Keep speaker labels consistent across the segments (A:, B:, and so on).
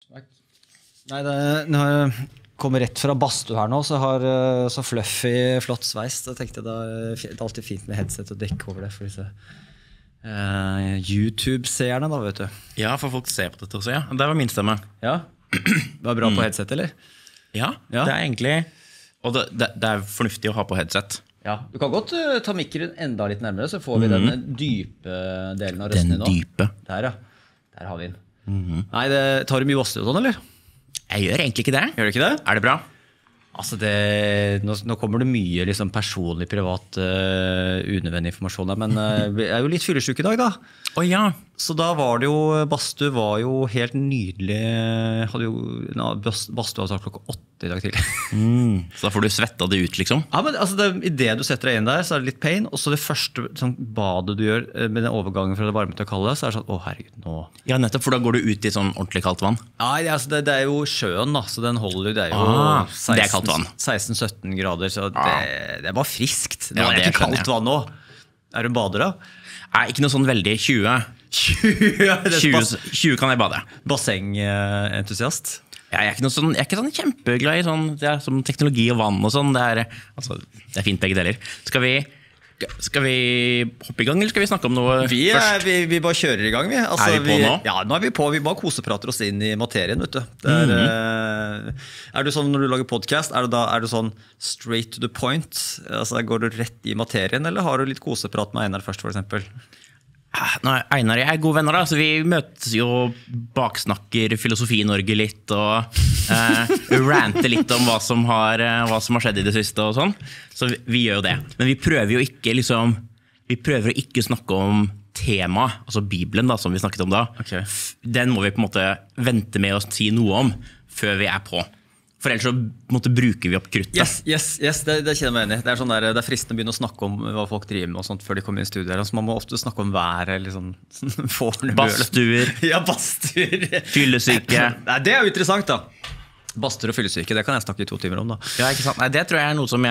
A: Nei, når jeg kommer rett fra badstue her nå, så har så fluffy, flott sveis. Da tenkte jeg det er alltid fint med headset og dekke over det for disse YouTube-seerne da, vet du.
B: Ja, for folk ser på dette også, ja. Det var min stemme.
A: Ja, det var bra på headset, eller?
B: Ja, det er egentlig... Og det er fornuftig å ha på headset.
A: Ja, du kan godt ta mikken enda litt nærmere, så får vi den dype delen av røsten din nå.
B: Den dype.
A: Der, ja. Der har vi den. Nei, tar du mye badstue og sånn, eller?
B: Jeg gjør egentlig ikke det.
A: Gjør du ikke det?
B: Er det bra?
A: Altså nå kommer det mye liksom, personlig, privat, unødvendig informasjon der, men jeg er jo litt fyllesyk i dag da.
B: Ja.
A: Så da var det jo, badstue var jo helt nydelig, hadde jo badstue avtalt klokka 8 i dag til.
B: Så da får du svettet det ut, liksom?
A: Ja, men altså, i det du setter deg inn der, så er det litt pain, og så det første sånn, badet du gjør med den overgangen fra det varme til kalde, så er det sånn, herregud, nå...
B: Ja, nettopp, for da går du ut i sånn ordentlig kaldt vann?
A: Ja, altså, det er jo sjøen da, så den holder jo, det er jo
B: det er kaldt vann.
A: 16-17 grader, så det er bare friskt. Nå er det ikke kaldt vann nå. Er du bader da?
B: Nei, ikke noe sånn veldig 20 kan jeg bade.
A: Bassengentusiast?
B: Jeg er ikke sånn kjempeglad i sånn, det er som teknologi og vann og sånn. Det er fint begge deler. Skal vi hoppe i gang, eller skal vi snakke om noe først?
A: Vi bare kjører i gang, vi. Altså,
B: er vi på nå?
A: Ja, nå er vi på. Vi bare koseprater oss inn i materien, vet du. Er du sånn når du lager podcast, er du sånn straight to the point? Altså, går du rett i materien, eller har du litt koseprat med Einar først, for eksempel?
B: Nei, Einar og jeg er gode venner da, så vi møtes jo, baksnakker filosofi i Norge litt, og ranter litt om hva som har skjedd i det siste og sånn. Så vi gjør jo det. Men vi prøver jo ikke vi prøver å ikke snakke om tema, altså Bibelen da, som vi snakket om da.
A: Okay.
B: Den må vi på en måte vente med å si noe om før vi er på. For ellers så bruker vi opp kruttet.
A: Yes, det kjenner jeg meg enig i. Det er fristende å begynne å snakke om hva folk driver med og sånt før de kommer inn i studiet. Så man må ofte snakke om været, eller sånn
B: Badstuer.
A: Ja, badstuer.
B: Fyllesyke.
A: Nei, det er jo interessant da. Badstuer og fyllesyke, det kan jeg snakke i 2 timer om da.
B: Ja, ikke sant? Nei, det tror jeg er noe som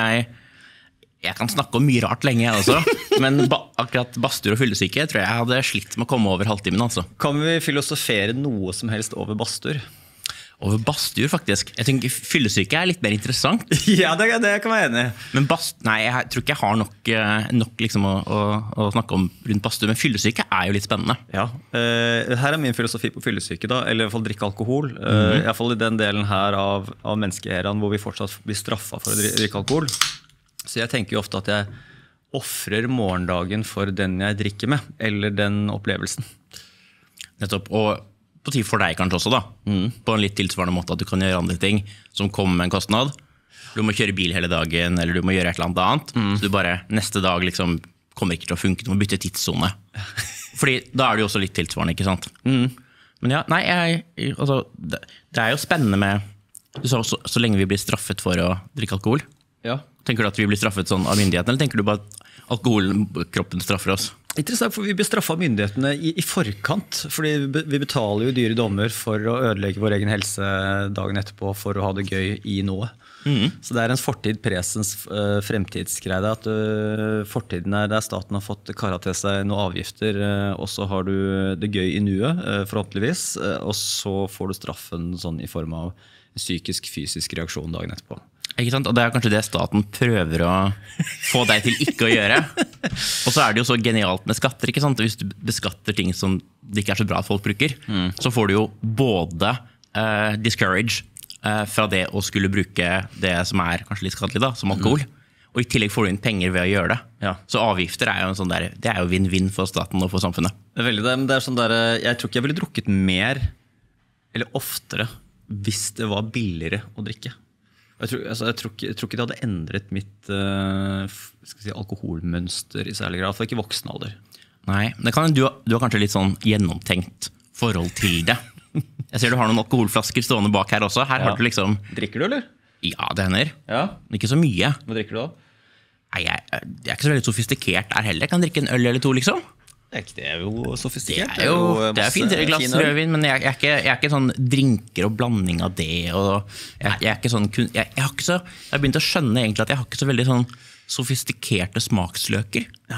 B: jeg kan snakke om mye rart lenge jeg også, men akkurat badstuer og fyllesyke tror jeg hadde slitt med å komme over halvtimen altså. Kan
A: vi filosofere noe som helst over badstuer?
B: Over badstuer faktisk. Jeg tenker fyllesyke er litt mer interessant.
A: Ja, det kan være enig.
B: Men jeg tror ikke jeg har nok liksom å snakke om rundt badstuer, men fyllesyke er jo litt spennende.
A: Ja, her er min filosofi på fyllesyke da, eller i hvert fall drikke alkohol. I hvert fall i den delen her av menneskeæren hvor vi fortsatt blir straffet for å drikke alkohol. Så jeg tenker jo ofte at jeg offrer morgendagen for den jeg drikker med, eller den opplevelsen.
B: Nettopp, og på tid for deg kanskje også da, på en litt tilsvarende måte at du kan gjøre andre ting som kommer med en kostnad. Du må kjøre bil hele dagen, eller du må gjøre et eller annet, så du bare neste dag liksom kommer ikke til å funke, du må bytte tidszone. Fordi da er det jo også litt tilsvarende, ikke sant? Men ja, nei, altså, det er jo spennende med, du sa også, så lenge vi blir straffet for å drikke alkohol. Ja. Tenker du at vi blir straffet sånn av myndighetene, eller tenker du bare at alkoholkroppen straffer oss?
A: Interessant, for vi blir straffet av myndighetene i forkant, fordi vi betaler jo dyre dommer for å ødelegge vår egen helse dagen etterpå for å ha det gøy i noe. Så det er en fortid presens fremtidsgreie, at fortiden er der staten har fått karet til seg noen avgifter, og så har du det gøy i nuet, forhåpentligvis, og så får du straffen sånn i form av psykisk-fysisk reaksjon dagen etterpå.
B: Ikke sant? Og det er kanskje det staten prøver å få deg til ikke å gjøre. Og så er det jo så genialt med skatter, ikke sant? Hvis du beskatter ting som det ikke er så bra at folk bruker, så får du jo både discourage fra det å skulle bruke det som er kanskje litt skadelig da, som alkohol, og i tillegg får du inn penger ved å gjøre det. Ja. Så avgifter er jo en sånn der, det er jo vinn-vinn for staten og for samfunnet.
A: Det er veldig det, men det er sånn der, jeg tror ikke jeg ville drukket mer eller oftere hvis det var billigere å drikke. Jeg tror ikke det hadde endret mitt alkoholmønster i særlig grad, for ikke voksen alder.
B: Nei, det kan, du har kanskje litt sånn gjennomtenkt forhold til det. Jeg ser du har noen alkoholflasker stående bak her også. Her har du liksom...
A: Drikker du, eller?
B: Ja, det hender.
A: Ja.
B: Ikke så mye.
A: Hva drikker du da?
B: Nei, jeg er ikke så veldig sofistikert der heller. Jeg kan drikke en øl eller to, liksom.
A: Det er jo sofistikert.
B: Det er fint glass rødvin, men jeg er ikke sånn drinker og blanding av det. Og jeg er ikke sånn, jeg har begynt å skjønne egentlig at jeg har ikke så veldig sånn sofistikerte smaksløker.
A: Nei.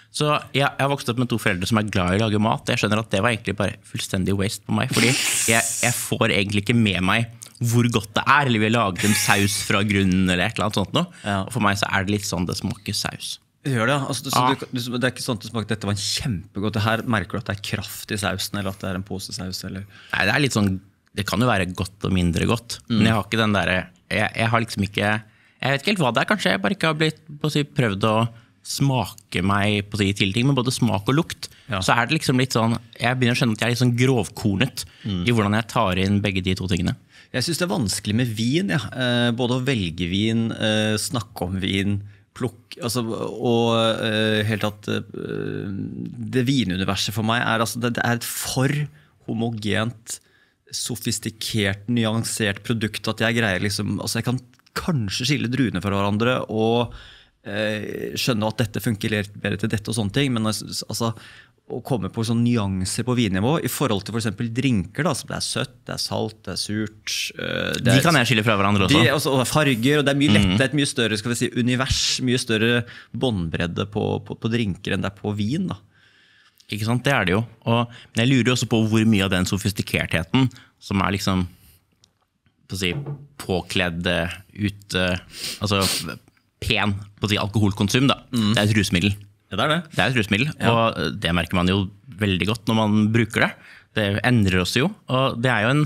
B: Så jeg har vokst opp med 2 foreldre som glad i å lage mat. Jeg skjønner at det var egentlig bare fullstendig waste på meg, fordi jeg får egentlig ikke med meg hvor godt det eller vi har laget en saus fra grunnen eller et eller annet sånt noe. Og for meg så det litt sånn det smaker saus.
A: Det gjør det, altså, det ikke sånn at det smaker, dette var en kjempegodt, det her merker du at det kraft i sausen, eller at det en posesaus, eller?
B: Nei, det litt sånn, det kan jo være godt og mindre godt, men jeg har ikke den der, jeg har liksom ikke, jeg vet ikke helt hva det kanskje jeg bare ikke har blitt på å si, prøvd å smake meg på å si, til ting, men både smak og lukt, så det liksom litt sånn, jeg begynner å skjønne at jeg litt sånn grovkornet i hvordan jeg tar inn begge de 2 tingene.
A: Jeg synes det vanskelig med vin, både å velge vin, snakke om vin, plukke, altså, og helt at det vinuniverset for meg altså, det et for homogent, sofistikert, nyansert produkt at jeg greier liksom, altså jeg kan kanskje skille druene fra hverandre og skjønne at dette funker bedre til dette og sånne ting, men altså å komme på sånne nyanser på vinnivå i forhold til for eksempel drinker da, som det søtt, det salt, det surt.
B: De kan jeg skille fra hverandre også.
A: Og farger, og det mye lettere, et mye større skal vi si, univers, mye større båndbredde på drinker enn det på vin. Da.
B: Ikke sant, det det jo. Men jeg lurer også på hvor mye av den sofistikertheten som liksom på å si, påkledd ut, altså pen på å si, alkoholkonsum. Da. Det et rusmiddel.
A: Ja, det det.
B: Det et rusmiddel, og det merker man jo veldig godt når man bruker det. Det endrer oss jo, og det jo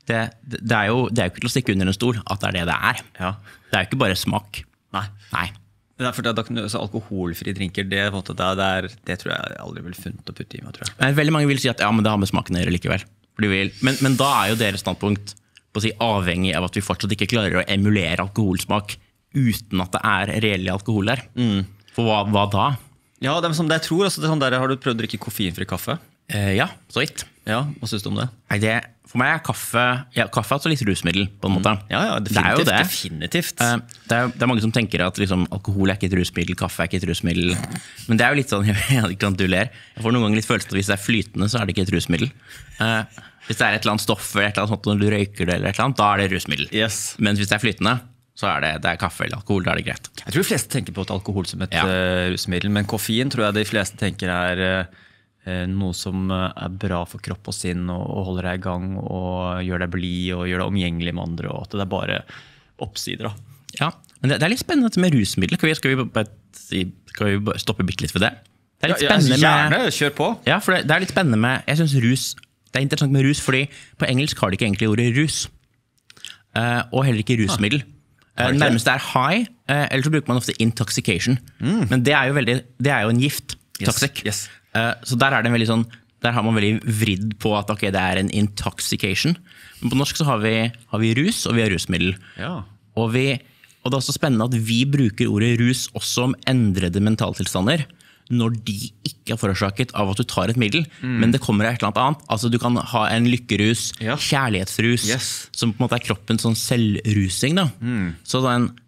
B: jo ikke til å stikke under en stol at det det
A: Ja.
B: Det jo ikke bare smak. Nei.
A: Derfor da kan du så alkoholfrie drinker, det tror jeg aldri vil funnet å putte i meg, tror jeg.
B: Men veldig mange vil si at ja, men det har med smaken å gjøre likevel. Men da jo deres standpunkt på å si, avhengig av at vi fortsatt ikke klarer å emulere alkoholsmak uten at det reell alkohol der. For hva da?
A: Ja, det som jeg tror, altså, sånn der, har du prøvd å drikke koffeinfri kaffe?
B: Ja, så vidt.
A: Ja, hva synes du om det?
B: Nei, for meg kaffe altså litt rusmiddel, på en måte.
A: Ja, definitivt.
B: Det mange som tenker at liksom, alkohol ikke et rusmiddel, kaffe ikke et rusmiddel. Men det jo litt sånn, du ler. Jeg får noen ganger litt følelsen at hvis det flytende, så det ikke et rusmiddel. Hvis det et eller annet stoff eller et eller annet sånt, når du røyker det eller et eller annet, da det rusmiddel.
A: Yes.
B: Men hvis det flytende, så det kaffe eller alkohol, da det greit.
A: Jeg tror de fleste tenker på et alkohol som et rusmiddel, men koffein tror jeg de fleste tenker noe som bra for kropp og sinn, og holder deg i gang, og gjør deg blid, og gjør deg omgjengelig med andre, og at det bare oppsider. Da.
B: Ja, men det litt spennende med rusmiddel. Skal vi bare stoppe bitte litt for det? Det litt spennende
A: gjerne, kjør på.
B: Ja, for det litt spennende med, jeg synes rus, det interessant med rus, fordi på engelsk har de ikke egentlig ordet rus, og heller ikke rusmiddel. Nærmest high, eller så bruker man ofte intoxication. Men det jo en gift, toxic.
A: Yes.
B: Så der det en veldig sånn, der har man veldig vridd på at okay, det en intoxication. Men på norsk så har vi rus, og vi har rusmiddel.
A: Ja.
B: Og det også spennende at vi bruker ordet rus også om endrede mentaltilstander, når de ikke forårsaket av at du tar et middel, men det kommer et eller annet. Altså du kan ha en lykkerus, kjærlighetsrus, som på en måte kroppens sånn selvrusing. Da. Så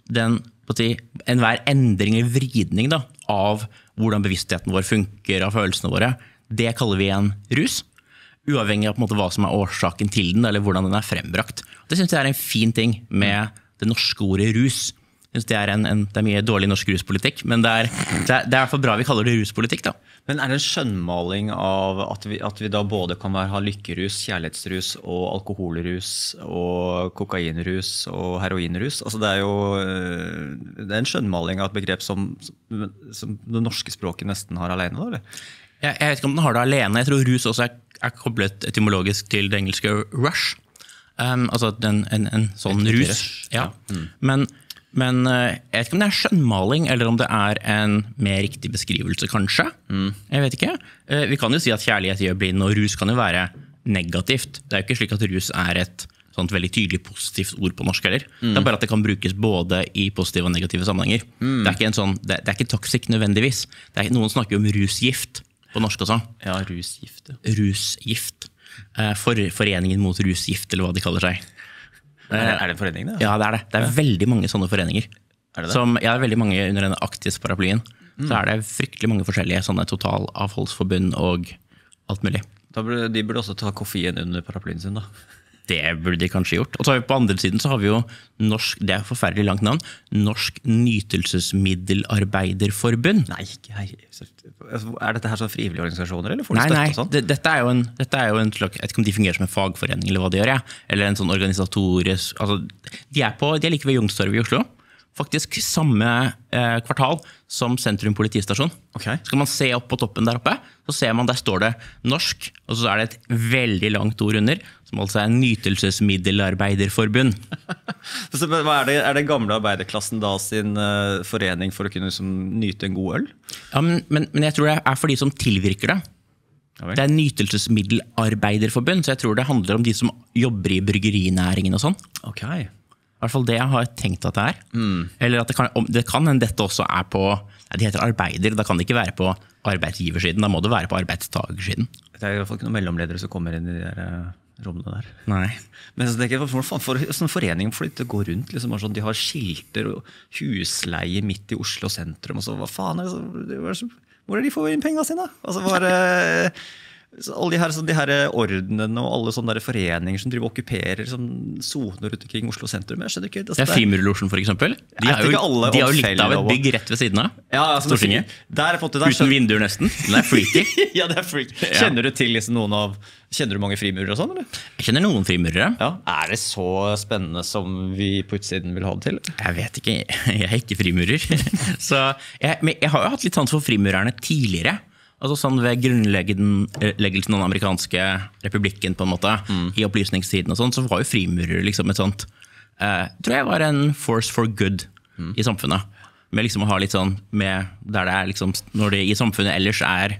B: enhver endring i vridning da, av hvordan bevisstheten vår funker, av følelsene våre, det kaller vi en rus, uavhengig av på en måte, hva som årsaken til den, eller hvordan den frembrakt. Det synes jeg en fin ting med det norske ordet rus. Jeg synes det mye dårlig norsk ruspolitikk, men det i hvert fall bra vi kaller det ruspolitikk. Da.
A: Men det en skjønnmaling av at vi da både kan ha lykkerus, kjærlighetsrus og alkoholrus og kokainrus og heroinrus? Altså det jo det en skjønnmaling av et begrep som det norske språket nesten har alene, da, eller?
B: Jeg vet ikke om den har det alene. Jeg tror rus også koblet etymologisk til det engelske rush. Altså en sånn rus. Ja. Men jeg vet ikke om det skjønnmaling, eller om det en mer riktig beskrivelse, kanskje. Jeg vet ikke. Vi kan jo si at kjærlighet gjør blind, og rus kan jo være negativt. Det jo ikke slik at rus et sånt veldig tydelig positivt ord på norsk heller. Det bare at det kan brukes både i positive og negative sammenhenger. Det ikke ikke toxic nødvendigvis. Noen snakker jo om rusgift på norsk også.
A: Ja, rusgift.
B: Rusgift. Foreningen mot rusgift, eller hva de kaller seg.
A: Det en forening, det?
B: Ja, det. Det veldig mange sånne foreninger.
A: Det?
B: Det veldig mange under denne Aktis-paraplyen. Så det fryktelig mange forskjellige sånne totalavholdsforbund og alt mulig.
A: De burde også ta koffein under paraplyen sin, da.
B: Det burde de kanskje gjort. Og så har vi på andre siden så har vi jo norsk, det forferdelig langt navn, Norsk Nytelsesmiddelarbeiderforbund.
A: Nei, dette her sånn frivillige organisasjoner, eller får de støtte og sånn?
B: Dette er jo en slags, jeg vet ikke om de fungerer som en fagforening, eller hva de gjør, eller en sånn organisatorisk, altså, de er like ved Youngstorget i Oslo, faktisk samme kvartal som Sentrum politistasjon.
A: Okay.
B: Skal man se opp på toppen der oppe, så ser man der står det norsk, og så er det et veldig langt ord under, som altså er Nytelsesmiddelarbeiderforbund.
A: Så er det gamle arbeiderklassen da sin forening for å kunne liksom, nyte en god øl?
B: Ja, men jeg tror det er for de som tilvirker det. Ja, det er Nytelsesmiddelarbeiderforbund, så jeg tror det handler om de som jobber i bryggerinæringen og sånn.
A: Ok.
B: I hvert fall det jeg har tenkt at det er. Eller at det kan hende dette også er på, det heter arbeider, da kan det ikke være på arbeidsgiversiden, da må det være på arbeidstagersiden. Det
A: er i hvert fall ikke noen mellomledere som kommer inn i de der rommene der.
B: Nei.
A: Men det er ikke for sånn forening for det går rundt, liksom, sånn, de har skilter og husleie midt i Oslo sentrum, og så hva faen hvor er de får inn pengene sine? Altså, alle de her ordenene og alle sånne der foreninger som driver og okkuperer soner rundt omkring Oslo sentrum. Jeg skjønner ikke.
B: Det er Frimurlosjen for eksempel. De har jo litt av et bygg rett ved siden av.
A: Ja, altså,
B: Stortinget. Uten vinduer nesten. Den er freaky.
A: Ja, det er freaky. Kjenner du til kjenner du mange frimurere og sånn, eller?
B: Jeg kjenner noen frimurere.
A: Ja. Er det så spennende som vi på utsiden vil ha det til?
B: Jeg vet ikke. Jeg er ikke frimurer. Men jeg har jo hatt litt sans for frimurerne tidligere. Altså sånn ved grunnleggelsen av den amerikanske republikken på en måte, i opplysningstiden og sånn, så var jo frimurere liksom et sånt, tror jeg var en force for good i samfunnet. Med liksom å ha litt sånn, der det er liksom, når det i samfunnet ellers er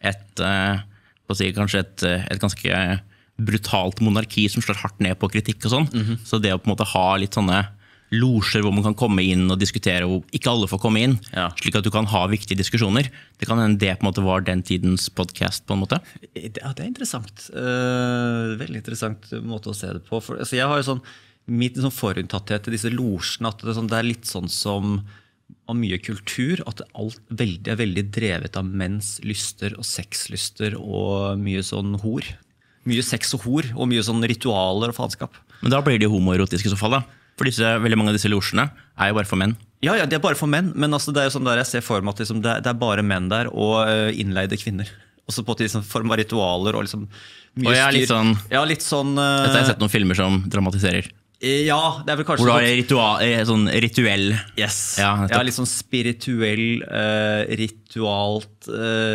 B: kanskje et ganske brutalt monarki som slår hardt ned på kritikk og sånn, så det å på en måte ha litt sånne losjer hvor man kan komme inn og diskutere, hvor ikke alle får komme inn, slik at du kan ha viktige diskusjoner. Det kan hende det på en måte var den tidens podcast på en måte.
A: Ja, det er interessant. Veldig interessant måte å se det på. Altså, jeg har jo mitt forunntatthet til disse losjene, at det er litt sånn som av mye kultur, at alt er veldig drevet av menns lyster og sexlyster og mye sånn hor. Mye sex og hor, og mye sånn ritualer og faenskap.
B: Men da blir det jo homoerotisk i så fall da. For veldig mange av disse losjene er jo bare for menn.
A: Ja, det er bare for menn, men altså, det er jo sånn der jeg ser for meg at liksom, det er bare menn der og innleide kvinner. Også på liksom, form av ritualer og liksom mye styr.
B: Litt sånn,
A: litt sånn
B: dette har jeg sett noen filmer som dramatiserer.
A: Ja, det er vel kanskje
B: hvor du har sånn rituell.
A: Yes. Ja, litt sånn spirituell, ritualt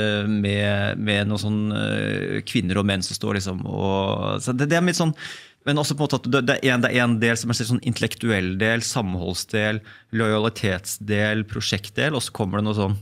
A: med noen sånn kvinner og menn som står liksom og, så det er litt sånn. Men også på en måte at det er en del som er sånn intellektuell del, samholdsdel, lojalitetsdel, prosjektdel, og så kommer det noe sånn,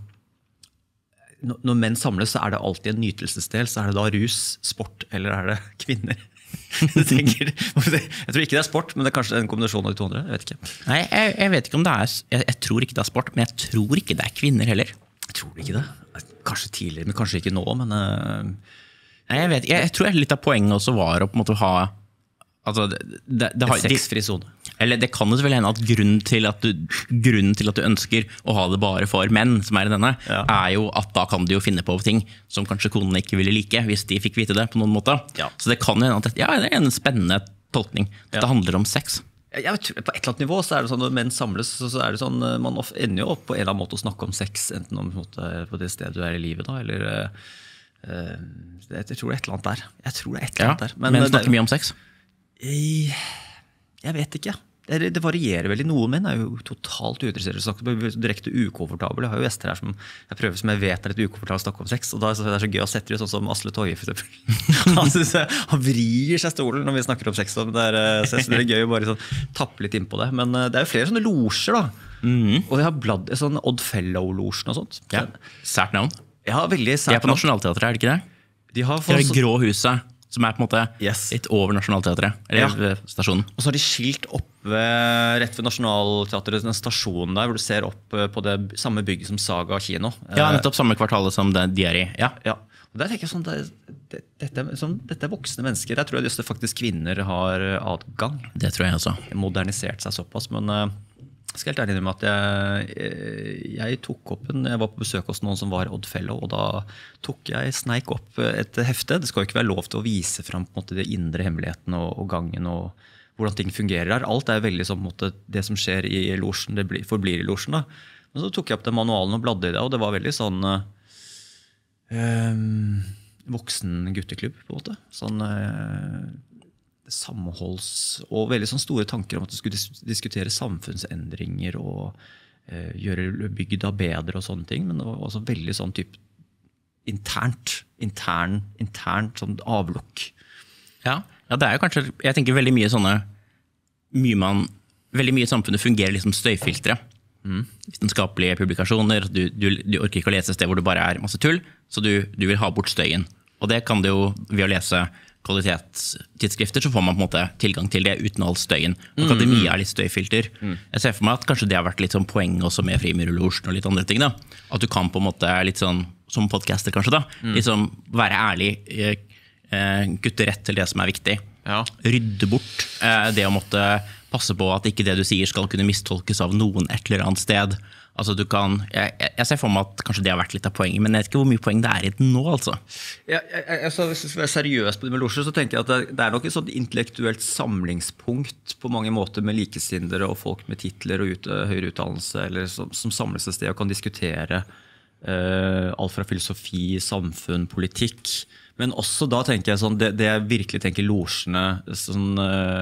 A: når menn samles så er det alltid en nytelsesdel, så er det da rus, sport, eller er det kvinner? Jeg tror ikke det er sport, men det er kanskje en kombinasjon av de to andre, jeg vet ikke.
B: Nei, jeg vet ikke om det er, jeg tror ikke det er sport, men jeg tror ikke det er kvinner heller.
A: Jeg tror ikke det. Kanskje tidligere, men kanskje ikke nå, men...
B: Nei, jeg vet ikke. Jeg tror litt av poenget også var å på en måte ha altså,
A: sexfri zone.
B: Eller det kan jo selvfølgelig hende at grunnen til at du ønsker å ha det bare for menn, som er i denne, er jo at da kan du jo finne på ting som kanskje konene ikke ville like, hvis de fikk vite det på noen måte. Ja. Så det kan jo hende at det er en spennende tolkning. Dette handler om sex.
A: Jeg tror, på et eller annet nivå så er det sånn når menn samles, så er det sånn, man ender jo opp på en eller annen måte å snakke om sex, enten om på det stedet du er i livet da, eller jeg tror det er et eller annet der. Jeg tror det er et eller annet der.
B: Men snakker mye om sex?
A: Jeg vet ikke. Det varierer veldig. Noen menn er jo totalt uinteressert. Direkte ukomfortabel. Jeg har jo gjester her som jeg vet er litt ukomfortabel å snakke om sex. Og da er det så gøy å sette det sånn som Asle Toje, for eksempel. Han vrir seg stolen når vi snakker om sex. Så det er gøy å bare sånn, tappe litt inn på det. Men det er jo flere sånne losjer da. Og jeg har bladd sånn Odd Fellow-losjen og sånt.
B: Ja, sært navn.
A: Ja, veldig sært navn.
B: De er på Nationalteatret, er det ikke det?
A: De har
B: det grå huset, som er på en måte litt over Nationalteatret, eller stasjonen. Og
A: så har de skilt opp rett ved Nationalteatret, den stasjonen der, hvor du ser opp på det samme bygget som Saga kino.
B: Ja, nettopp samme kvartalet som de er i. Ja.
A: Og der tenker jeg sånn, dette er voksne mennesker. Der tror jeg faktisk kvinner har adgang.
B: Det tror jeg også.
A: Modernisert seg såpass, men skal helt ærlig med at jeg tok opp jeg var på besøk hos noen som var Odd Fellow, og da sneik opp et hefte. Det skal jo ikke være lov til å vise frem på en måte, det indre hemmeligheten og gangen og hvordan ting fungerer her. Alt veldig sånn, på en måte, det som skjer i losjen, det forblir i losjen. Da. Men så tok jeg opp den manualen og bladde i det, og det var veldig sånn voksen gutteklubb på en måte. Sånn samholds- og veldig sånn store tanker om at du skulle diskutere samfunnsendringer og gjøre bygda bedre og sånne ting, men det var også veldig sånn typ internt sånn avlukk.
B: Ja, det jo kanskje, jeg tenker veldig mye sånne, veldig mye i samfunnet fungerer liksom støyfiltre. Vitenskapelige publikasjoner, du orker ikke å lese et sted hvor det bare masse tull, så du vil ha bort støyen. Og det kan du jo ved å lese kvalitetstidsskrifter, så får man på en måte tilgang til det uten all støyen. Akademia litt støyfilter. Jeg ser for meg at kanskje det har vært litt sånn poeng også med Frimurlosjen og litt andre ting. Da. At du kan på en måte litt sånn, som podcaster kanskje da, liksom være ærlig, gutte rett til det som viktig. Ja. Rydde bort det å måtte passe på at ikke det du sier skal kunne mistolkes av noen et eller annet sted. Altså du kan, jeg ser for meg at kanskje det har vært litt av poenget, men jeg vet ikke hvor mye poeng det i det nå, altså.
A: Hvis jeg skal være seriøs på det med losjer, så tenker jeg at det nok et sånt intellektuelt samlingspunkt på mange måter med likesinnere og folk med titler og høyere utdannelse, eller som samles et sted og kan diskutere alt fra filosofi, samfunn, politikk. Men også da tenker jeg sånn, det jeg virkelig tenker losjene sånn,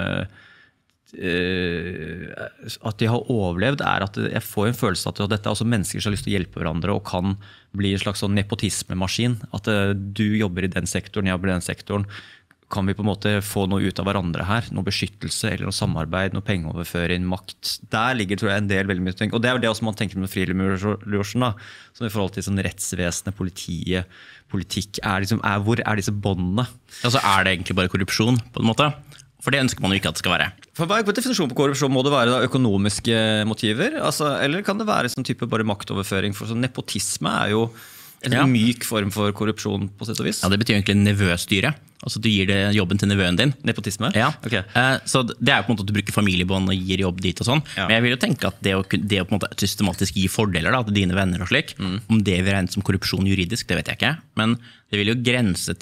A: at de har overlevd at jeg får en følelse av at dette også mennesker som har lyst til å hjelpe hverandre og kan bli en slags sånn nepotismemaskin. At du jobber i den sektoren, jeg jobber i den sektoren. Kan vi på en måte få noe ut av hverandre her? Noe beskyttelse eller noe samarbeid, noe pengeoverføring, makt. Der ligger tror jeg en del veldig mye ting. Og det det også man tenker med Frimurlosjen, som i forhold til sånn rettsvesenet, politiet, politikk. Hvor disse båndene?
B: Altså det egentlig bare korrupsjon på en måte? For det ønsker man jo ikke at det skal være.
A: For hva definisjon på korrupsjon? Må det være da økonomiske motiver? Altså, eller kan det være sånn type bare maktoverføring? For sånn nepotisme jo en myk form for korrupsjon på sett og vis.
B: Ja, det betyr egentlig nevøstyre. Altså du gir det jobben til nevøen din.
A: Nepotisme?
B: Ja.
A: Okay.
B: Så det jo på en måte at du bruker familiebånd og gir jobb dit og sånn. Ja. Men jeg vil jo tenke at det å på en måte systematisk gi fordeler da, til dine venner og slik, om det vil regnes som korrupsjon juridisk, det vet jeg ikke. Men det vil jo grense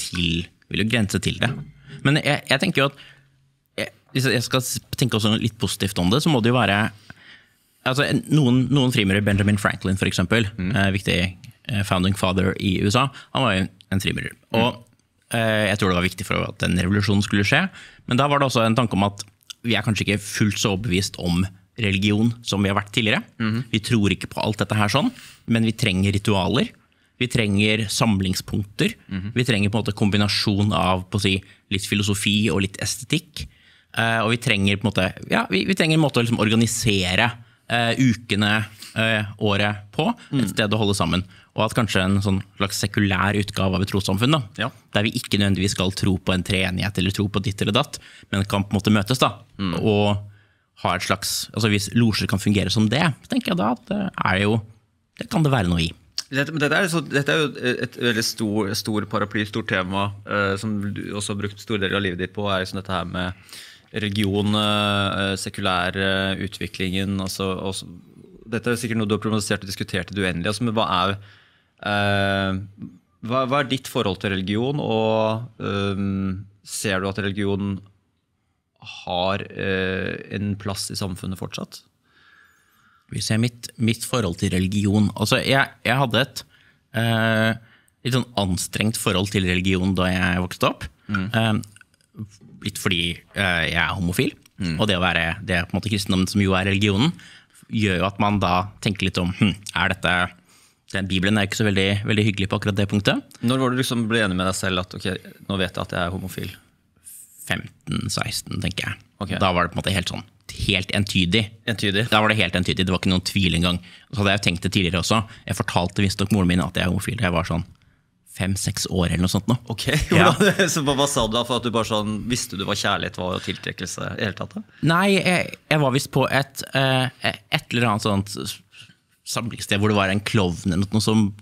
B: til det. Men jeg tenker jo at hvis jeg skal tenke også litt positivt om det, så må det jo være altså, noen frimurere, Benjamin Franklin for eksempel, viktig founding father i USA, han var jo en frimurer. Og jeg tror det var viktig for at den revolusjonen skulle skje, men da var det også en tanke om at vi kanskje ikke fullt så overbevist om religion som vi har vært tidligere. Vi tror ikke på alt dette her sånn, men vi trenger ritualer. Vi trenger samlingspunkter. Vi trenger på en måte kombinasjon av på å si, litt filosofi og litt estetikk. Og vi trenger på en måte, vi trenger en måte å liksom organisere ukene, året på, et sted å holde sammen. Og at kanskje en sånn slags sekulær utgave av et trossamfunn, da, der vi ikke nødvendigvis skal tro på en treenighet eller tro på ditt eller datt, men kan på en måte møtes da, og ha et slags, altså hvis losjer kan fungere som det, så tenker jeg da at det kan det være noe i.
A: Dette jo et veldig stor paraply, stort tema, som du også har brukt store deler av livet ditt på, liksom dette her med religion, sekulær utviklingen. Altså, dette sikkert noe du har problematisert og diskutert i det uendelige. Altså, men hva ditt forhold til religion, og ser du at religion har en plass i samfunnet fortsatt?
B: Hvis jeg mitt forhold til religion, altså jeg hadde et litt sånn anstrengt forhold til religion da jeg vokste opp. Litt fordi jeg homofil, og det å være det på en måte kristendommen som jo religionen, gjør jo at man da tenker litt om, den Bibelen ikke så veldig, veldig hyggelig på akkurat det punktet.
A: Når var du liksom ble enig med deg selv at ok, nå vet jeg at jeg homofil?
B: 15-16, tenker jeg.
A: Okay.
B: Da var det på en måte helt entydig. Da var det helt entydig, det var ikke noen tvil engang. Så hadde jeg tenkt det tidligere også. Jeg fortalte visst nok moren min at jeg homofil. Jeg var sånn 5-6 år eller noe sånt nå.
A: Ok, så hva sa du da? For at du bare sånn, visste du hva kjærlighet var og tiltrekkelse i hele tatt da?
B: Nei, jeg var visst på et eller annet sånt samlingssted hvor det var en klovn eller noe som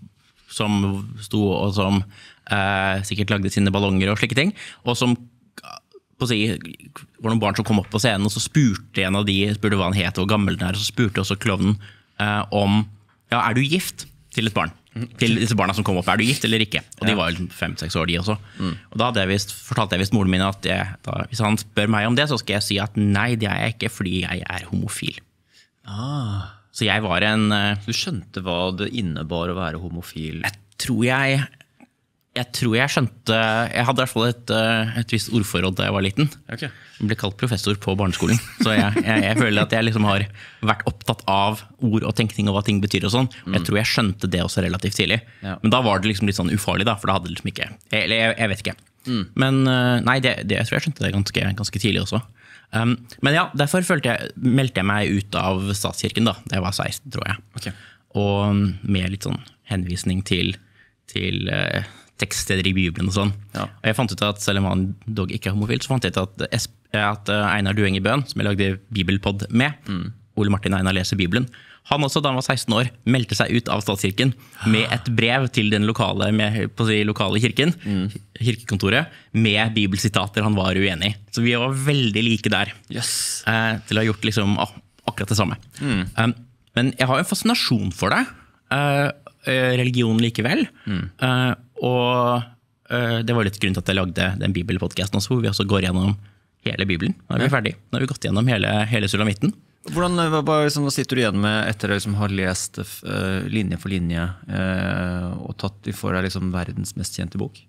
B: sto og som sikkert lagde sine ballonger og slike ting, og som var noen barn som kom opp på scenen, og så spurte en av de hva han het og hvor gammel den og så spurte også klovnen om, er du gift til et barn? Til disse barna som kom opp, du gift eller ikke? Og de var 5-6 år de også. Og da fortalte jeg moren min at hvis han spør meg om det, så skal jeg si at nei, det jeg ikke, fordi jeg homofil. Så jeg var
A: Du skjønte hva det innebar å være homofil?
B: Jeg tror jeg skjønte. Jeg hadde i hvert fall et visst ordforråd da jeg var liten.
A: Okay.
B: Jeg ble kalt professor på barneskolen. Så jeg føler at jeg liksom har vært opptatt av ord og tenkning og hva ting betyr og sånn. Og jeg tror jeg skjønte det også relativt tidlig. Ja. Men da var det liksom litt sånn ufarlig da, for da hadde det liksom ikke. Eller jeg vet ikke. Men nei, jeg tror jeg skjønte det ganske tidlig også. Men ja, derfor meldte jeg meg ut av statskirken da jeg var 16, tror jeg. Okay. Og med litt sånn henvisning til tekststeder i Bibelen og sånn. Ja. Og jeg fant ut at selv om han dog ikke homofil, så fant jeg ut at Einar Dueng i Bøen, som jeg lagde Bibelpodd med, Ole Martin Einar leser Bibelen, han også, da han var 16 år, meldte seg ut av statskirken med et brev til den lokale kirken, kirkekontoret, med bibelsitater han var uenig i. Så vi var veldig like der, til å ha gjort liksom akkurat det samme. Men jeg har en fascinasjon for det, religion likevel, og det var litt grunn til at jeg lagde den bibelpodcasten også, hvor vi også går gjennom hele Bibelen. Nå er vi ferdig. Nå har vi gått gjennom hele sulamitten.
A: Hva sitter du igjen med etter å ha lest linje for linje og tatt for deg liksom verdens mest kjente bok?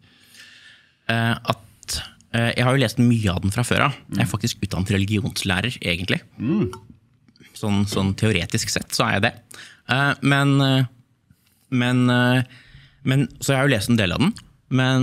B: Jeg har jo lest mye av den fra før av. Jeg er faktisk utdannet religionslærer, egentlig. Sånn teoretisk sett så er jeg det. Men så jeg har jo lest en del av den, men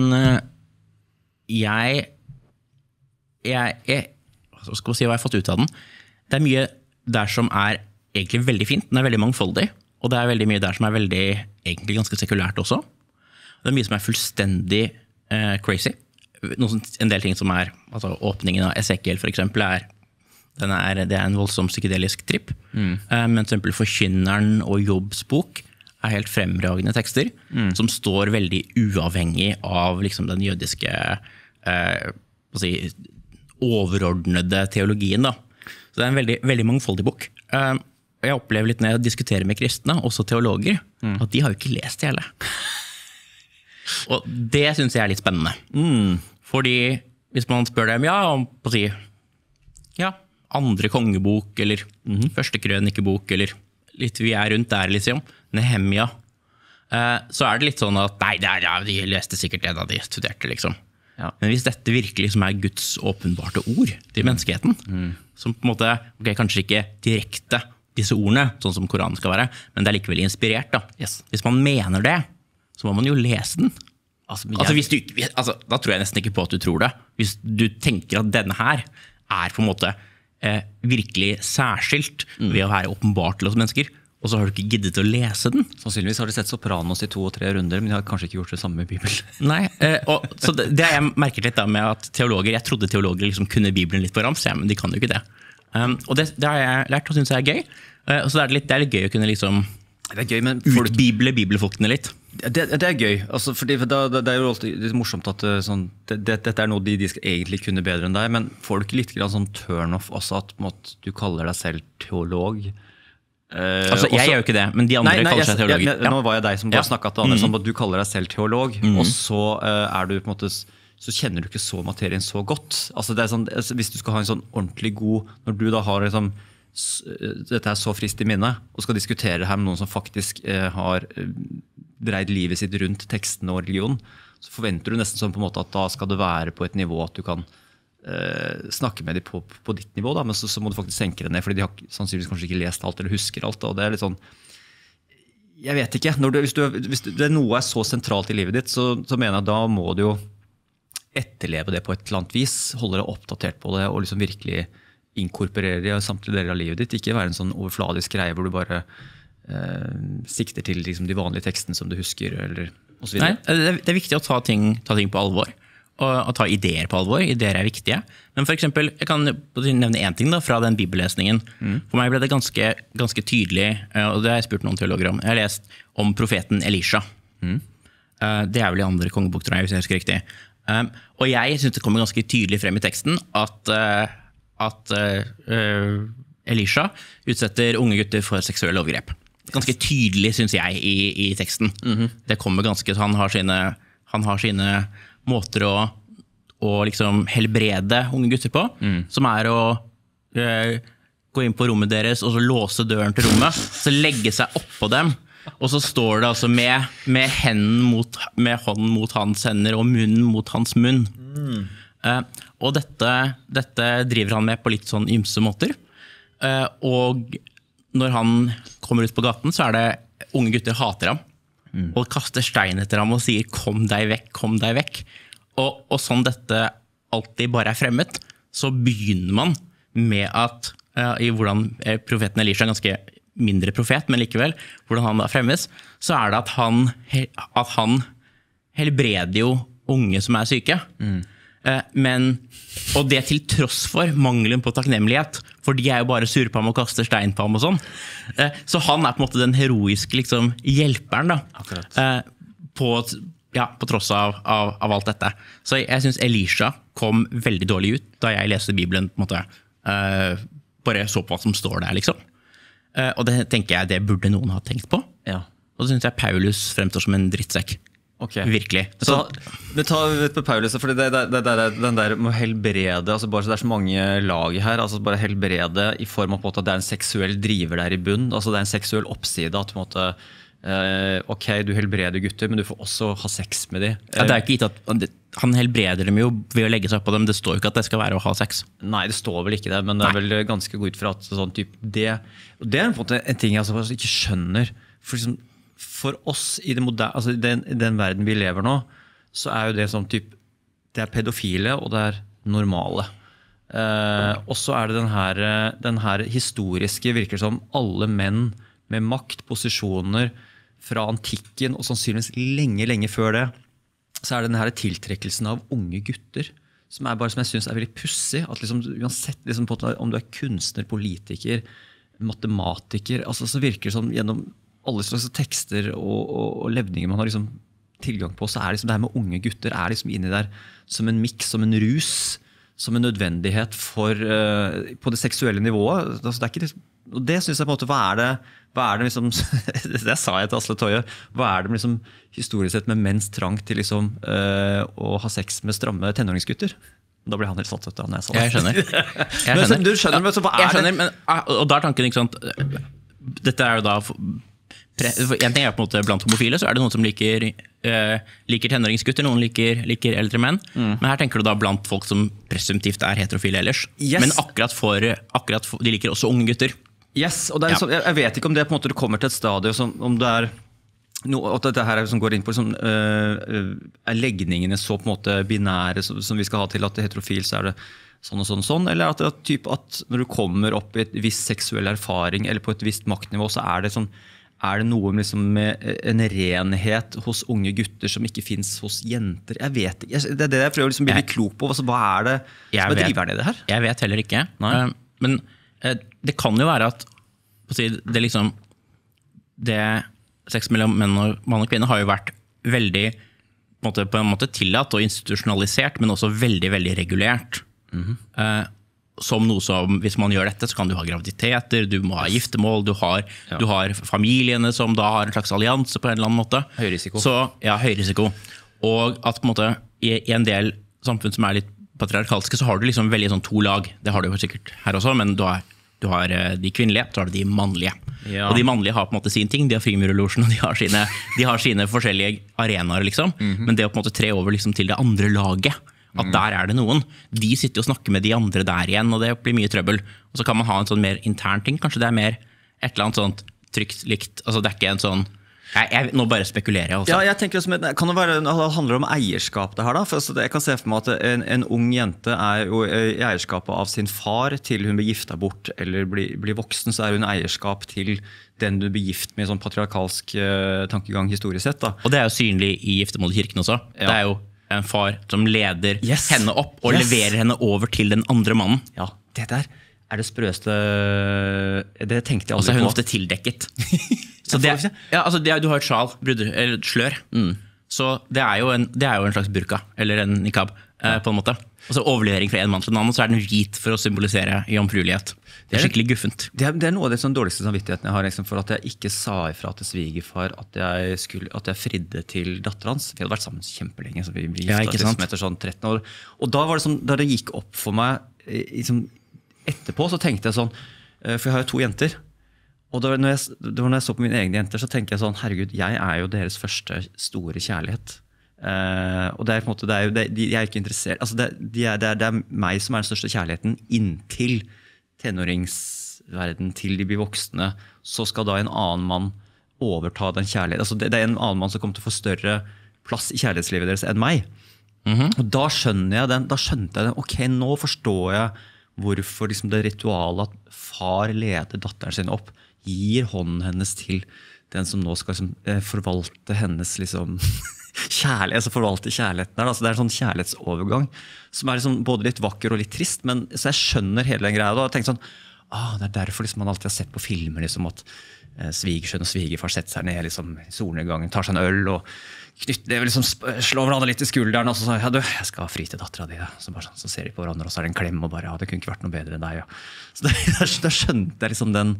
B: hva skal man si hva jeg har fått ut av den? Det er mye der som er egentlig veldig fint, den er veldig mangfoldig, og det er veldig mye der som er egentlig ganske sekulært også. Det er mye som er fullstendig crazy. En del ting som altså åpningen av Esekiel for eksempel, det er en voldsom psykedelisk tripp, men for eksempel Forkynneren og Jobbs bok er helt fremragende tekster, som står veldig uavhengig av liksom, den jødiske overordnede teologien. Da. Så det er en veldig, veldig mangfoldig bok. Jeg opplever litt når jeg diskuterer med kristne, også teologer, at de har jo ikke lest det hele. Og det synes jeg er litt spennende. Fordi hvis man spør dem, andre kongebok, eller første krønikebok, eller litt vi er rundt der, liksom, Nehemia, så er det litt sånn at nei, de leste sikkert det da de studerte, liksom. Ja. Men hvis dette virkelig som er Guds åpenbarte ord til menneskeheten, som på en måte, kanskje ikke direkte disse ordene, sånn som Koranen skal være, men det er likevel inspirert da. Yes. Hvis man mener det, så må man jo lese den. Da tror jeg nesten ikke på at du tror det. Hvis du tenker at denne her er på en måte virkelig særskilt ved å være åpenbart til oss mennesker, og så har du ikke giddet å lese den.
A: Sannsynligvis har de sett Sopranos i 2 og 3 runder, men de har kanskje ikke gjort det samme med Bibelen.
B: Nei, så det har jeg merket litt da med at jeg trodde teologer liksom kunne Bibelen litt på rams, men de kan jo ikke det. Og det har jeg lært og synes jeg er gøy. Og så det er litt gøy å kunne liksom bibelfolkene litt.
A: Det er gøy, altså, fordi det er jo alltid litt morsomt at dette er noe de skal egentlig kunne bedre enn deg, men får du ikke litt sånn turn-off også at du kaller deg selv teolog?
B: Jeg gjør jo ikke det, men de andre kaller seg teologer.
A: Nå var jeg deg som bare snakket til andre, sånn at du kaller deg selv teolog, og så er du på en måte, så kjenner du ikke så materien så godt. Altså det er sånn, hvis du skal ha en sånn ordentlig god, når du da har liksom, dette er så frist i minnet, og skal diskutere det her med noen som faktisk har dreid livet sitt rundt teksten og religion, så forventer du nesten sånn på en måte at da skal det være på et nivå at du kan snakke med dem på ditt nivå, da, men så må du faktisk senke det ned, fordi de har sannsynligvis kanskje ikke lest alt eller husker alt, og det er litt sånn, jeg vet ikke, hvis det noe er så sentralt i livet ditt, så mener jeg da må du jo etterleve det på et eller annet vis, holde deg oppdatert på det, og liksom virkelig inkorporere det i samtlige deler av livet ditt, ikke være en sånn overfladisk greie hvor du bare sikter til liksom, de vanlige tekstene som du husker, eller og så videre.
B: Nei, det er viktig å ta ting på alvor, og ta ideer på alvor. Ideer er viktige. Men for eksempel, jeg kan nevne en ting da, fra den bibellesningen. For meg ble det ganske tydelig, og det har jeg spurt noen teologer om. Jeg har lest om profeten Elisha. Det er vel i andre kongebok, tror jeg, hvis jeg husker riktig. Og jeg synes det kommer ganske tydelig frem i teksten at Elisha utsetter unge gutter for seksuelle overgrep. Ganske tydelig, synes jeg, i teksten. Det kommer ganske, han har sine måter å liksom helbrede unge gutter på, som å gå inn på rommet deres, og så låse døren til rommet, så legge seg opp på dem, og så står det altså med hånden mot hans hender, og munnen mot hans munn. Og dette driver han med på litt sånn ymse måter. Og når han kommer ut på gaten, så det unge gutter hater ham, og kaster stein etter ham og sier, kom deg vekk. Og sånn dette alltid bare fremmed, så begynner man med at, i hvordan profeten Elisha ganske mindre profet, men likevel, hvordan han da fremmes, så det at han helbreder jo unge som syke. Og det til tross for mangelen på takknemlighet, for de jo bare sure på ham og kaster stein på ham og sånn. Så han på en måte den heroiske liksom, hjelperen da, på tross av alt dette. Så jeg synes Elisha kom veldig dårlig ut da jeg leste Bibelen, på en måte, bare så på hva som står der, liksom. Og det tenker jeg, det burde noen ha tenkt på.
A: Ja.
B: Og så synes jeg Paulus fremstår som en drittsekk.
A: Okay.
B: Virkelig.
A: Så vi tar på Paulus, for den der med å helbrede, altså bare så det så mange lag her, altså bare helbrede i form av at det en seksuell driver der i bunn, altså det en seksuell oppside, at på en måte, ok, du helbreder gutter, men du får også ha sex med dem.
B: Ja, det ikke gitt at han helbreder dem jo ved å legge seg på dem, det står jo ikke at det skal være å ha sex.
A: Nei, det står vel ikke det, men det vel ganske god ut for at sånn typ, det på en måte en ting jeg altså ikke skjønner, for oss i moderne, altså den verden vi lever nå, så jo det sånn typ, det pedofile og det normale. Og så det den her historiske, virker som alle menn med makt, posisjoner fra antikken, og sannsynligvis lenge før det, så det denne tiltrekkelsen av unge gutter, som bare som jeg synes veldig pussig, at liksom, uansett liksom på, om du kunstner, politiker, matematiker, altså så virker det som gjennom alle slags tekster og levninger man har liksom tilgang på, så liksom det her med unge gutter liksom inni der som en mix, som en rus, som en nødvendighet på det seksuelle nivået. Altså det ikke, og det synes jeg på en måte, hva det liksom, det sa jeg til Asle Toje, hva det liksom historisk sett med menns trang til liksom å ha sex med stramme tenåringsgutter? Da blir han helt satt ut da når jeg sa det.
B: Jeg skjønner.
A: Men, du skjønner, men så hva
B: jeg skjønner, men, og da tanken, ikke sant, dette jo da en ting på en måte blant homofile, så det noen som liker tenåringsgutter, noen liker eldre menn, men her tenker du da blant folk som presumptivt heterofile ellers, men akkurat for de liker også unge gutter.
A: Yes, og det sånn, jeg vet ikke om det på en måte kommer til et stadie som, om det at dette her som går inn på liksom, legningene så på en måte binære som vi skal ha til at det heterofil, så det sånn og sånn, eller at når du kommer opp i et visst seksuell erfaring eller på et visst maktnivå, så det sånn, det noe liksom med en renhet hos unge gutter som ikke finnes hos jenter? Jeg vet ikke, det det jeg prøver liksom å bli litt klok på, altså, hva det som driveren i det her?
B: Jeg vet heller ikke, men det kan jo være at det liksom det sex mellom mann og kvinne har jo vært veldig på en måte tillatt og institusjonalisert, men også veldig, veldig regulert. Som noe som, hvis man gjør dette, så kan du ha graviditeter, du må ha giftermål, du har familiene som da har en slags allianse på en eller annen måte.
A: Høy risiko.
B: Så, høy risiko. Og at på en måte, i en del samfunn som litt patriarkalske, så har du liksom veldig sånn to lag. Det har du jo sikkert her også, men du har de kvinnelige, så har du de mannlige. Ja. Og de mannlige har på en måte sin ting, de har frimurerlosjen, og de har sine forskjellige arenaer, liksom. Men det å på en måte tre over liksom, til det andre laget, at der det noen, de sitter og snakker med de andre der igjen, og det blir mye trøbbel. Og så kan man ha en sånn mer intern ting, kanskje det mer et eller annet sånt trygt, likt, altså det ikke en sånn, nå bare spekulerer jeg også.
A: Ja, jeg tenker det handler om eierskap det her da, for jeg kan se for meg at en ung jente jo i eierskapet av sin far til hun blir gifta bort, eller blir voksen, så hun eierskap til den du blir gift med, sånn patriarkalsk tankegang historisk sett da.
B: Og det jo synlig i giftermål i kirken også, det jo en far som leder henne opp og leverer henne over til den andre mannen.
A: Ja, det der det sprøste, det tenkte jeg aldri på.
B: Og så hun ofte tildekket. Så altså, du har et sjal, eller et slør, Så det er jo en slags burka, eller en niqab, på en måte. Altså overlevering fra en mann til en annen, så den hvit for å symbolisere jomfruelighet. Det skikkelig guffent.
A: Det er noe av det dårligste samvittigheten jeg har, liksom, for at jeg ikke sa ifra til svigerfar at jeg fridde til datteren hans. Vi hadde vært sammen kjempelenge, så vi gifta liksom, etter sånn 13 år. Og da var det sånn, da det gikk opp for meg, liksom, etterpå, så tenkte jeg sånn, for jeg har jo 2 jenter, og når jeg så på mine egne jenter, så tenker jeg sånn, herregud, jeg er jo deres første store kjærlighet. Og det er på en måte, de er ikke interessert, altså det er meg som er den største kjærligheten inntil tenåringsverden, til de blir voksne, så skal da en annen mann overta den kjærligheten. Altså det er en annen mann som kommer til å få større plass i kjærlighetslivet deres enn meg. Og da skjønte jeg den, ok, nå forstår jeg hvorfor liksom det ritualet at far leder datteren sin opp, gir hånden hennes til den som nå skal liksom, forvalte hennes liksom, kjærlighet, altså forvalte kjærligheten der. Altså, det er en sånn kjærlighetsovergang som er liksom både litt vakker og litt trist, men så jeg skjønner hele den greia da, og tenker sånn, det er derfor liksom, man alltid har sett på filmer liksom, at svigersønn og svigerfar setter seg ned liksom, i solnedgangen, tar seg en øl og liksom, slår hverandre litt i skulderen og så sier du, jeg skal fri til datteren din. Så ser de på hverandre og så er det en klem og bare, det kunne ikke vært noe bedre enn deg. Ja. Så da skjønte jeg liksom den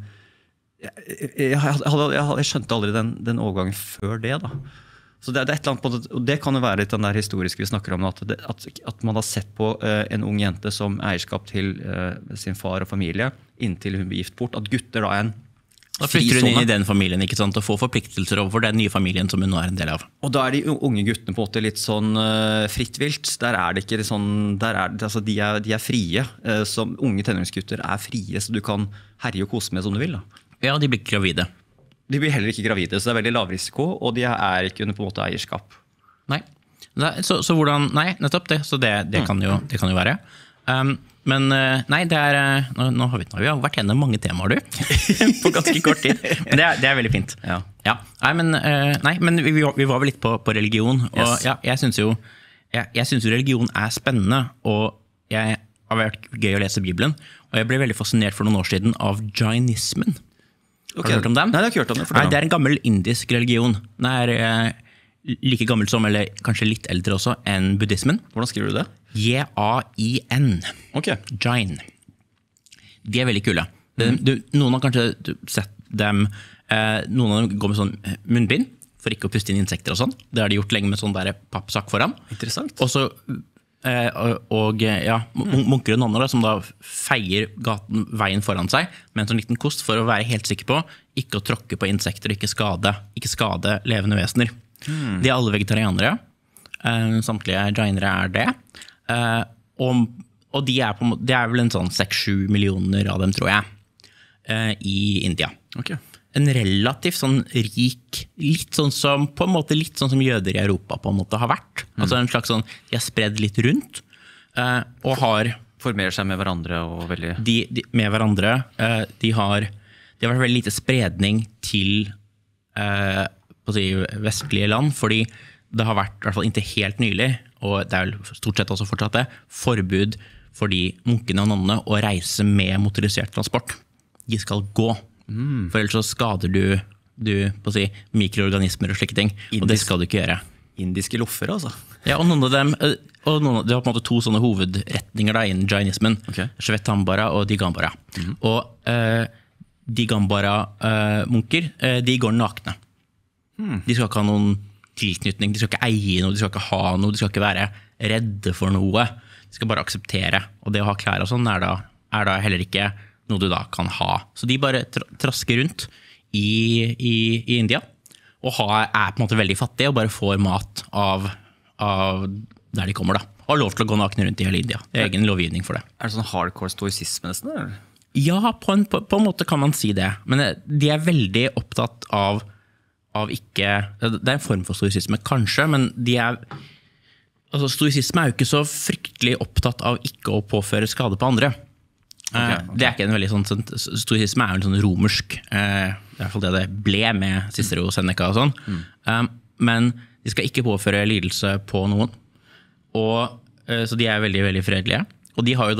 A: jeg skjønte aldri den overgangen før det da. Så det er et eller annet på det, og det kan jo være litt den der historiske vi snakker om, at man har sett på en ung jente som eierskap til sin far og familie, inntil hun blir gift bort, at gutter da er en
B: da flytter hun inn i den familien, ikke sant, og får forpliktelser overfor den nye familien som hun nå er en del av.
A: Og da er de unge guttene på en måte litt sånn frittvilt. Der er det ikke sånn, altså de er frie. Som unge tenåringsgutter er frie, så du kan herje og kose med som du vil. Da.
B: Ja, de blir ikke gravide.
A: De blir heller ikke gravide, så det er veldig lav risiko, og de er ikke under på en måte eierskap.
B: Nei, så hvordan, nei, nettopp det, så det kan jo være. Men nei, nå har vi jo vært gjennom mange temaer, du, på ganske kort tid. Men det er veldig fint.
A: Ja.
B: Ja. Nei, men vi var vel litt på religion, og
A: Yes.
B: ja, jeg synes jo religion er spennende, og jeg har vært gøy å lese Bibelen, og jeg ble veldig fascinert for noen år siden av Jainismen. Har du hørt om den?
A: Nei, jeg har ikke hørt om det.
B: Nei, det er en gammel indisk religion. Den er like gammel som, eller kanskje litt eldre også, enn buddhismen.
A: Hvordan skriver du det?
B: J-A-I-N.
A: Ok.
B: Jain. De er veldig kule. Noen har kanskje sett dem, noen av dem går med sånn munnbind, for ikke å puste inn insekter og sånn. Det har de gjort lenge med sånn der pappsak foran.
A: Interessant.
B: Og så munker og nonner da, som da feier veien foran seg med en sånn liten kost for å være helt sikker på ikke å tråkke på insekter og ikke skade levende vesener. De er alle vegetarianere. Samtlige jainere er det. Og de er vel en sånn 6-7 millioner av dem, tror jeg, i India.
A: Ok.
B: En relativt sånn rik, litt sånn som jøder i Europa på en måte har vært. Altså en slags sånn, de er spredd litt rundt, og har
A: Formerer seg med hverandre og veldig...
B: Med hverandre. De har vært veldig lite spredning til på å si, vestlige land, fordi det har vært, i hvert fall inntil helt nylig, og det er vel stort sett også fortsatt det, forbud for de munkene og nonnene å reise med motorisert transport. De skal gå. For ellers så skader du på å si, mikroorganismer og slike ting, og det skal du ikke gjøre.
A: Indiske loffer, altså.
B: Ja, og noen av dem, det har på en måte 2 sånne hovedretninger da, innen jainismen.
A: Okay.
B: Shvetambara og Digambara. Og Digambara-munker, de går nakne. De skal ikke ha noen tilknytning, de skal ikke eie noe, de skal ikke ha noe, de skal ikke være redde for noe. De skal bare akseptere, og det å ha klær og sånn er da heller ikke noe du da kan ha. Så de bare trasker rundt i India, og er på en måte veldig fattige, og bare får mat av der de kommer da. Og har lov til å gå nakne rundt i hele India. Det er egen lovgivning for det.
A: Er det sånn hardcore stoisisme nesten, eller?
B: Ja, på en måte kan man si det. Men de er veldig opptatt av ikke... Det er en form for stoisisme, kanskje, men altså stoisisme er jo ikke så fryktelig opptatt av ikke å påføre skade på andre. Okay. Det er ikke en veldig sånn, stoisisme er jo en sånn romersk, i hvert fall det ble med Cicero og Seneca og sånn, men de skal ikke påføre lidelse på noen, og så de er veldig, veldig fredelige, og de har jo da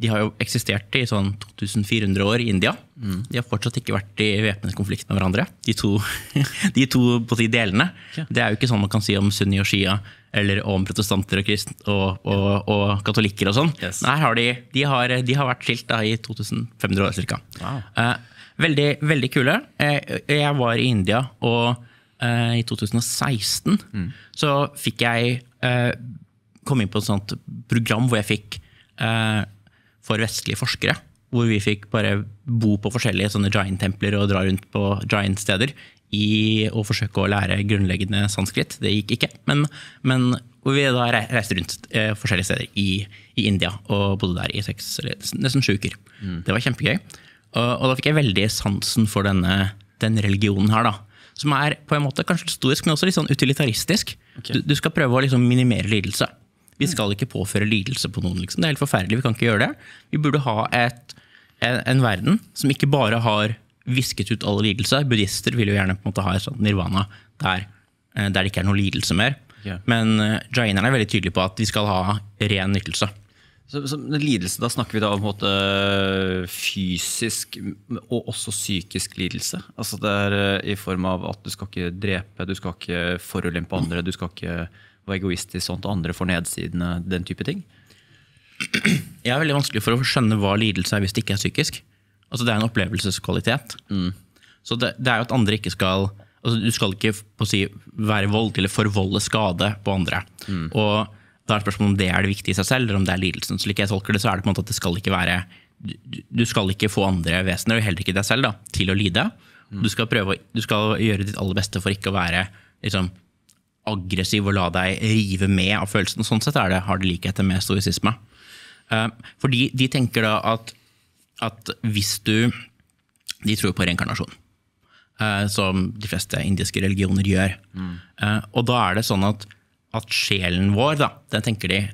B: de har jo eksistert i sånn 2400 år i India. De har fortsatt ikke vært i væpnet konflikt med hverandre, de to på de delene. Det jo ikke sånn man kan si om sunni og shia, eller om protestanter og kristne og katolikker og sånn.
A: Yes.
B: Nei, de har vært skilt da, i 2500 år cirka.
A: Wow.
B: Veldig, veldig kule. Jeg var i India, og i 2016 så fikk jeg komme inn på et sånt program hvor jeg fikk for vestlige forskere, hvor vi fikk bare bo på forskjellige sånne Jain-templer og dra rundt på Jain-steder og forsøke å lære grunnleggende sanskrit. Det gikk ikke, men hvor vi da reiste rundt forskjellige steder i India og bodde der i 6 eller nesten 7 uker. Det var kjempegøy. Og da fikk jeg veldig sansen for den religionen her da, som på en måte kanskje historisk, men også litt sånn utilitaristisk. Okay. Du skal prøve å liksom minimere lidelse. Vi skal ikke påføre lidelse på noen, liksom. Det helt forferdelig, vi kan ikke gjøre det. Vi burde ha en verden som ikke bare har visket ut alle lidelser. Buddhister vil jo gjerne på en måte ha et sånt nirvana der det ikke noe lidelse mer. Okay. Men jainerne veldig tydelige på at vi skal ha ren nyttelse.
A: Så lidelse, da snakker vi da om en måte fysisk og også psykisk lidelse. Altså det i form av at du skal ikke drepe, du skal ikke forulempe andre, du skal ikke være egoistisk sånn at andre får nedsidene, den type ting. Jeg
B: veldig vanskelig for å skjønne hva lidelse hvis det ikke psykisk. Altså det en opplevelseskvalitet. Så det jo at andre ikke skal, altså du skal ikke på å si, være vold eller forvolde skade på andre. Og da spørsmålet om det det viktige i seg selv, eller om det lidelsen. Så like jeg tolker det, så det på en måte at det skal ikke være, du skal ikke få andre vesener, og heller ikke deg selv da, til å lide. Du skal gjøre ditt aller beste for ikke å være liksom, aggressiv og la deg rive med av følelsen. Sånn sett har det likheter med stoisisme. Fordi de tenker da at hvis de tror på reinkarnasjon, som de fleste indiske religioner gjør. Og da det sånn at sjelen vår, da, den tenker de,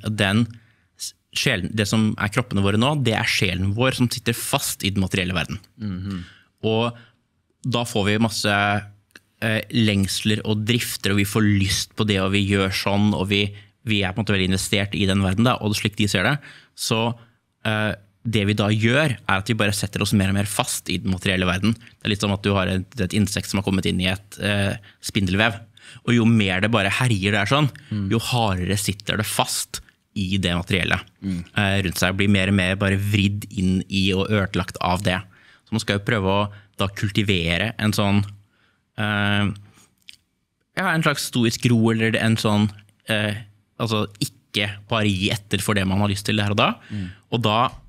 B: det som kroppene våre nå, det sjelen vår som sitter fast i den materielle verden. Og da får vi masse lengsler og drifter, og vi får lyst på det, og vi gjør sånn, og vi på en måte veldig investert i den verden, da, og slik de ser det. Så det vi da gjør, at vi bare setter oss mer og mer fast i den materielle verden. Det litt som at du har et insekt som har kommet inn i et spindelvev. Og jo mer det bare herjer der sånn, jo hardere sitter det fast i det materielle rundt seg. Blir mer og mer bare vridd inn i og ødelagt av det. Så man skal jo prøve å da kultivere en sånn en slags stoisk ro, eller en sånn altså ikke bare gi etter for det man har lyst til der og da. Og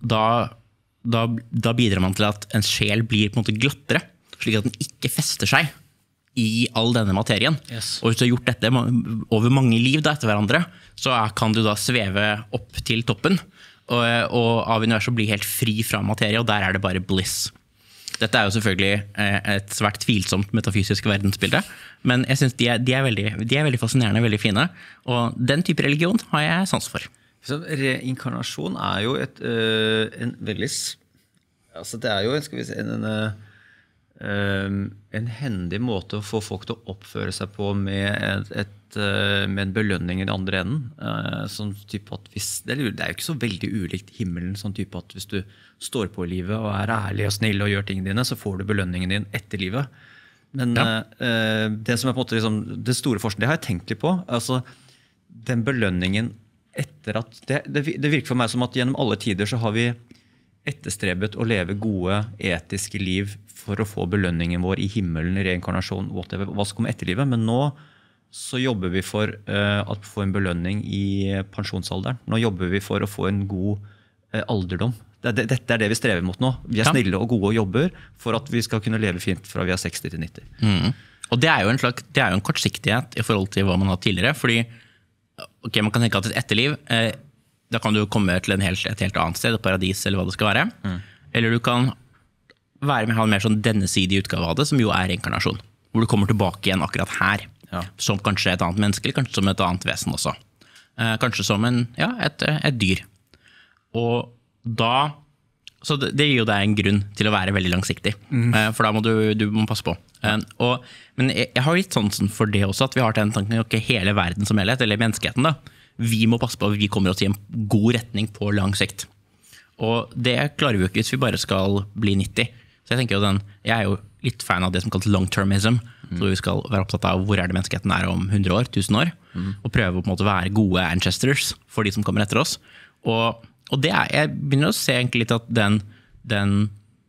B: da bidrar man til at en sjel blir på en måte glattere, slik at den ikke fester seg i all denne materien. Yes. Og hvis du har gjort dette over mange liv da, etter hverandre, så kan du da sveve opp til toppen, og av universet bli helt fri fra materie, og der det bare bliss. Dette jo selvfølgelig et svært tvilsomt metafysisk verdensbilde, men jeg synes de veldig fascinerende, veldig fine, og den type religion har jeg sans for.
A: Så reinkarnasjon jo en veldig, altså det jo skal vi si, en hendig måte å få folk til å oppføre seg på med en belønning i den andre enden. Sånn type at det jo ikke så veldig ulikt himmelen, sånn type at hvis du står på i livet og ærlig og snill og gjør tingene dine, så får du belønningen din etter livet. Men det som på en måte liksom, det store forskningen, det har jeg tenkt litt på, altså den belønningen etter at, det virker for meg som at gjennom alle tider så har vi etterstrebet å leve gode, etiske liv for å få belønningen vår i himmelen, reinkarnasjon, whatever, hva som kommer etter livet. Men nå så jobber vi for å få en belønning i pensjonsalderen. Nå jobber vi for å få en god alderdom. Dette det vi strever mot nå. Vi snille og gode og jobber for at vi skal kunne leve fint fra vi 60 til 90.
B: Og det jo en kortsiktighet i forhold til hva man har tidligere, fordi man kan tenke at et etterliv, da kan du komme til et helt annet sted, et paradis eller hva det skal være. Eller du kan ha en mer sånn dennesidig utgave av det, som jo reinkarnasjon, hvor du kommer tilbake igjen akkurat her, som kanskje et annet menneske, eller kanskje som et annet vesen også. Kanskje som et dyr. Og da, så det gir jo deg en grunn til å være veldig langsiktig, for da må du må passe på. Men jeg har litt sånn for det også, at vi har den tanken, ikke hele verden som helhet, eller menneskeheten da, vi må passe på at vi kommer oss i en god retning på lang sikt. Og det klarer vi jo ikke hvis vi bare skal bli 90. Så jeg tenker jo jeg jo litt fan av det som kalles long-termism, så vi skal være opptatt av hvor det menneskeheten om 100 år, 1000 år, og prøve å på en måte være gode ancestors for de som kommer etter oss. Og det jeg begynner å se egentlig litt at den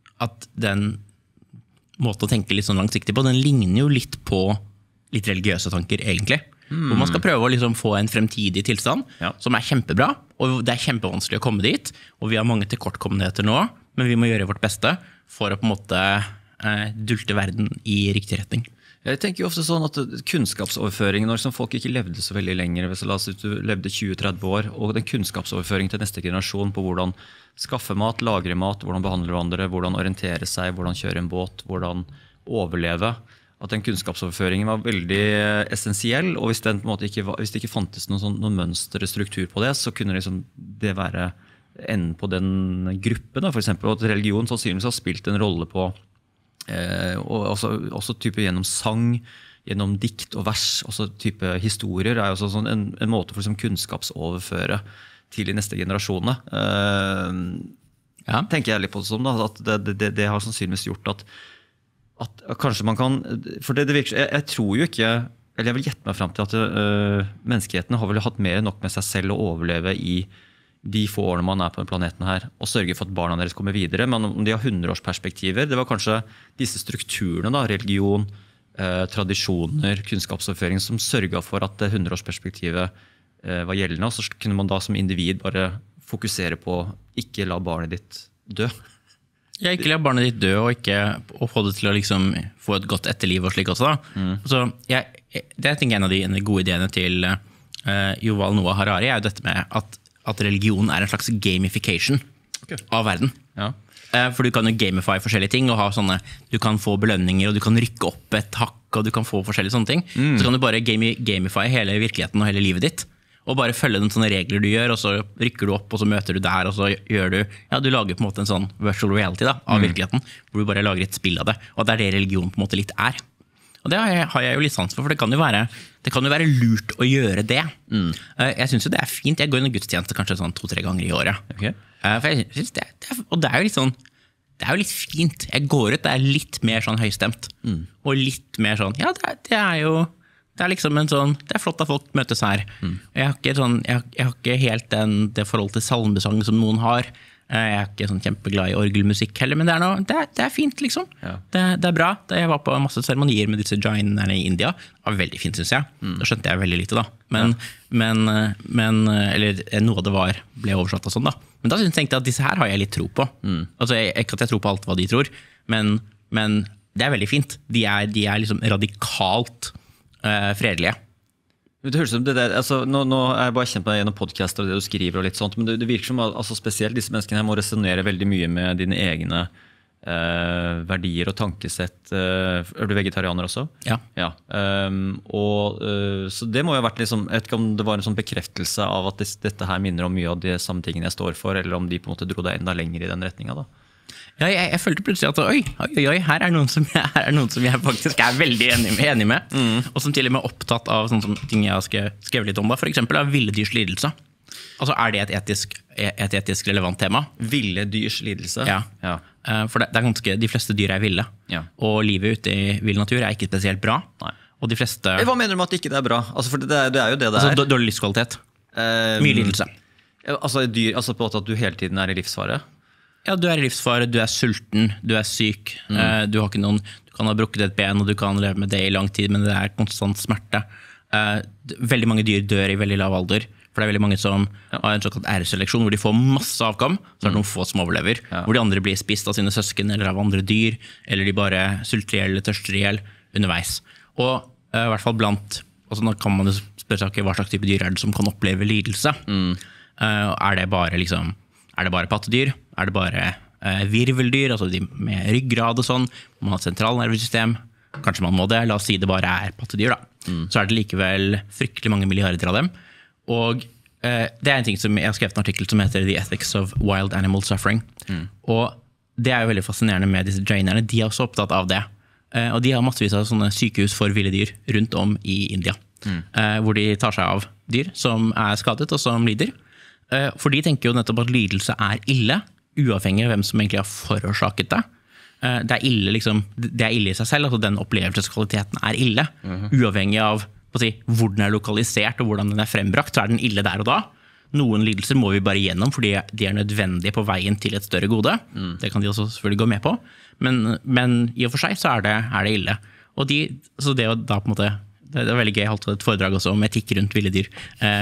B: måten å tenke litt sånn langsiktig på, den ligner jo litt på litt religiøse tanker egentlig. Hvor man skal prøve å liksom få en fremtidig tilstand som kjempebra, og det kjempevanskelig å komme dit, og vi har mange tilkortkommenheter nå, men vi må gjøre vårt beste for å på en måte dulte verden i riktig retning.
A: Jeg tenker jo ofte sånn at kunnskapsoverføringen, når folk ikke levde så veldig lenger, hvis la oss si du levde 20-30 år, og den kunnskapsoverføringen til neste generasjon på hvordan skaffe mat, lagre mat, hvordan behandle hverandre, hvordan orientere seg, hvordan kjøre en båt, hvordan overleve, at den kunnskapsoverføringen var veldig essensiell, og hvis det ikke fantes noen mønster og struktur på det, så kunne liksom det være enden på den gruppen. For eksempel at religion sannsynligvis har spilt en rolle på og også type gjennom sang, gjennom dikt og vers, også type historier jo også sånn en måte for kunnskapsoverføre til de neste generasjonene. Tenker jeg litt på det som at det har sannsynligvis gjort at kanskje man kan, for det virker, jeg tror jo ikke, eller jeg vil gjette meg frem til at menneskeheten har vel hatt mer enn nok med seg selv å overleve i de få årene man på denne planeten her, og sørge for at barna deres kommer videre. Men om de har 100-årsperspektiver, det var kanskje disse strukturene, religion, tradisjoner, kunnskapsoverføring, som sørget for at 100-årsperspektivet var gjeldende, og så kunne man da som individ bare fokusere på ikke la barnet ditt dø.
B: Ikke la barnet ditt dø, og få det til å liksom få et godt etterliv og slik også. Så det tenker jeg en av de gode ideene til Yuval Noah Harari jo dette med at religion en slags gamification av verden. For du kan jo gamify forskjellige ting, og ha sånne, du kan få belønninger, og du kan rykke opp et hakk, og du kan få forskjellige sånne ting. Så kan du bare gamify hele virkeligheten og hele livet ditt, og bare følge den sånne regler du gjør, og så rykker du opp, og så møter du der, og så gjør du, du lager på en måte en sånn virtual reality av virkeligheten, hvor du bare lager et spill av det, og det det religion på en måte litt Og det har jeg jo litt sans for det kan jo være lurt å gjøre det. Jeg synes jo det fint. Jeg går inn i gudstjeneste kanskje sånn 2-3 ganger i året.
A: Okay.
B: For jeg synes og det jo litt sånn, det jo litt fint. Jeg går ut, det litt mer sånn høystemt. Og litt mer sånn, det jo, det liksom en sånn, det flott at folk møtes her. Jeg har ikke helt det forhold til salmesang som noen har. Jeg ikke sånn kjempeglad i orgelmusikk heller, men det fint liksom. Det bra. Jeg var på masse seremonier med disse jainerne i India. Det var veldig fint, synes jeg. Da skjønte jeg veldig lite da. Men eller noe av det ble oversatt og sånn da. Men da tenkte jeg at disse her har jeg litt tro på. Altså, ikke at jeg tror på alt hva de tror, men det veldig fint. De liksom radikalt fredelige.
A: Det høres ut som det der, altså, nå jeg bare kjent meg gjennom podcaster og det du skriver og litt sånt, men det virker som altså, spesielt disse menneskene her må resonere veldig mye med dine egne verdier og tankesett. Du vegetarianer også?
B: Ja.
A: Så det må jo ha vært liksom, jeg vet ikke om det var en sånn bekreftelse av at dette her minner om mye av de samme tingene jeg står for, eller om de på en måte dro deg enda lenger i den retningen da.
B: Jeg følte plutselig at oi, her noen som jeg faktisk veldig enig med, og som til og med opptatt av sånne ting jeg har skrevet litt om da, for eksempel av ville dyrs lidelse. Altså det et etisk relevant tema?
A: Ville dyrs lidelse?
B: Ja. For det ganske, de fleste dyr ville, og livet ute i vill natur ikke spesielt bra.
A: Nei.
B: Og de fleste...
A: Hva mener du med at ikke det bra? Altså, for det jo det
B: altså, dårlig livskvalitet. Mye lidelse.
A: Altså på at du hele tiden i livsfare?
B: Ja, du i livsfare, du sulten, du syk, du har ikke noen, du kan ha brukket et ben, og du kan leve med det i lang tid, men det konstant smerte. Veldig mange dyr dør i veldig lav alder, for det veldig mange som har en såkalt æreseleksjon, hvor de får masse avkom, så det noen få som overlever, hvor de andre blir spist av sine søsken, eller av andre dyr, eller de bare sulter ihjel eller tørster ihjel underveis. Og i hvert fall blant, altså nå kan man jo spørre seg hva slags type dyr det som kan oppleve lidelse. Er det bare pattedyr? Er det bare virveldyr, altså de med ryggrad og sånn? Man har et sentralnervesystem. Kanskje man må det. La oss si det bare pattedyr da. Så det likevel fryktelig mange milliarder av dem. Og det en ting som jeg har skrevet en artikkel som heter The Ethics of Wild Animal Suffering. Og det jo veldig fascinerende med disse jainerne. De også opptatt av det. Og de har massevis av sånne sykehus for ville dyr rundt om i India. Hvor de tar seg av dyr som skadet og som lider. For de tenker jo nettopp at lidelse ille, uavhengig av hvem som egentlig har forårsaket det. Det ille, liksom, det ille i seg selv, altså den opplevelseskvaliteten ille, uavhengig av hvor den lokalisert og hvordan den frembrakt, så den ille der og da. Noen lidelser må vi bare gjennom, fordi de nødvendige på veien til et større gode. Det kan de også selvfølgelig gå med på, men i og for seg så det ille. Og så det da på en måte, det veldig gøy, jeg holdt et foredrag også om etikk rundt ville dyr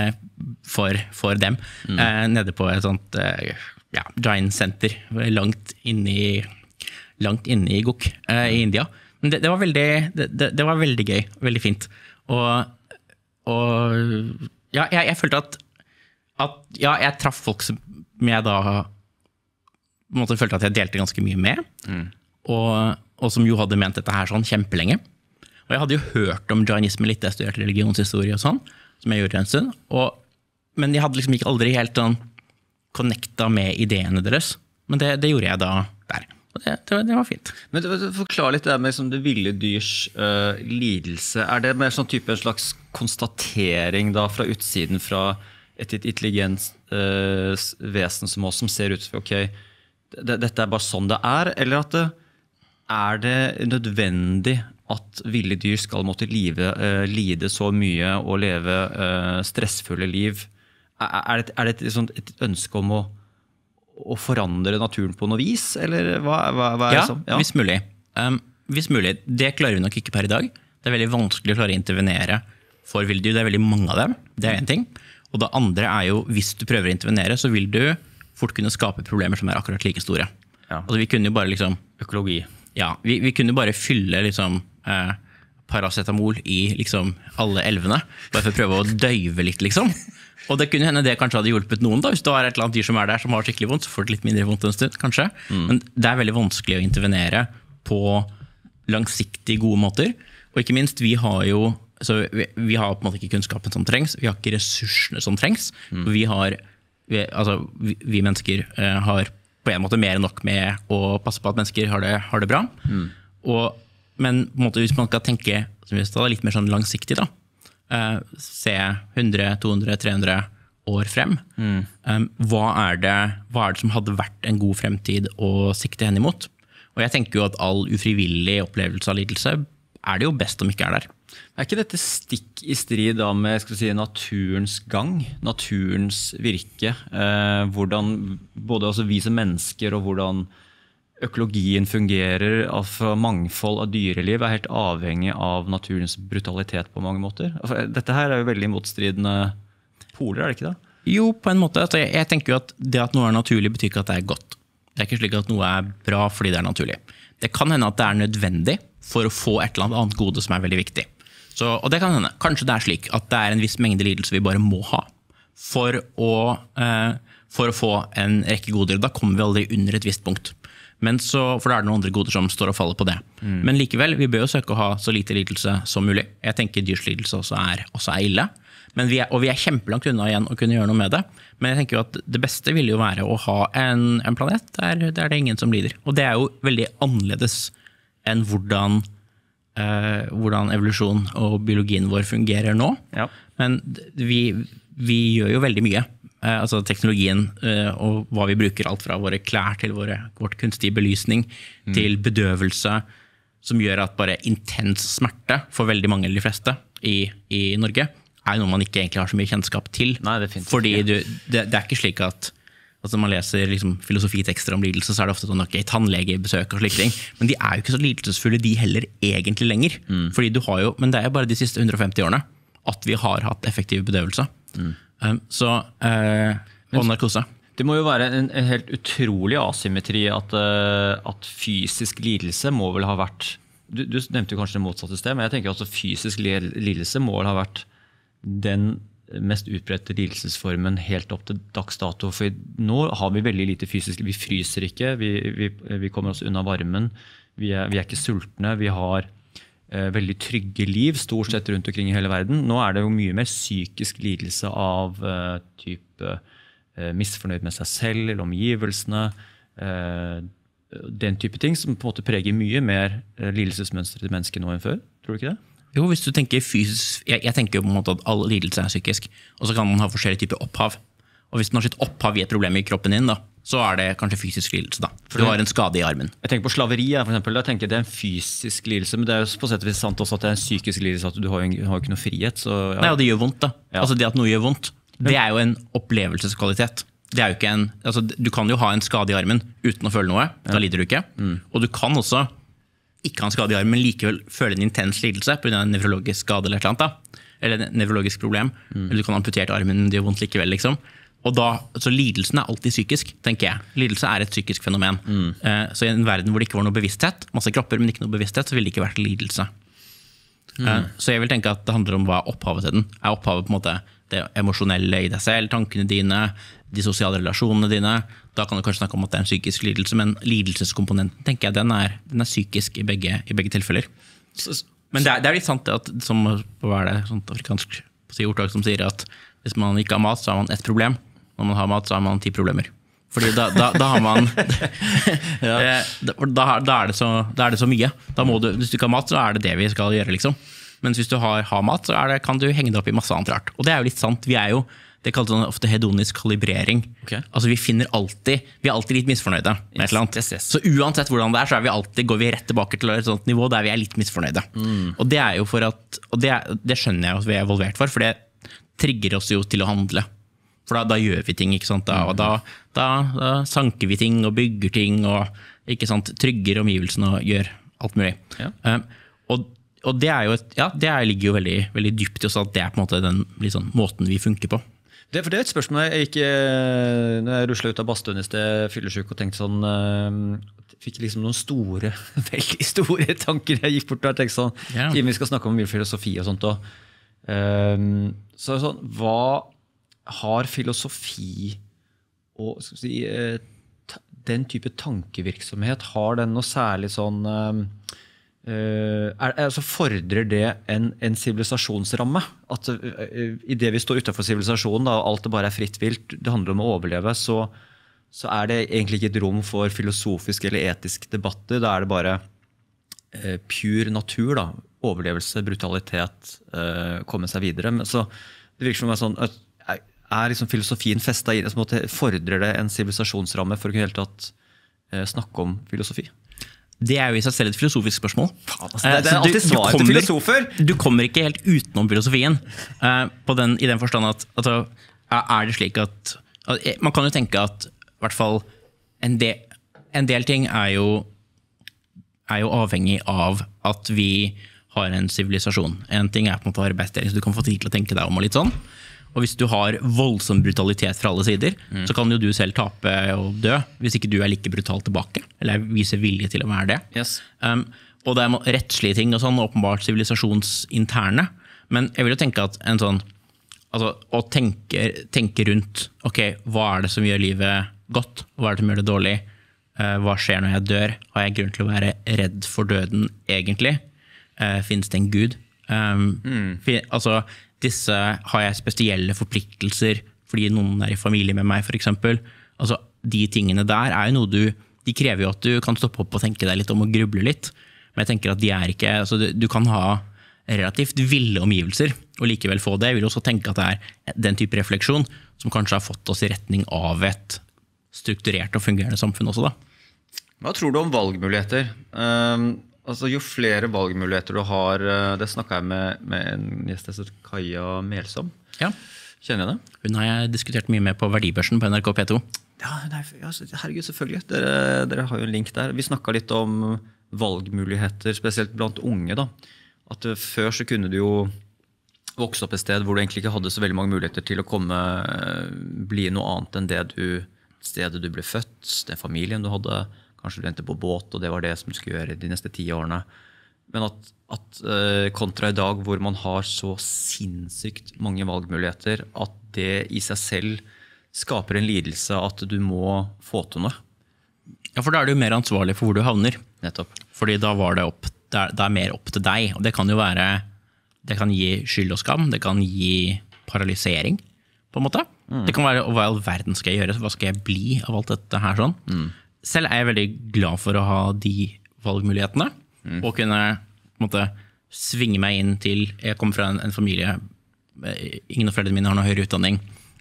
B: for dem, nede på et sånt Giant Center, langt inne i Gok i India. Men det var veldig gøy, veldig fint. Og jeg følte at jeg traff folk som jeg da på en måte følte at jeg delte ganske mye med, og som jo hadde ment dette her sånn kjempelenge. Og jeg hadde jo hørt om jainisme litt, jeg studerte religionshistorie og sånn, som jeg gjorde en stund, men jeg hadde liksom ikke aldri helt sånn connecta med ideene deres. Men det gjorde jeg da der. Og det var fint.
A: Men forklar litt det der med liksom, det ville dyrs lidelse. Det mer sånn type en slags konstatering da, fra utsiden fra et intelligent vesen som oss, som ser ut for, ok, dette bare sånn det eller at det nødvendig at ville dyr skal måtte lide så mye og leve stressfulle liv? Det et ønske om å forandre naturen på noe vis, eller hva det sånn?
B: Ja, hvis mulig. Hvis mulig. Det klarer vi nok ikke per i dag. Det veldig vanskelig å klare å intervenere for ville dyr. Det veldig mange av dem. Det en ting. Og det andre jo, hvis du prøver å intervenere, så vil du fort kunne skape problemer som akkurat like store.
A: Ja.
B: Altså, vi kunne jo bare liksom...
A: Økologi.
B: Ja, vi kunne bare fylle liksom, paracetamol i liksom, alle elvene, bare for å prøve å døyve litt, liksom. Og det kunne hende det kanskje hadde hjulpet noen da, hvis du har et eller annet dyr som der som har skikkelig vondt, så får det litt mindre vondt en stund, kanskje. Men det veldig vanskelig å intervenere på langsiktig gode måter. Og ikke minst, vi har jo vi har på en måte ikke kunnskapen som trengs, vi har ikke ressursene som trengs. Vi mennesker har på en måte mer enn nok med å passe på at mennesker har det bra. Men på en måte, hvis man skal tenke litt mer sånn langsiktig da, se 100, 200, 300 år frem, hva det som hadde vært en god fremtid å sikte hen imot? Og jeg tenker jo at all ufrivillig opplevelse av lidelse det jo best om ikke der.
A: Ikke dette stikk i strid da med naturens gang, naturens virke, hvordan både vi som mennesker og hvordan økologien fungerer fra mangfold av dyreliv helt avhengig av naturens brutalitet på mange måter? Dette her jo veldig motstridende poler, det ikke det?
B: Jo, på en måte. Altså, jeg tenker jo at det at noe naturlig betyr ikke at det godt. Det ikke slik at noe bra fordi det naturlig. Det kan hende at det nødvendig for å få et eller annet gode som veldig viktig. Og det kan hende. Kanskje det slik at det en viss mengde lidelse vi bare må ha for å få en rekke goder. Da kommer vi aldri under et visst punkt. For da det noen andre goder som står og faller på det. Men likevel, vi bør jo søke å ha så lite lidelse som mulig. Jeg tenker dyrslidelse også ille. Men vi er kjempelangt unna igjen å kunne gjøre noe med det. Men jeg tenker jo at det beste vil jo være å ha en planet der det ingen som lider. Og det jo veldig annerledes enn hvordan evolusjon og biologien vår fungerer nå. Ja. Men vi gjør jo veldig mye. Altså teknologien og hva vi bruker, alt fra våre klær til vårt kunstige belysning, til bedøvelse, som gjør at bare intens smerte for veldig mange eller de fleste i Norge noe man ikke egentlig har så mye kjennskap til.
A: Nei, det finnes
B: fordi det ikke slik at man leser liksom, filosofitekster om lidelse, så det ofte sånn, ok, tannlegebesøk og slike ting, men de jo ikke så lidelsesfulle de heller egentlig lenger. Fordi du har jo, men det jo bare de siste 150 årene at vi har hatt effektiv bedøvelse. Og narkose.
A: Det må jo være en helt utrolig asymmetri at fysisk lidelse må vel ha vært, du nevnte jo kanskje det motsatte sted, men jeg tenker også fysisk lidelse må vel ha vært den mest utbredte lidelsesformen helt opp til dags dato. For nå har vi veldig lite fysisk. Vi fryser ikke, vi kommer oss unna varmen, vi ikke sultne, vi har veldig trygge liv, stort sett rundt omkring i hele verden. Nå det jo mye mer psykisk lidelse av type misfornøyd med seg selv, eller omgivelsene, den type ting som på en måte preger mye mer lidelsesmønstret til mennesket nå enn før. Tror du ikke det?
B: Jo, hvis du tenker fysisk, jeg tenker jo på en måte at all lidelse psykisk, og så kan man ha forskjellige typer opphav. Og hvis man har sitt opphav i et problem i kroppen din, da, så det kanskje fysisk lidelse da. For du har en skade i armen.
A: Jeg tenker på slaveri, for eksempel. Jeg tenker det en fysisk lidelse, men det jo på sett og vis sant også at det en psykisk lidelse, at du har jo ikke noe frihet. Så, ja.
B: Nei, og det gjør vondt da. Altså det at noe gjør vondt, det jo en opplevelseskvalitet. Det jo ikke altså, du kan jo ha en skade i armen uten å føle noe, da lider du ikke. Og du kan også ikke ha en skade i armen, men likevel føle en intens lidelse på grunn av en nevrologisk skade eller et eller annet da. Eller et nevrologisk problem. Eller du kan ha amputert armen, det gjør vondt likevel liksom. Og da, så lidelsen alltid psykisk, tenker jeg. Lidelse et psykisk fenomen. Så i en verden hvor det ikke var noe bevissthet, masse kropper, men ikke noe bevissthet, så ville det ikke vært lidelse. Så jeg vil tenke at det handler om hva opphavet til den. Opphavet på en måte det emosjonelle i deg selv, tankene dine, de sosiale relasjonene dine. Da kan du kanskje snakke om at det en psykisk lidelse, men lidelseskomponenten, tenker jeg, den er psykisk i begge tilfeller. Men det litt sant at, som, hva det, sånt afrikansk ordtak som sier at hvis man ikke har mat, så har man ett problem. Når man har mat, så har man 10 problemer. Fordi da har man da det så mye. Da må du, hvis du ikke har mat, så det det vi skal gjøre liksom. Men hvis du har mat, så kan du henge det opp i masse annet rart. Og det jo litt sant. Vi jo, det kalles ofte hedonisk kalibrering. Okay. Altså vi er alltid litt misfornøyde med et eller annet. Yes. Så uansett hvordan det så går vi rett tilbake til et sånt nivå der vi litt misfornøyde. Og det jo for at, og det skjønner jeg at vi involvert for det trigger oss jo til å handle. For da gjør vi ting, ikke sant? Da sanker vi ting og bygger ting, og ikke sant? Trygger omgivelsene og gjør alt mulig. Ja. Og det jo det ligger jo veldig, veldig dypt i oss, at det på en måte den liksom, måten vi funker på.
A: For det et spørsmål når jeg ruslet ut av badstuen i sted, fyllesyk og tenkte sånn, fikk liksom noen store, veldig store tanker. Jeg gikk bort og tenkte sånn, vi skal snakke om mye filosofi og sånt. Så sånn, hva har filosofi og skal vi si, den type tankevirksomhet, har den noe særlig sånn... altså fordrer det en sivilisasjonsramme at i det vi står utenfor sivilisasjonen alt det bare fritt vilt, det handler om å overleve så det egentlig ikke et rom for filosofisk eller etisk debatter, da det bare pur natur da, overlevelse, brutalitet, komme seg videre, men så det virker som sånn liksom filosofien festet i det, så fordrer det en sivilisasjonsramme for å kunne helt tatt snakke om filosofi.
B: Det jo i seg selv et filosofisk spørsmål.
A: Det alltid svar til filosofer.
B: Du kommer ikke helt utenom filosofien i den forstand at altså, det slik at man kan jo tenke at i hvert fall en del ting jo avhengig av at vi har en sivilisasjon. En ting på en måte arbeidsdeling, så du kan få tid til å tenke deg om og litt sånn. Og hvis du har voldsom brutalitet fra alle sider, så kan jo du selv tape og dø, hvis ikke du like brutal tilbake, eller viser vilje til å være det.
A: Yes.
B: Og det rettslige ting og sånn, åpenbart sivilisasjonsinterne, men jeg vil jo tenke at en sånn, altså å tenke rundt, ok, hva det som gjør livet godt, hva det som gjør det dårlig, hva skjer når jeg dør, har jeg grunn til å være redd for døden egentlig? Finnes det en Gud? Altså, disse har jeg spesielle forpliktelser fordi noen i familie med meg for eksempel. Altså, de tingene der jo noe de krever jo at du kan stoppe opp og tenke deg litt om og gruble litt. Men jeg tenker at de ikke, altså du kan ha relativt ville omgivelser og likevel få det. Jeg vil også tenke at det den type refleksjon som kanskje har fått oss i retning av et strukturert og fungerende samfunn også da.
A: Hva tror du om valgmuligheter? Altså, jo flere valgmuligheter du har, det snakket jeg med en gjest, Kaja Melsom.
B: Ja.
A: Kjenner jeg det?
B: Hun har jeg diskutert mye med på Verdibørsen på NRK P2.
A: Ja, herregud, selvfølgelig. Dere har jo en link der. Vi snakket litt om valgmuligheter, spesielt blant unge. Da. At før så kunne du jo vokse opp et sted hvor du egentlig ikke hadde så veldig mange muligheter til å bli noe annet enn stedet du ble født, den familien du hadde. Kanskje du endte på båt, og det var det som du skulle gjøre de neste 10 årene. Men at kontra i dag, hvor man har så sinnssykt mange valgmuligheter, at det i seg selv skaper en lidelse at du må få til noe.
B: Ja, for da du mer ansvarlig for hvor du havner.
A: Nettopp.
B: Fordi da var det mer opp til deg, og det kan jo være, det kan gi skyld og skam, det kan gi paralysering, på en måte. Det kan være, hva i all verden skal jeg gjøre, hva skal jeg bli av alt dette her sånn. Selv jeg veldig glad for å ha de valgmulighetene, og kunne på en måte, svinge meg inn til, jeg kommer fra en familie, ingen av foreldrene mine har noe høyere utdanning,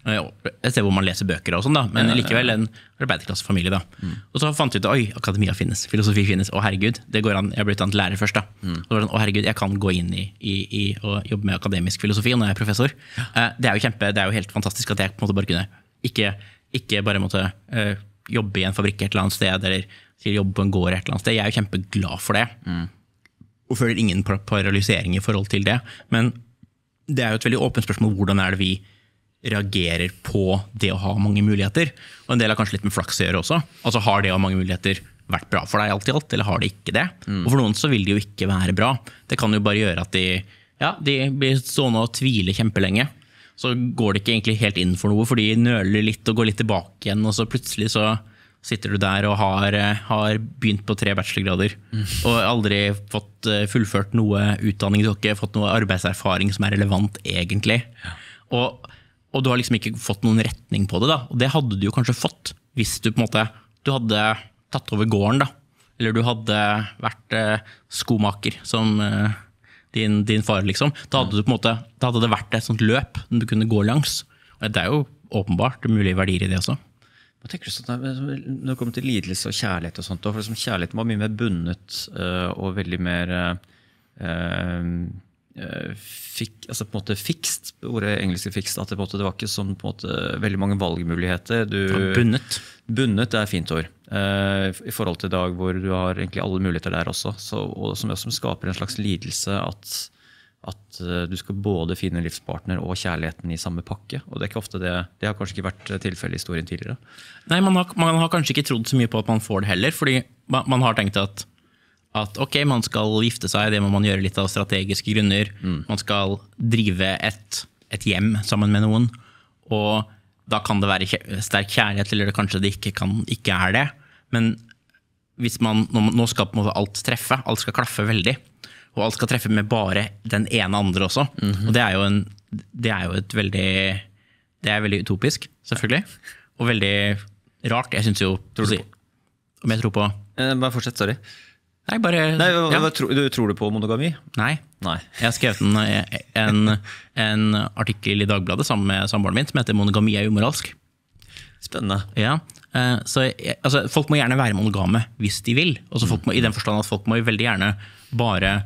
B: et sted hvor man leser bøker og sånn da, men likevel en arbeiderklassefamilie da. Og så fant vi ut, akademia finnes, filosofi finnes, herregud, det går an, jeg ble utdannet lærer først da. Og det var sånn, herregud, jeg kan gå inn i å jobbe med akademisk filosofi når jeg er professor. Det er jo helt fantastisk at jeg på en måte bare kunne, ikke bare måtte jobbe i en fabrikk et eller annet sted, eller jobbe på en gård et eller annet sted. Jeg er jo kjempeglad for det. Og føler ingen paralysering i forhold til det. Men det er jo et veldig åpent spørsmål, hvordan er det vi reagerer på det å ha mange muligheter? Og en del har kanskje litt med flaks å gjøre også. Altså har det å ha mange muligheter vært bra for deg alt i alt, eller har det ikke det? Og for noen så vil det jo ikke være bra. Det kan jo bare gjøre at de blir stående og tvile kjempelenge. Så går det ikke egentlig helt inn for noe, for de nøler litt og går litt tilbake igjen, og så plutselig så sitter du der og har begynt på 3 bachelorgrader, og aldri fått fullført noe utdanning, du har ikke fått noe arbeidserfaring som er relevant egentlig. Og du har liksom ikke fått noen retning på det da, og det hadde du jo kanskje fått hvis du på en måte, du hadde tatt over gården da, eller du hadde vært skomaker som din far liksom, da hadde du på en måte, da hadde det vært et sånt løp du kunne gå langs, og det er jo åpenbart mulige verdier i det også.
A: Hva tenker du sånn, når det kommer til lidelse og kjærlighet og sånt, for liksom kjærligheten var mye mer bundet og veldig mer altså på en måte fikst, ordet engelske fikst, at det var ikke sånn på en måte veldig mange valgmuligheter. Bundet er fint ord. I forhold til i dag hvor du har egentlig alle muligheter der også, og som skaper en slags lidelse at du skal både finne en livspartner og kjærligheten i samme pakke, og det er ikke ofte det har kanskje ikke vært tilfellet i historien tidligere.
B: Nei, man har kanskje ikke trodd så mye på at man får det heller, fordi man har tenkt at ok, man skal gifte seg, det må man gjøre litt av strategiske grunner, man skal drive et hjem sammen med noen, og da kan det være sterk kjærlighet, eller kanskje det ikke er det, men hvis nå skal på en måte alt treffe, alt skal klaffe veldig, og alt skal treffe med bare den ene andre også, og det er jo veldig utopisk, selvfølgelig, og veldig rart, jeg synes jo, om jeg tror på...
A: Bare fortsett, sorry.
B: Nei, bare...
A: Tror du på monogami?
B: Nei. Jeg har skrevet en artikkel i Dagbladet sammen med samboeren min som heter «Monogami er umoralsk». Spennende. Ja, altså, folk må gjerne være monogame hvis de vil. Altså, folk må, i den forstand at folk må veldig gjerne bare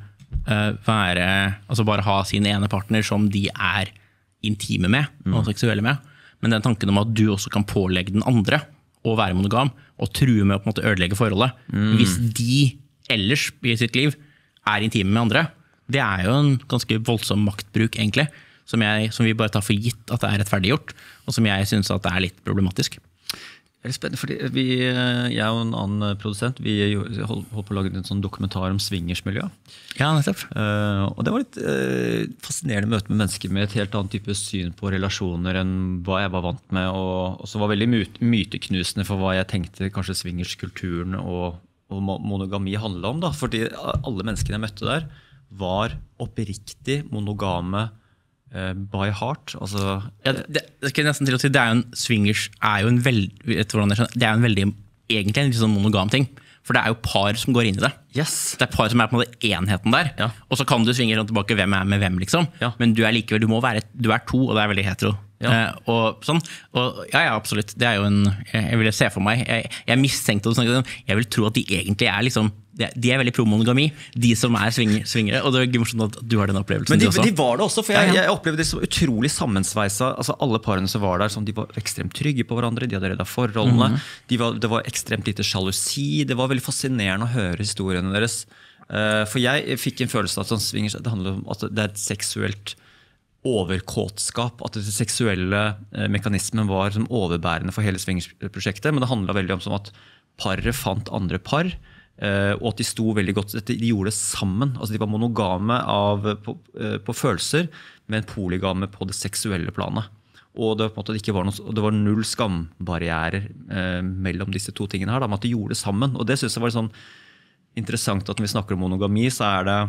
B: ha sin ene partner som de er intime med og seksuelle med. Men den tanken om at du også kan pålegge den andre å være monogam og true med å på en måte ødelegge forholdet hvis de ellers i sitt liv er intime med andre, det er jo en ganske voldsom maktbruk egentlig, som vi bare tar for gitt at det er rettferdiggjort, og som jeg synes at det er litt problematisk.
A: Det er spennende, fordi jeg og en annen produsent, vi holdt på å lage en sånn dokumentar om swingersmiljø.
B: Ja, nettopp.
A: Og det var litt fascinerende møte med mennesker med et helt annet type syn på relasjoner enn hva jeg var vant med, og som var veldig myteknusende for hva jeg tenkte kanskje swingerskulturen og monogami handlet om, da, fordi alle menneskene jeg møtte der var oppriktig monogame by heart. Altså,
B: det skal jeg nesten til å si, swingers er jo en veldig, egentlig en litt sånn monogam ting, for det er jo par som går inn i det.
A: Yes. Det
B: er par som er på en måte enheten der, og så kan du svinge rundt tilbake hvem er med hvem, liksom. Men du er likevel, du er to, og det er veldig hetero. Og sånn, og ja, absolutt, det er jo jeg ville se for meg, jeg mistenkte jeg vil tro at de egentlig er liksom, de er veldig pro-monogami, de som er svingere, og det er morsomt at du har den opplevelsen.
A: Men de var det også, for jeg opplevde det så utrolig sammensveisa, altså alle parene som var der, de var ekstremt trygge på hverandre, de hadde reddet forholdene, det var ekstremt lite jalousi, det var veldig fascinerende å høre historiene deres, for jeg fikk en følelse at sånn swingers, det handler om at det er et seksuelt overkåtskap, at det seksuelle mekanismen var som overbærende for hele swingersprosjektet, men det handlet veldig om som at paret fant andre par, og at de sto veldig godt, de gjorde det sammen, altså de var monogame på følelser, men polygame på det seksuelle planet. Og det, på en måte, det var null skambarrierer mellom disse to tingene her, da, med at de gjorde det sammen, og det synes jeg var sånn interessant at når vi snakker om monogami, så er det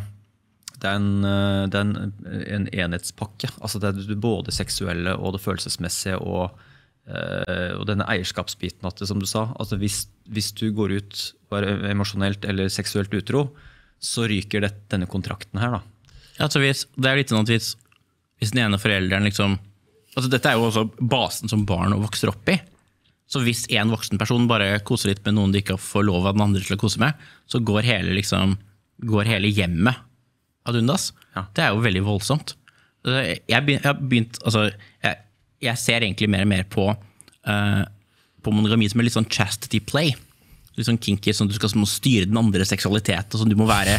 A: en enhetspakke, altså det er både seksuelle og det følelsesmessige og denne eierskapsbiten, at det, som du sa, altså hvis du går ut og er emosjonelt eller seksuelt utro, så ryker denne kontrakten her da.
B: Ja, altså det er litt sånn at hvis den ene forelderen liksom altså dette jo også basen som barn vokser opp i. Så hvis en voksen person bare koser litt med noen de ikke får lov av den andre til å kose med, så går hele hjemmet ad undas. Ja. Det jo veldig voldsomt. Jeg ser egentlig mer og mer på monogami som litt sånn chastity play. Litt sånn kinky, sånn du skal styre den andre seksualitet, og sånn, du må være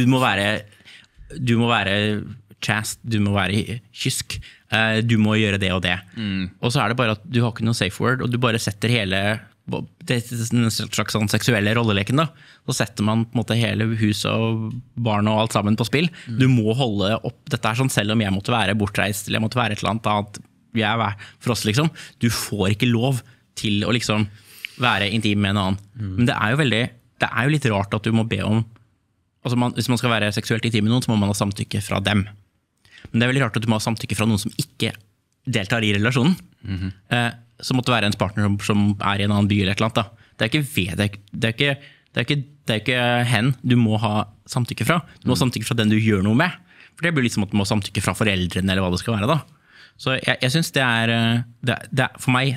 B: chast, du må være kysk, du må gjøre det og det. Og så det bare at du har ikke noe safe word, og du bare setter hele en slags sånn seksuelle rolleleken da. Så setter man på en måte hele huset og barn og alt sammen på spill. Du må holde opp dette sånn, selv om jeg måtte være bortreist, eller jeg måtte være et eller annet for oss liksom. Du får ikke lov til å liksom være intim med en annen. Men det jo litt rart at du må be om, altså hvis man skal være seksuelt intim med noen, så må man ha samtykke fra dem. Men det veldig rart at du må ha samtykke fra noen som ikke deltar i relasjonen. Så måtte være en partner som i en annen by eller et eller annet. Det ikke hen du må ha samtykke fra. Du må ha samtykke fra den du gjør noe med. For det blir litt som at du må ha samtykke fra foreldrene eller hva det skal være da. Så jeg synes det for meg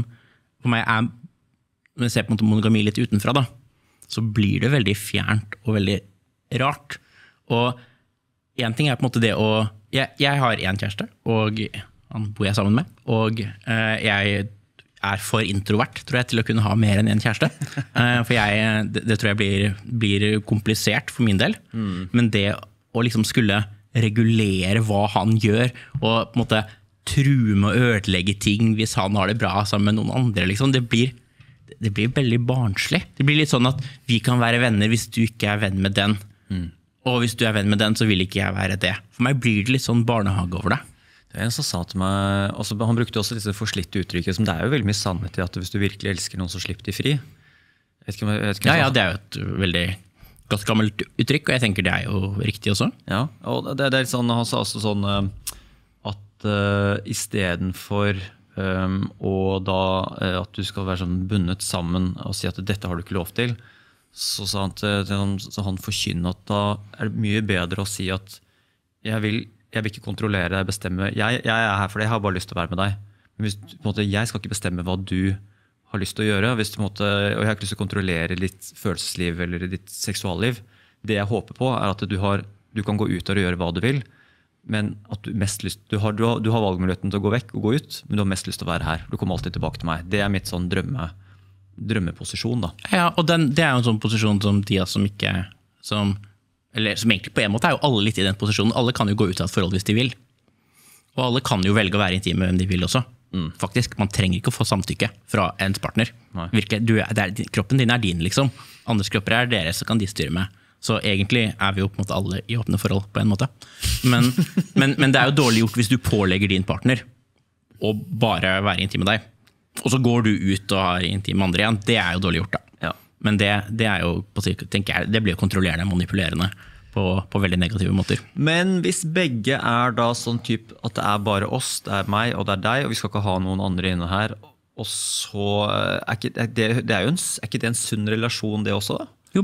B: når jeg ser på monogami litt utenfra da, så blir det veldig fjernt og veldig rart. Og en ting på en måte det jeg har en kjæreste, og han bor jeg sammen med, og jeg for introvert, tror jeg, til å kunne ha mer enn en kjæreste. For det tror jeg blir komplisert for min del. Men det å liksom skulle regulere hva han gjør, og på en måte true med å ødelegge ting hvis han har det bra sammen med noen andre, liksom, det blir veldig barnslig. Det blir litt sånn at vi kan være venner hvis du ikke venn med den. Og hvis du venn med den, så vil ikke jeg være det. For meg blir det litt sånn barnehage over det.
A: Det en som sa til meg, han brukte også disse forslitte uttrykket, som det jo veldig mye sannhet i at hvis du virkelig elsker noen, så slipper de fri. Ja, det jo et veldig godt gammelt uttrykk, og jeg tenker det jo riktig også. Ja, og det litt sånn, han sa også sånn at i stedet for og da at du skal være sånn bundet sammen og si at dette har du ikke lov til, så sa han forkynne at da det mye bedre å si at jeg vil ikke kontrollere deg, bestemme. Jeg her for det, jeg har bare lyst til å være med deg. Men hvis, på en måte, jeg skal ikke bestemme hva du har lyst til å gjøre, hvis, på en måte, og jeg har ikke lyst til å kontrollere ditt følelsesliv eller ditt seksualliv. Det jeg håper på at du kan gå ut og gjøre hva du vil, men at du har valgmuligheten til å gå vekk og gå ut, men du har mest lyst til å være her. Du kommer alltid tilbake til meg. Det mitt sånn drømmeposisjon da. Ja, og det jo en sånn posisjon som de som egentlig på en måte jo alle litt i den posisjonen. Alle kan jo gå ut av et forhold hvis de vil. Og alle kan jo velge å være intime med hvem de vil også. Faktisk, man trenger ikke å få samtykke fra ens partner. Kroppen din din, liksom. Andres kropper deres, så kan de styre med. Så egentlig vi jo på en måte alle i åpne forhold på en måte. Men det jo dårlig gjort hvis du pålegger din partner å bare være intim med deg. Og så går du ut og har intim med andre igjen. Det jo dårlig gjort da. Ja. Men det jo, tenker jeg, det blir jo kontrollerende, manipulerende på veldig negative måter. Men hvis begge da sånn typ at det bare oss, det meg og det deg, og vi skal ikke ha noen andre inne her, og så ikke det en sunn relasjon det også da? Jo,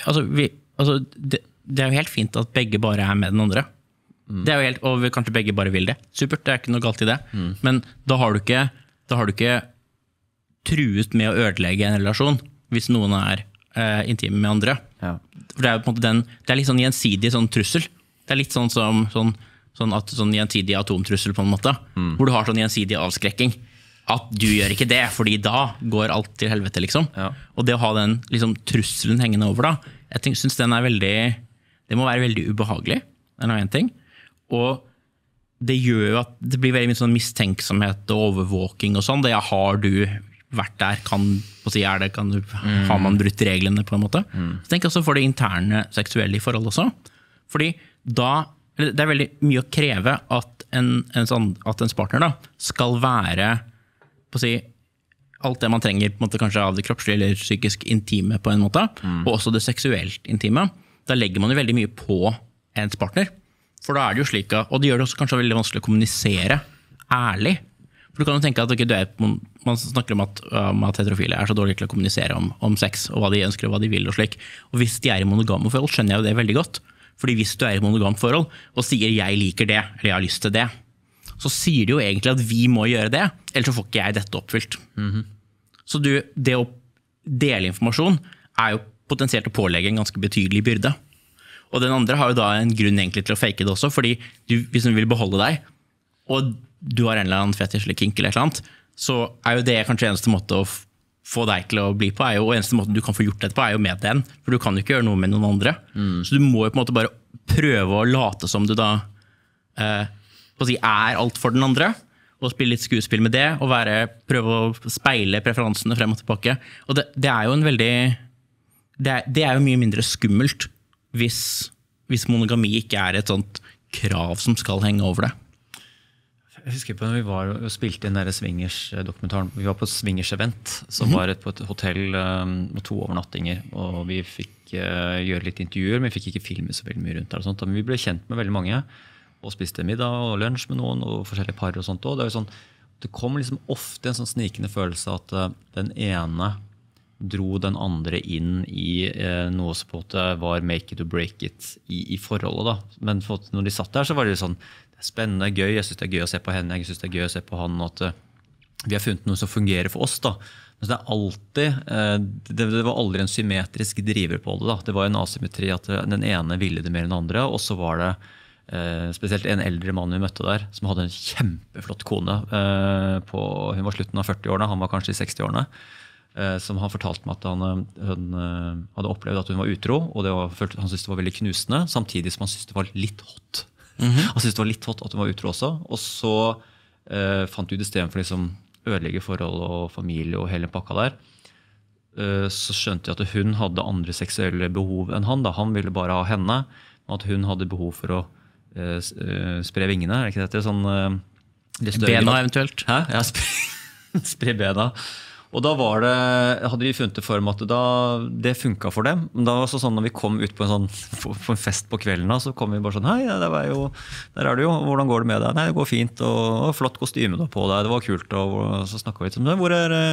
A: det jo helt fint at begge bare med den andre. Det jo helt, og kanskje begge bare vil det. Supert, det ikke noe galt i det. Men da har du ikke truet med å ødelegge en relasjon hvis noen intime med andre. Ja. For det jo på en måte det litt sånn gjensidig sånn trussel. Det litt sånn som sånn gjensidig atomtrussel på en måte, hvor du har sånn gjensidig avskrekking. At du gjør ikke det, fordi da går alt til helvete, liksom. Ja. Og det å ha den liksom, trusselen hengende over da, jeg synes den det må være veldig ubehagelig, en ting. Og det gjør jo at det blir veldig mye sånn mistenksomhet og overvåking og sånn. Det har du vært der, har man brutt reglene på en måte. Så tenk også for det interne seksuelle i forhold også. Fordi da, det veldig mye å kreve at ens partner da, skal være alt det man trenger på en måte, kanskje av det kroppslige eller psykisk intime på en måte, og også det seksuelt intime. Da legger man jo veldig mye på ens partner. For da det jo slik, og det gjør det også kanskje veldig vanskelig å kommunisere ærlig. For du kan jo tenke at man snakker om at heterofile så dårlige til å kommunisere om sex, og hva de ønsker og hva de vil og slik. Og hvis de i monogame forhold, skjønner jeg jo det veldig godt. Fordi hvis du i et monogamt forhold, og sier jeg liker det, eller jeg har lyst til det,
B: så sier de jo egentlig at vi må gjøre det, ellers så får ikke jeg dette oppfylt. Så det å dele informasjon er jo potensielt å pålegge en ganske betydelig byrde. Og den andre har jo da en grunn egentlig til å fake det også, fordi hvis den vil beholde deg, og du har en eller annen fetisj eller kink eller et eller annet, så er jo det kanskje eneste måte å få deg til å bli på, og eneste måte du kan få gjort dette på er jo med den, for du kan jo ikke gjøre noe med noen andre. Så du må jo på en måte bare prøve å late som du da er alt for den andre, og spille litt skuespill med det, og prøve å speile preferansene frem og tilbake. Og det er jo en veldig, det er jo mye mindre skummelt hvis monogami ikke er et sånt krav som skal henge over det.
A: Jeg husker på når vi var og spilte inn Swingers-dokumentaren. Vi var på et Swingers-event som var på et hotell med 2 overnattinger, og vi fikk gjøre litt intervjuer, men vi fikk ikke filme så veldig mye rundt der og sånt. Men vi ble kjent med veldig mange, og spiste middag og lunsj med noen, og forskjellige par og sånt. Og det er jo sånn, det kom liksom ofte en sånn snikende følelse at den ene dro den andre inn i noe som på en måte var make it or break it i forholdet da. Men når de satt der så var det sånn, spennende, gøy, jeg synes det er gøy å se på henne, jeg synes det er gøy å se på han, og at vi har funnet noe som fungerer for oss da. Men det er alltid, det var aldri en symmetrisk driver på det da. Det var en asymmetri at den ene ville det mer enn den andre, og så var det spesielt en eldre mann vi møtte der, som hadde en kjempeflott kone, hun var slutten av 40-årene, han var kanskje i 60-årene, som han fortalte meg at hun hadde opplevd at hun var utro, og han syntes det var veldig knusende, samtidig som han syntes det var litt hot. Han syntes det var litt hot at hun var utro også, og så fant vi ut i stedet for liksom ødelegge forhold og familie og hele pakka der, så skjønte jeg at hun hadde andre seksuelle behov enn han da. Han ville bare ha henne, og at hun hadde behov for å spre vingene, er ikke dette sånn
B: bena eventuelt?
A: Hæ? Ja, spre bena. Og da hadde de funnet det for dem at det funket for dem. Men da var det sånn når vi kom ut på en fest på kvelden, da, så kom vi bare sånn, hei, der er du jo, hvordan går det med deg? Nei, det går fint, og flott kostyme du har på deg, det var kult, og så snakket vi litt om det.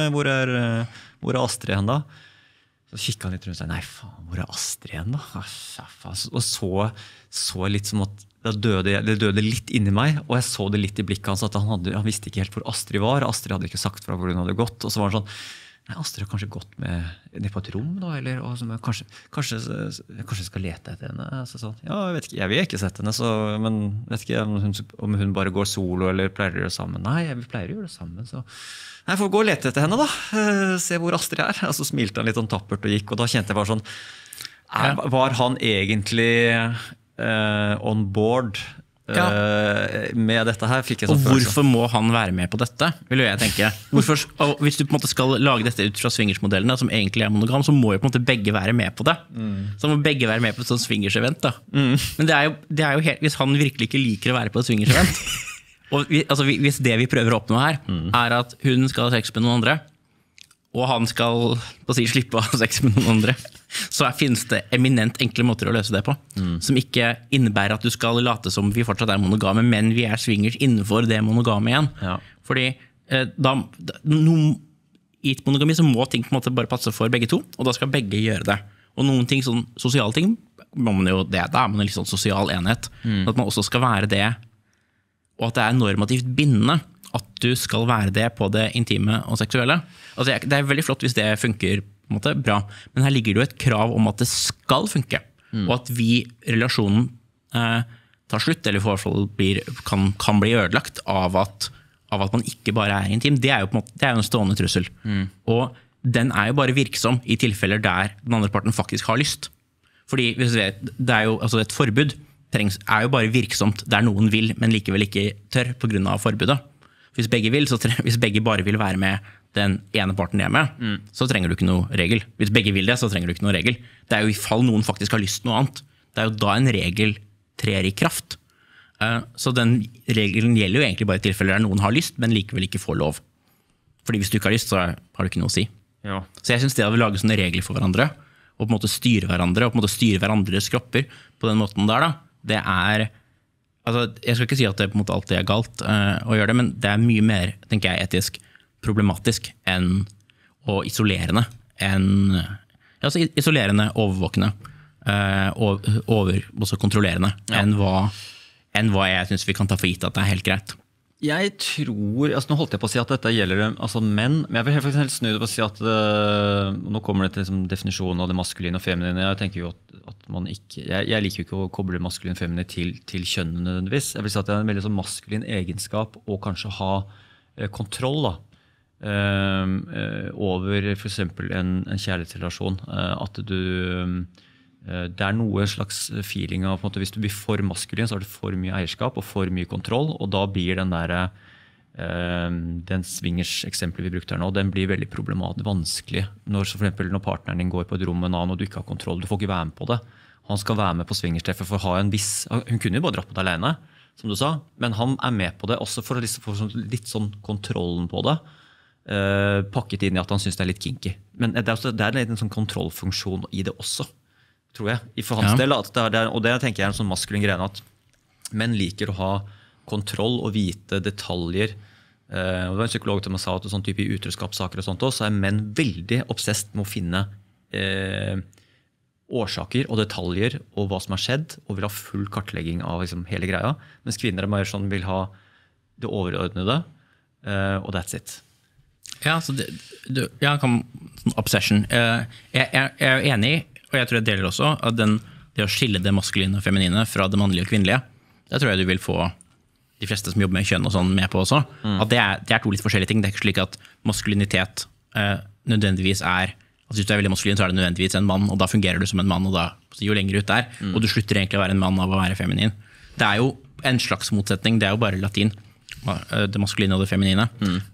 A: Hvor er Astrid hen da? Så kikket han litt rundt og sa, nei faen, hvor er Astrid hen da? Og så litt som at det døde litt inni meg, og jeg så det litt i blikket hans at han visste ikke helt hvor Astrid var. Astrid hadde ikke sagt fra hvor hun hadde gått, og så var han sånn, nei, Astrid har kanskje gått ned på et rom da, eller kanskje jeg skal lete etter henne. Så sånn, ja, jeg vet ikke, jeg vil ikke sett henne, men vet ikke om hun bare går solo eller pleier å gjøre det sammen. Nei, vi pleier å gjøre det sammen, så jeg får gå og lete etter henne da, se hvor Astrid er. Og så smilte han litt sånn tappert og gikk, og da kjente jeg bare sånn, var han egentlig on board med dette her? Fikk jeg sånn
B: følelse. Hvorfor må han være med på dette, vil jeg tenke. Hvis du på en måte skal lage dette ut fra swingersmodellene, som egentlig er monogam, så må jo på en måte begge være med på det. Så må begge være med på et sånt swingers-event da. Men det er jo helt, hvis han virkelig ikke liker å være på et swingers-event, og hvis det vi prøver å oppnå her, er at hun skal ha sex med noen andre, og han skal slippe å ha sex med noen andre, så finnes det eminent enkle måter å løse det på, som ikke innebærer at du skal late som vi fortsatt er monogame, men vi er swingers innenfor det monogame igjen. Ja. Fordi i et monogami så må ting på en måte bare passe for begge to, og da skal begge gjøre det. Og noen ting, sånn sosiale ting, må man jo det, da er man en litt sånn sosial enhet, at man også skal være det, og at det er normativt bindende, at du skal være det på det intime og seksuelle. Altså, det er veldig flott hvis det funker på en måte, bra, men her ligger det jo et krav om at det skal funke, og at relasjonen tar slutt, eller i hvert fall kan bli ødelagt av at man ikke bare er intim. Det er jo på en måte, det er jo en stående trussel. Og den er jo bare virksom i tilfeller der den andre parten faktisk har lyst. Fordi hvis du vet, det er jo, altså et forbud er jo bare virksomt der noen vil, men likevel ikke tør på grunn av forbudet. Hvis begge bare vil være med den ene parten de er med, så trenger du ikke noe regel. Hvis begge vil det, så trenger du ikke noe regel. Det er jo i fall noen faktisk har lyst noe annet. Det er jo da en regel trer i kraft. Så den regelen gjelder jo egentlig bare i tilfeller der noen har lyst, men likevel ikke får lov. Fordi hvis du ikke har lyst, så har du ikke noe å si. Ja. Så jeg synes det å lage sånne regler for hverandre, og på en måte styre hverandre, og på en måte styre hverandres kropper på den måten der, da, det er... Altså, jeg skal ikke si at det på en måte alltid er galt å gjøre det, men det er mye mer, tenker jeg, etisk problematisk enn og isolerende, isolerende, overvåkende, og også kontrollerende, enn hva jeg synes vi kan ta for gitt at det er helt greit.
A: Jeg tror, nå holdt jeg på å si at dette gjelder menn, men jeg vil helt faktisk snu det på å si at nå kommer det til liksom, definisjonen av det maskuline og feminine. Jeg tenker jo at man ikke, jeg liker jo ikke å koble maskuline og feminine til kjønnet nødvendigvis. Jeg vil si at det en veldig sånn maskulin egenskap å kanskje ha kontroll da, over for eksempel en kjærlighetsrelasjon. At det noe slags feeling av på en måte, hvis du blir for maskulin, så har du for mye eierskap og for mye kontroll, og da blir den swingers-eksempelet vi brukte her nå, den blir veldig problematisk, vanskelig. For eksempel når partneren din går på et rom med en annen, og du ikke har kontroll, du får ikke være med på det. Han skal være med på swingerstreffet for å ha en viss, hun kunne jo bare dratt på det alene, som du sa, men han med på det også for å få litt sånn kontrollen på det, pakket inn i at han synes det litt kinky. Men det en sånn kontrollfunksjon i det også, tror jeg, for hans del. Og det tenker jeg en sånn maskulin greie, at menn liker å ha kontroll og vite detaljer. Og det var en psykolog som sa at sånn type i utroskapssaker og sånt også, så menn veldig obsesst med å finne årsaker og detaljer og hva som har skjedd, og vil ha full kartlegging av liksom, hele greia. Mens kvinner mer sånn, vil ha det overordnede, og that's it.
B: Ja, så obsession. Jeg enig, og jeg tror jeg deler også, at det å skille det maskuline og feminine fra det mannlige og kvinnelige, det tror jeg du vil få de fleste som jobber med kjønn og sånn med på også. At det to litt forskjellige ting. Det ikke slik at maskulinitet nødvendigvis hvis du veldig maskulin, så det nødvendigvis en mann, og da fungerer du som en mann, og da jo lenger ut der, og du slutter egentlig å være en mann av å være feminin. Det jo en slags motsetning, det jo bare latin, det maskuline og det feminine.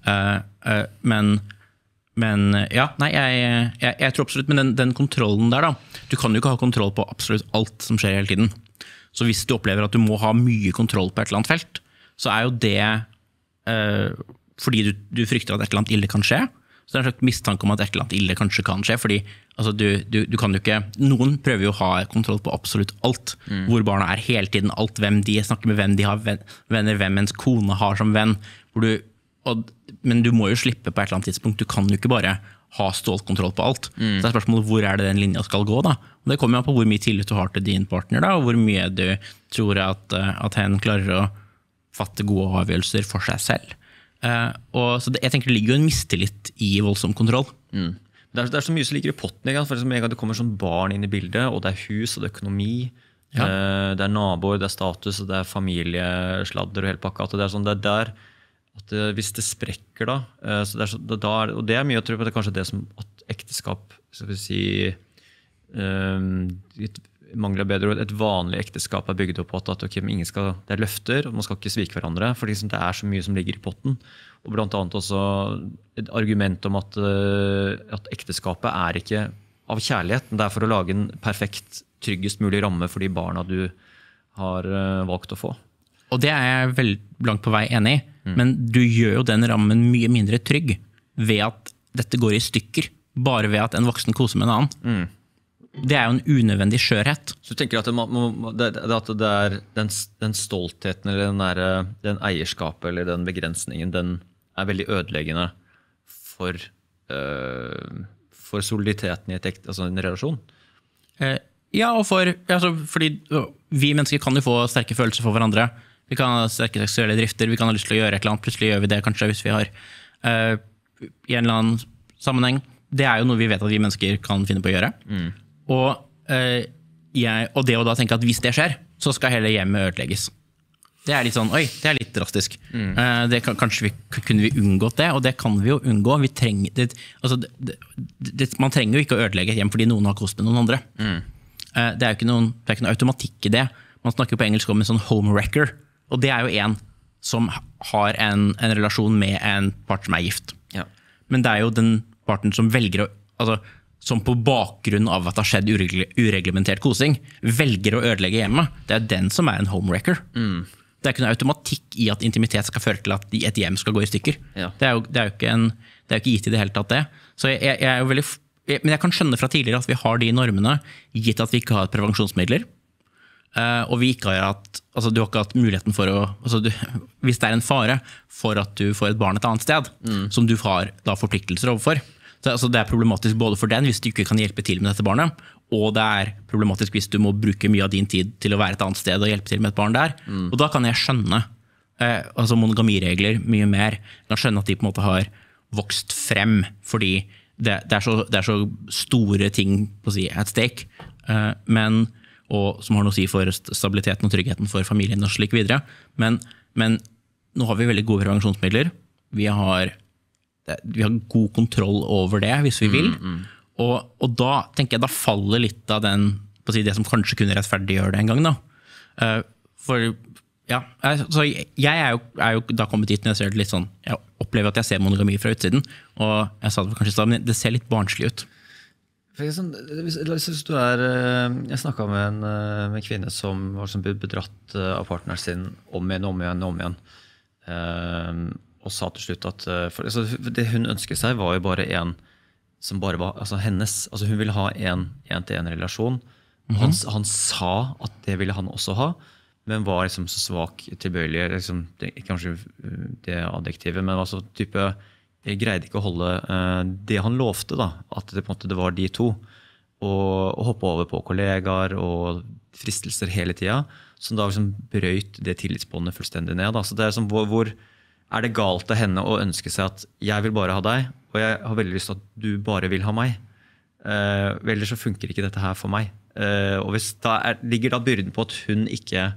B: Men ja, nei, jeg tror absolutt, men den kontrollen der da, du kan jo ikke ha kontroll på absolutt alt som skjer hele tiden. Så hvis du opplever at du må ha mye kontroll på et eller annet felt, så jo det fordi du frykter at et eller annet ille kan skje. Så det en slags mistanke om at et eller annet ille kanskje kan skje, fordi altså, du kan jo ikke, noen prøver jo å ha kontroll på absolutt alt, hvor barna hele tiden, alt, hvem de snakker med, hvem de har venner, hvem ens kone har som venn, men du må jo slippe på et eller annet tidspunkt, du kan jo ikke bare ha stålkontroll på alt. Så spørsmålet, hvor det den linja skal gå da? Og det kommer jo på hvor mye tillit du har til din partner da, og hvor mye du tror at hen klarer å fatte gode avgjørelser for seg selv. Så jeg tenker det ligger jo en mistillit i voldsom kontroll.
A: Det så mye som ligger i potten, for en gang det kommer sånn barn inn i bildet, og det hus, og det økonomi, det naboer, det status, og det familiesladder og hele pakka, at det sånn, det der at hvis det sprekker da, og det mye å tro på at det kanskje det som at ekteskap, skal vi si, mangler bedre ord, et vanlig ekteskap bygget opp på at okay, ingen skal, det løfter, og man skal ikke svike hverandre, for liksom, det så mye som ligger i potten. Og blant annet også et argument om at ekteskapet ikke av kjærlighet, men det for å lage en perfekt, tryggest mulig ramme for de barna du har valgt å få.
B: Og det jeg veldig langt på vei enig i, men du gjør jo den rammen mye mindre trygg ved at dette går i stykker, bare ved at en voksen koser med en annen. Det jo en unødvendig skjørhet. Så
A: du tenker at det den stoltheten, eller den eierskapet, eller den begrensningen, den veldig ødeleggende for soliditeten i en relasjon?
B: Ja, og fordi vi mennesker kan jo få sterke følelser for hverandre. Vi kan ha sterke seksuelle drifter, vi kan ha lyst til å gjøre et eller annet, plutselig gjør vi det kanskje hvis vi har i en eller annen sammenheng. Det jo noe vi vet at vi mennesker kan finne på å gjøre. Og det å da tenke at hvis det skjer, så skal hele hjemmet ødelegges. Det litt sånn, det litt drastisk. Kanskje kunne vi unngått det, og det kan vi jo unngå. Man trenger jo ikke å ødelegge et hjem fordi noen har kost med noen andre. Det jo ikke noen automatikk i det. Man snakker på engelsk om en sånn home wrecker, og det jo en som har en relasjon med en part som gift.
A: Ja.
B: Men det jo den parten som velger som på bakgrunn av at det har skjedd ureglementert kosing, velger å ødelegge hjemmet. Det den som en home wrecker. Det ikke noe automatikk i at intimitet skal føre til at et hjem skal gå i stykker.
A: Ja.
B: Det jo ikke gitt i det hele tatt det. Så jeg jo veldig... Men jeg kan skjønne fra tidligere at vi har de normene, gitt at vi ikke har prevensjonsmidler, og vi ikke har hatt, du har ikke hatt muligheten for å, hvis det en fare for at du får et barn et annet sted, som du har da forpliktelser overfor, så det problematisk både for den hvis du ikke kan hjelpe til med dette barnet, og det problematisk hvis du må bruke mye av din tid til å være et annet sted og hjelpe til med et barn der, og da kan jeg skjønne altså monogamiregler mye mer. Jeg kan skjønne at de på en måte har vokst frem, fordi det er så store ting på å si at stake, og som har noe å si for stabiliteten og tryggheten for familien og slik videre. Men nå har vi veldig gode prevensjonsmidler. Vi har god kontroll over det, hvis vi vil. Og da tenker jeg, da faller litt av den, på å si, det som kanskje kunne rettferdiggjøre det en gang. Da. For ja, altså, jeg er jo da kommet dit når jeg ser det litt sånn, jeg opplever at jeg ser monogami fra utsiden, og jeg sa det kanskje i stedet, men det ser litt barnslig ut.
A: Jeg snakket med en kvinne som var bedratt av partneren sin om igjen, og sa til slutt at det hun ønsket seg var jo bare en som bare var hennes, hun ville ha en til en relasjon. Han sa at det ville han også ha, men var så svak tilbøyelig, kanskje det adjektivet, men type jeg greide ikke å holde det han lovte, da, at det på en måte det var de to, og hoppe over på kollegaer og fristelser hele tiden, som da brøyt det tillitsbåndet fullstendig ned. Da. Så det hvor er det galt av henne å ønske seg at jeg vil bare ha deg, og jeg har veldig lyst til at du bare vil ha meg. Ellers så funker ikke dette her for meg. Og hvis ligger da byrden på at hun ikke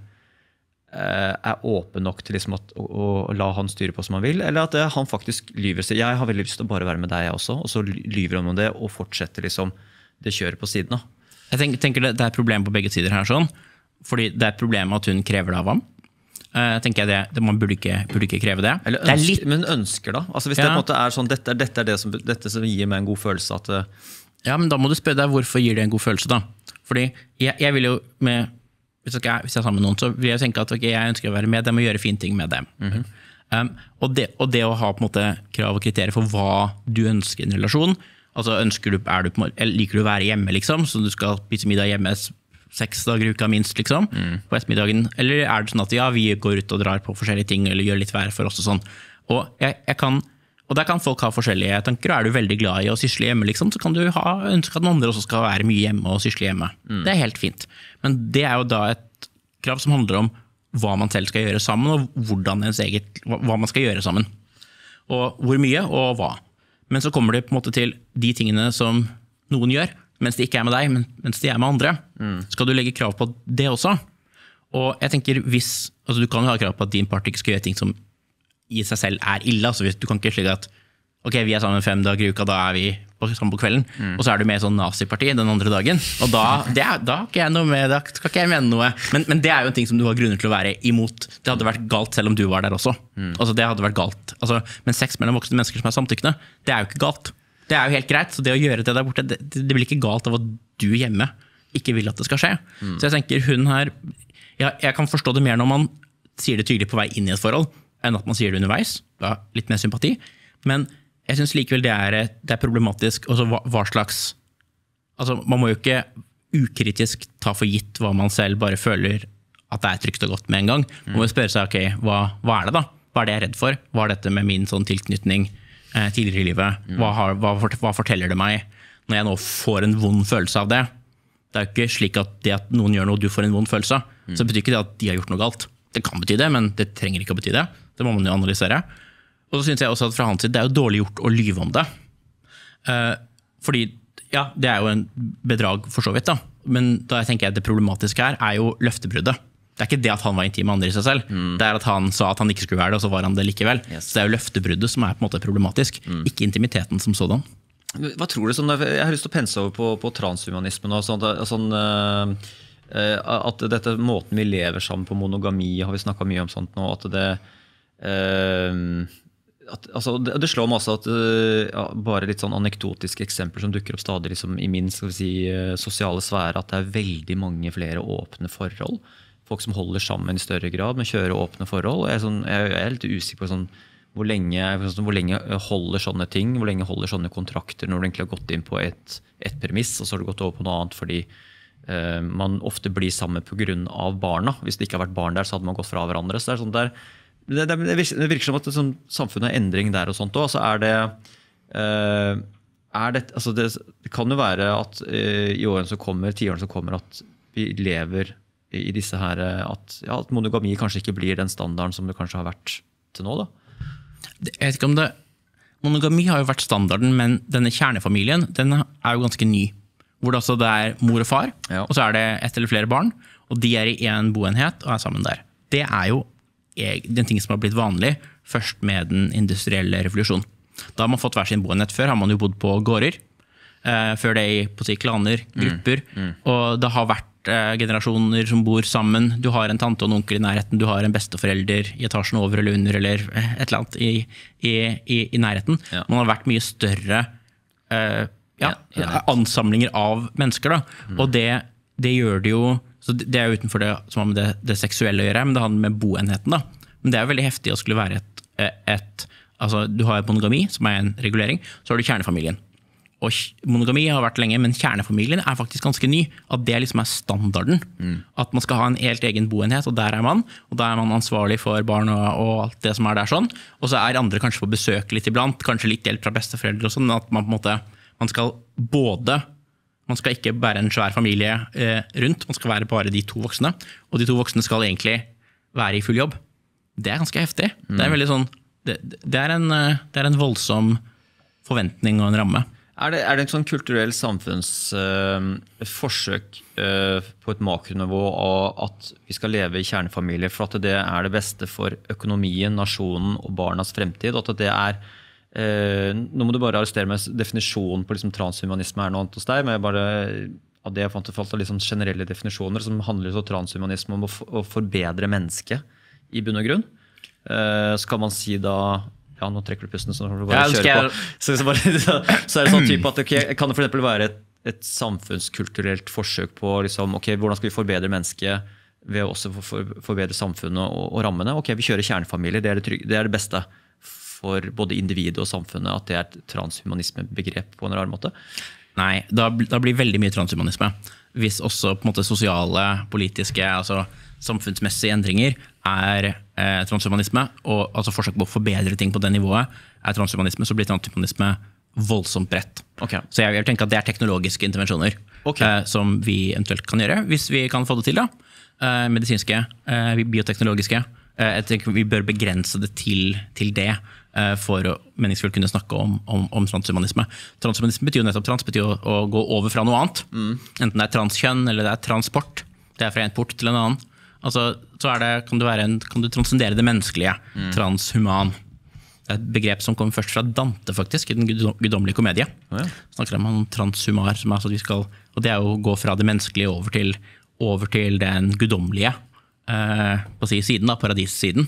A: er åpen nok til å la han styre på som han vil, eller at han faktisk lyver seg. Jeg har veldig lyst til å bare være med deg også, og så lyver han om det og fortsetter det kjøret på siden. Da.
B: Jeg tenker det er et problem på begge sider her, sånn, fordi det er et problem at hun krever det av ham. Tenker jeg man burde ikke kreve det.
A: Eller men ønsker da? Hvis det på en måte er sånn, dette er dette som gir meg en god følelse at
B: ja, men da må du spørre deg hvorfor gir det en god følelse da? Fordi jeg vil jo hvis jeg er sammen med noen, så vil jeg tenke at jeg ønsker å være med dem og gjøre fine ting med dem. Og det å ha på en måte krav og kriterier for hva du ønsker i en relasjon, liker du å være hjemme liksom, så du skal spise middag hjemme 6 dager i uka minst liksom, på ettermiddagen, eller er det sånn at ja, vi går ut og drar på forskjellige ting, eller gjør litt vær for oss og sånn. Og der kan folk ha forskjellige tanker, og er du veldig glad i å sysle hjemme, liksom, så kan du ønske at noen andre også skal være mye hjemme og sysle hjemme. Det er helt fint. Men det er jo da et krav som handler om hva man selv skal gjøre sammen, og hva man skal gjøre sammen. Og hvor mye, og hva. Men så kommer det på en måte til de tingene som noen gjør, mens de ikke er med deg, men mens de er med andre. Skal du legge krav på det også? Og jeg tenker du kan jo ha krav på at din partner ikke skal gjøre ting som i seg selv er ille. Altså du kan ikke slik at ok, vi er sammen 5 dager i uka, da er vi sammen på kvelden, og så er du med i sånn nazi-parti den andre dagen, og da skal ikke jeg mene noe. Men det er jo en ting som du har grunner til å være imot. Det hadde vært galt selv om du var der også. Det hadde vært galt. Men sex mellom voksne mennesker som er samtykkende, det er jo ikke galt. Det er jo helt greit, så det å gjøre det der borte, det blir ikke galt av at du hjemme ikke vil at det skal skje. Så jeg tenker hun her, jeg kan forstå det mer når man sier det tydelig på vei inn i et forhold, enn at man sier det underveis, da litt mer sympati. Men jeg synes likevel det er problematisk, også hva slags, man må jo ikke ukritisk ta for gitt hva man selv bare føler at det er trygt og godt med en gang. Man må spørre seg, ok, hva er det da? Hva er det jeg er redd for? Hva er dette med min sånn tilknytning tidligere i livet? Hva forteller det meg når jeg nå får en vond følelse av det? Det er jo ikke slik at det at noen gjør noe du får en vond følelse av, så betyr ikke det at de har gjort noe galt. Det kan bety det, men det trenger ikke å bety det. Det må man jo analysere. Og så synes jeg også at fra hans side, det er jo dårlig gjort å lyve om det. Fordi, ja, det er jo en bedrag for så vidt da. Men da jeg tenker at det problematiske her er jo løftebruddet. Det er ikke det at han var intim med andre i seg selv. Det er at han sa at han ikke skulle være det, og så var han det likevel. Så det er jo løftebruddet som er på en måte problematisk, ikke intimiteten som sådan.
A: Hva tror du? Jeg har lyst til å pense over på transhumanismen og sånn, at dette måten vi lever sammen på monogami, har vi snakket mye om sånt nå, at det slår meg også at bare litt sånn anekdotiske eksempler som dukker opp stadig liksom, i min sosiale sfære, at det er veldig mange flere åpne forhold. Folk som holder sammen i større grad, men kjører åpne forhold. Og jeg er litt usikker på hvor lenge holder sånne ting, hvor lenge holder sånne kontrakter når du egentlig har gått inn på et premiss, og så har du gått over på noe annet fordi man ofte blir sammen på grunn av barna. Hvis det ikke har vært barn der, så hadde man gått fra hverandre. Så det virker som at samfunnet er endring der og sånt også. Det kan jo være at i årene som kommer, 10 årene som kommer, at vi lever i disse her at monogami kanskje ikke blir den standarden som det kanskje har vært til nå da?
B: Jeg vet ikke om det... Monogami har jo vært standarden, men denne kjernefamilien, den er jo ganske ny. Hvor det mor og far, og så det ett eller flere barn, og de i en boenhet og sammen der. Det jo den ting som har blitt vanlig først med den industrielle revolusjonen. Da har man fått hver sin boenhet. Før har man jo bodd på gårder, før det på å si klaner, grupper, og det har vært generasjoner som bor sammen. Du har en tante og en onkel i nærheten, du har en besteforelder i etasjen over eller under, eller et eller annet i nærheten. Man har vært mye større ansamlinger av mennesker. Da. Og det gjør det jo, så det jo utenfor det som har med det seksuelle å gjøre, men det handler med boenheten. Da. Men det jo veldig heftig å skulle være altså du har monogami, som en regulering, så har du kjernefamilien. Og monogami har vært lenge, men kjernefamilien faktisk ganske ny. At det liksom standarden. At man skal ha en helt egen boenhet, og der man. Og da man ansvarlig for barn og alt det som der sånn. Og så andre kanskje på besøk litt iblant, kanskje litt hjelp fra besteforeldre og sånn, at man på en måte, man skal ikke være en svær familie rundt, man skal være bare de 2 voksne. Og de 2 voksne skal egentlig være i full jobb. Det ganske heftig. Det veldig sånn, det en voldsom forventning og en ramme.
A: Det en sånn kulturell samfunnsforsøk på et makronivå av at vi skal leve i kjernefamilie for at det det beste for økonomien, nasjonen og barnas fremtid, og at det nå må du bare arrestere med definisjonen på liksom, transhumanisme noe annet hos deg, men bare av det jeg fant av liksom, generelle definisjoner som handler om transhumanisme om å forbedre mennesket i bunn og grunn. Skal man si da nå trekker du pusten, så du bare kjøre på. Så det sånn type at kan det for eksempel være et samfunnskulturelt forsøk på liksom, hvordan skal vi forbedre mennesket ved å også forbedre samfunnet og rammene. Vi kjører kjernefamilie, det det beste for både individet og samfunnet, at det et transhumanisme-begrep på en rar måte.
B: Nei, da blir veldig mye transhumanisme. Hvis også på en måte sosiale, politiske, altså samfunnsmessige endringer transhumanisme, og altså forsøk på å forbedre ting på det nivået transhumanisme, så blir transhumanisme voldsomt bredt. Så jeg vil tenke at det teknologiske intervensjoner som vi eventuelt kan gjøre, hvis vi kan få det til da. Medisinske, bioteknologiske. Jeg tenker vi bør begrense det til det for å meningsfullt kunne snakke om transhumanisme. Transhumanisme betyr jo nettopp betyr å gå over fra noe annet. Enten det transkjønn eller det transport. Det fra en port til en annen. Altså, så kan du transcendere det menneskelige, transhuman. Det et begrep som kom først fra Dante faktisk, i den guddommelige komedie. Snakker om transhumar, som så vi skal, og det jo å gå fra det menneskelige over til den guddommelige på siden, da, paradissiden,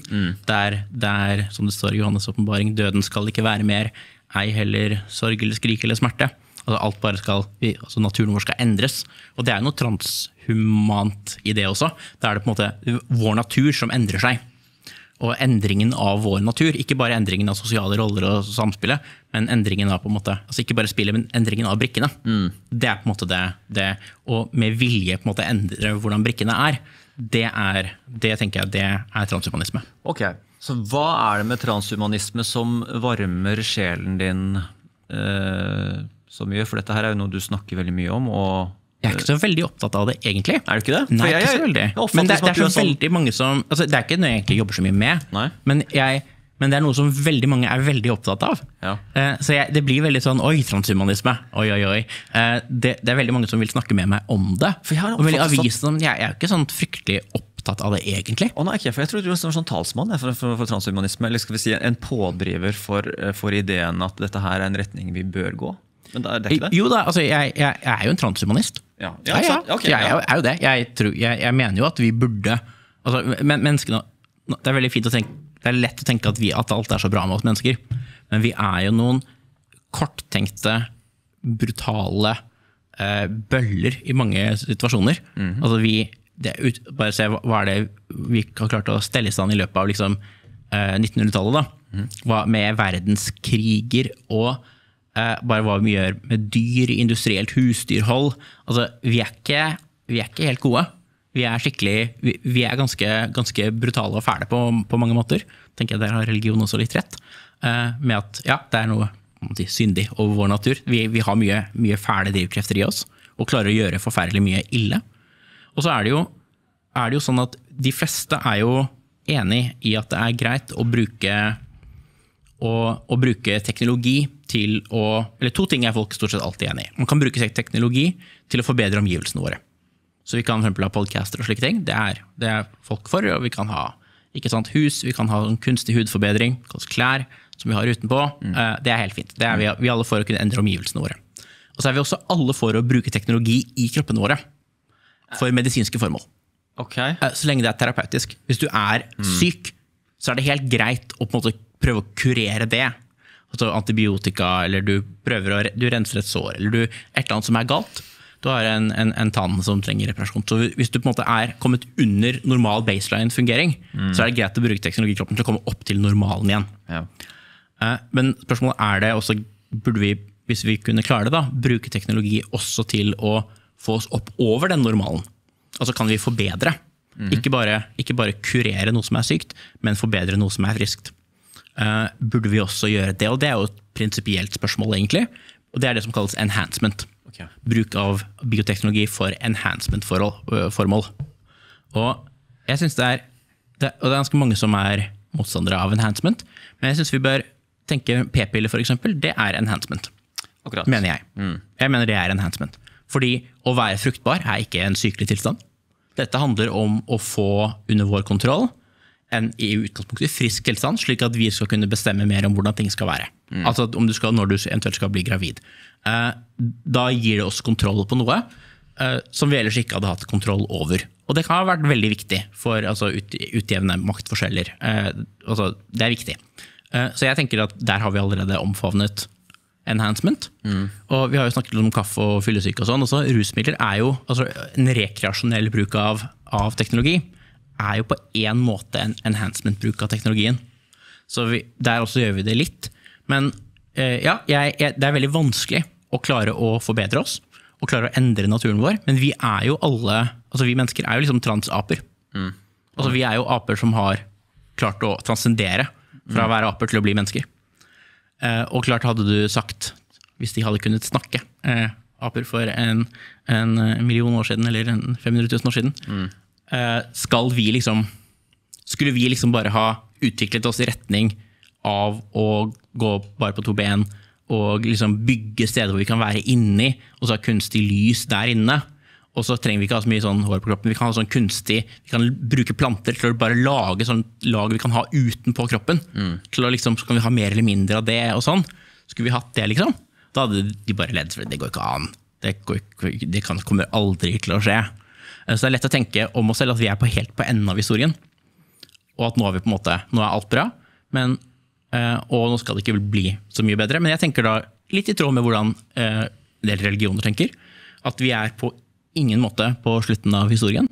B: der, som det står i Johannes åpenbaring, døden skal ikke være mer, ei heller sorg eller skrik eller smerte. Altså alt bare altså naturen vår skal endres. Og det jo noe transhumant i det også. Da det på en måte vår natur som endrer seg. Og endringen av vår natur, ikke bare endringen av sosiale roller og samspillet, men endringen av på en måte, altså ikke bare spillet, men endringen av brikkene. Det på en måte det, og med vilje på en måte endre hvordan brikkene det tenker jeg, det transhumanisme.
A: Så hva det med transhumanisme som varmer sjelen din så mye? For dette her jo noe du snakker veldig mye om, og
B: jeg ikke så veldig opptatt av det, egentlig.
A: Du ikke det?
B: Nei, ikke så veldig. Men det så veldig mange som... Altså, det ikke noe jeg egentlig jobber så mye med, men det noe som veldig mange veldig opptatt av. Så det blir veldig sånn, oi, transhumanisme, oi. Det veldig mange som vil snakke med meg om det. Og veldig avisen, jeg jo ikke sånn fryktelig opptatt av det, egentlig.
A: Nei, ikke, for jeg tror du er sånn talsmann for transhumanisme, eller skal vi si en pådriver for ideen at dette her en retning vi bør gå. Men det ikke det?
B: Jo da, altså jeg jo en transhumanist. Jeg jo det. Jeg mener jo at vi burde, altså menneskene, det veldig fint å tenke, det lett å tenke at alt så bra med oss mennesker, men vi jo noen korttenkte, brutale bøller i mange situasjoner. Altså bare se hva det vi har klart å stelle i stand i løpet av liksom, 1900-tallet da, med verdenskriger og bare hva vi gjør med dyr, industrielt husdyrhold. Altså, vi ikke helt gode. Vi skikkelig, vi ganske brutale og fæle på mange måter. Tenker jeg der har religion også litt rett. Med at, det noe syndig over vår natur. Vi har mye fæle drivkrefter i oss, og klarer å gjøre forferdelig mye ille. Og så det jo, det jo sånn at de fleste jo enig i at det greit å bruke teknologi til eller to ting folk stort sett alltid enig i. Man kan bruke teknologi til å forbedre omgivelsene våre. Så vi kan for eksempel ha podcaster og slike ting. Det folk for, og vi kan ha ikke sant, hus, vi kan ha en kunstig hudforbedring, klær som vi har utenpå. Det helt fint. Det vi alle for å kunne endre omgivelsene våre. Og så vi også alle for å bruke teknologi i kroppen våre for medisinske formål.
A: Okay.
B: Så lenge det terapeutisk. Hvis du syk, så det helt greit å på en måte prøve å kurere det. Altså antibiotika, eller du renser et sår, eller et eller annet som galt. Du har en tann som trenger reparasjon. Så hvis du på en måte kommet under normal baseline-fungering, så det greit å bruke teknologi i kroppen til å komme opp til normalen igjen.
A: Ja.
B: Men spørsmålet det også, burde vi, hvis vi kunne klare det da, bruke teknologi også til å få oss opp over den normalen? Altså kan vi forbedre? Ikke bare kurere noe som sykt, men forbedre noe som friskt. Burde vi også gjøre det? Og det jo et prinsipielt spørsmål egentlig, og det det som kalles enhancement. Okay. Bruk av bioteknologi for enhancement-formål. Og jeg synes og det ganske mange som motstandere av enhancement, men jeg synes vi bør tenke p-piller for eksempel, det enhancement. Akkurat. Mener jeg. Jeg mener det enhancement. Fordi å være fruktbar ikke en sykelig tilstand. Dette handler om å få under vår kontroll i utgangspunktet frisk tilstand, slik at vi skal kunne bestemme mer om hvordan ting skal være. Altså når du eventuelt skal bli gravid. Da gir det oss kontroll på noe som vi ellers ikke hadde hatt kontroll over. Og det kan ha vært veldig viktig for utjevne maktforskjeller. Det viktig. Så jeg tenker at der har vi allerede omfavnet enhancement. Og vi har jo snakket om kaffe og fyllesyke og sånn. Også rusmidler jo en rekreasjonell bruk av teknologi. Jo på en måte en enhancement-bruk av teknologien. Så der også gjør vi det litt. Men det veldig vanskelig å klare å forbedre oss, og klare å endre naturen vår. Men vi jo alle, vi mennesker jo liksom transaper. Vi jo aper som har klart å transcendere fra å være aper til å bli mennesker. Og klart hadde du sagt, hvis de hadde kunnet snakke, aper for en million år siden, eller 500 000 år siden, skulle vi bare ha utviklet oss i retning av å gå bare på to ben og bygge steder hvor vi kan være inni, og så ha kunstig lys der inne, og så trenger vi ikke ha så mye sånn hår på kroppen, vi kan ha sånn kunstig, vi kan bruke planter til å bare lage sånn lag vi kan ha utenpå kroppen, til å så kan vi ha mer eller mindre av det og sånn. Skulle vi hatt det da hadde de bare ledd, for det går ikke an, det kommer aldri til å skje. Så det lett å tenke om oss selv at vi helt på enden av historien, og at nå vi på en måte, nå alt bra, men, og nå skal det ikke bli så mye bedre, men jeg tenker da litt i tråd med hvordan en del religioner tenker, at vi på ingen måte på slutten av historien.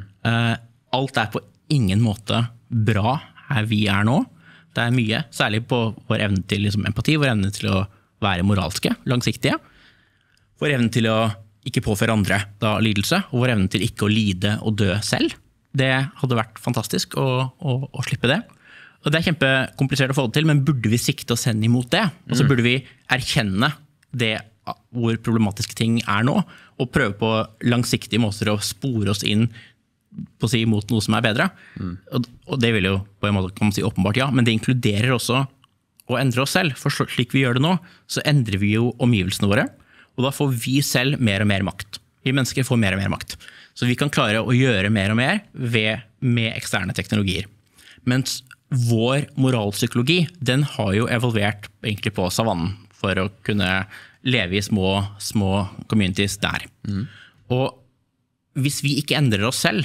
B: Alt på ingen måte bra her vi nå. Det mye, særlig på vår evne til empati, vår evne til å være moralske, langsiktige, vår evne til å ikke påføre andre lidelse, og vår evne til ikke å lide og dø selv. Det hadde vært fantastisk å slippe det. Og det kjempekomplisert å få det til, men burde vi sikte oss hen imot det? Og så burde vi erkjenne det hvor problematiske ting nå, og prøve på langsiktige måter å spore oss inn på å si mot noe som bedre. Og det vil jo på en måte kan man si åpenbart ja, men det inkluderer også å endre oss selv. For slik vi gjør det nå, så endrer vi jo omgivelsene våre, og da får vi selv mer og mer makt. Vi mennesker får mer og mer makt. Så vi kan klare å gjøre mer og mer med eksterne teknologier. Mens vår moralpsykologi, den har jo evolvert egentlig på savannen for å kunne leve i små communities der. Og hvis vi ikke endrer oss selv,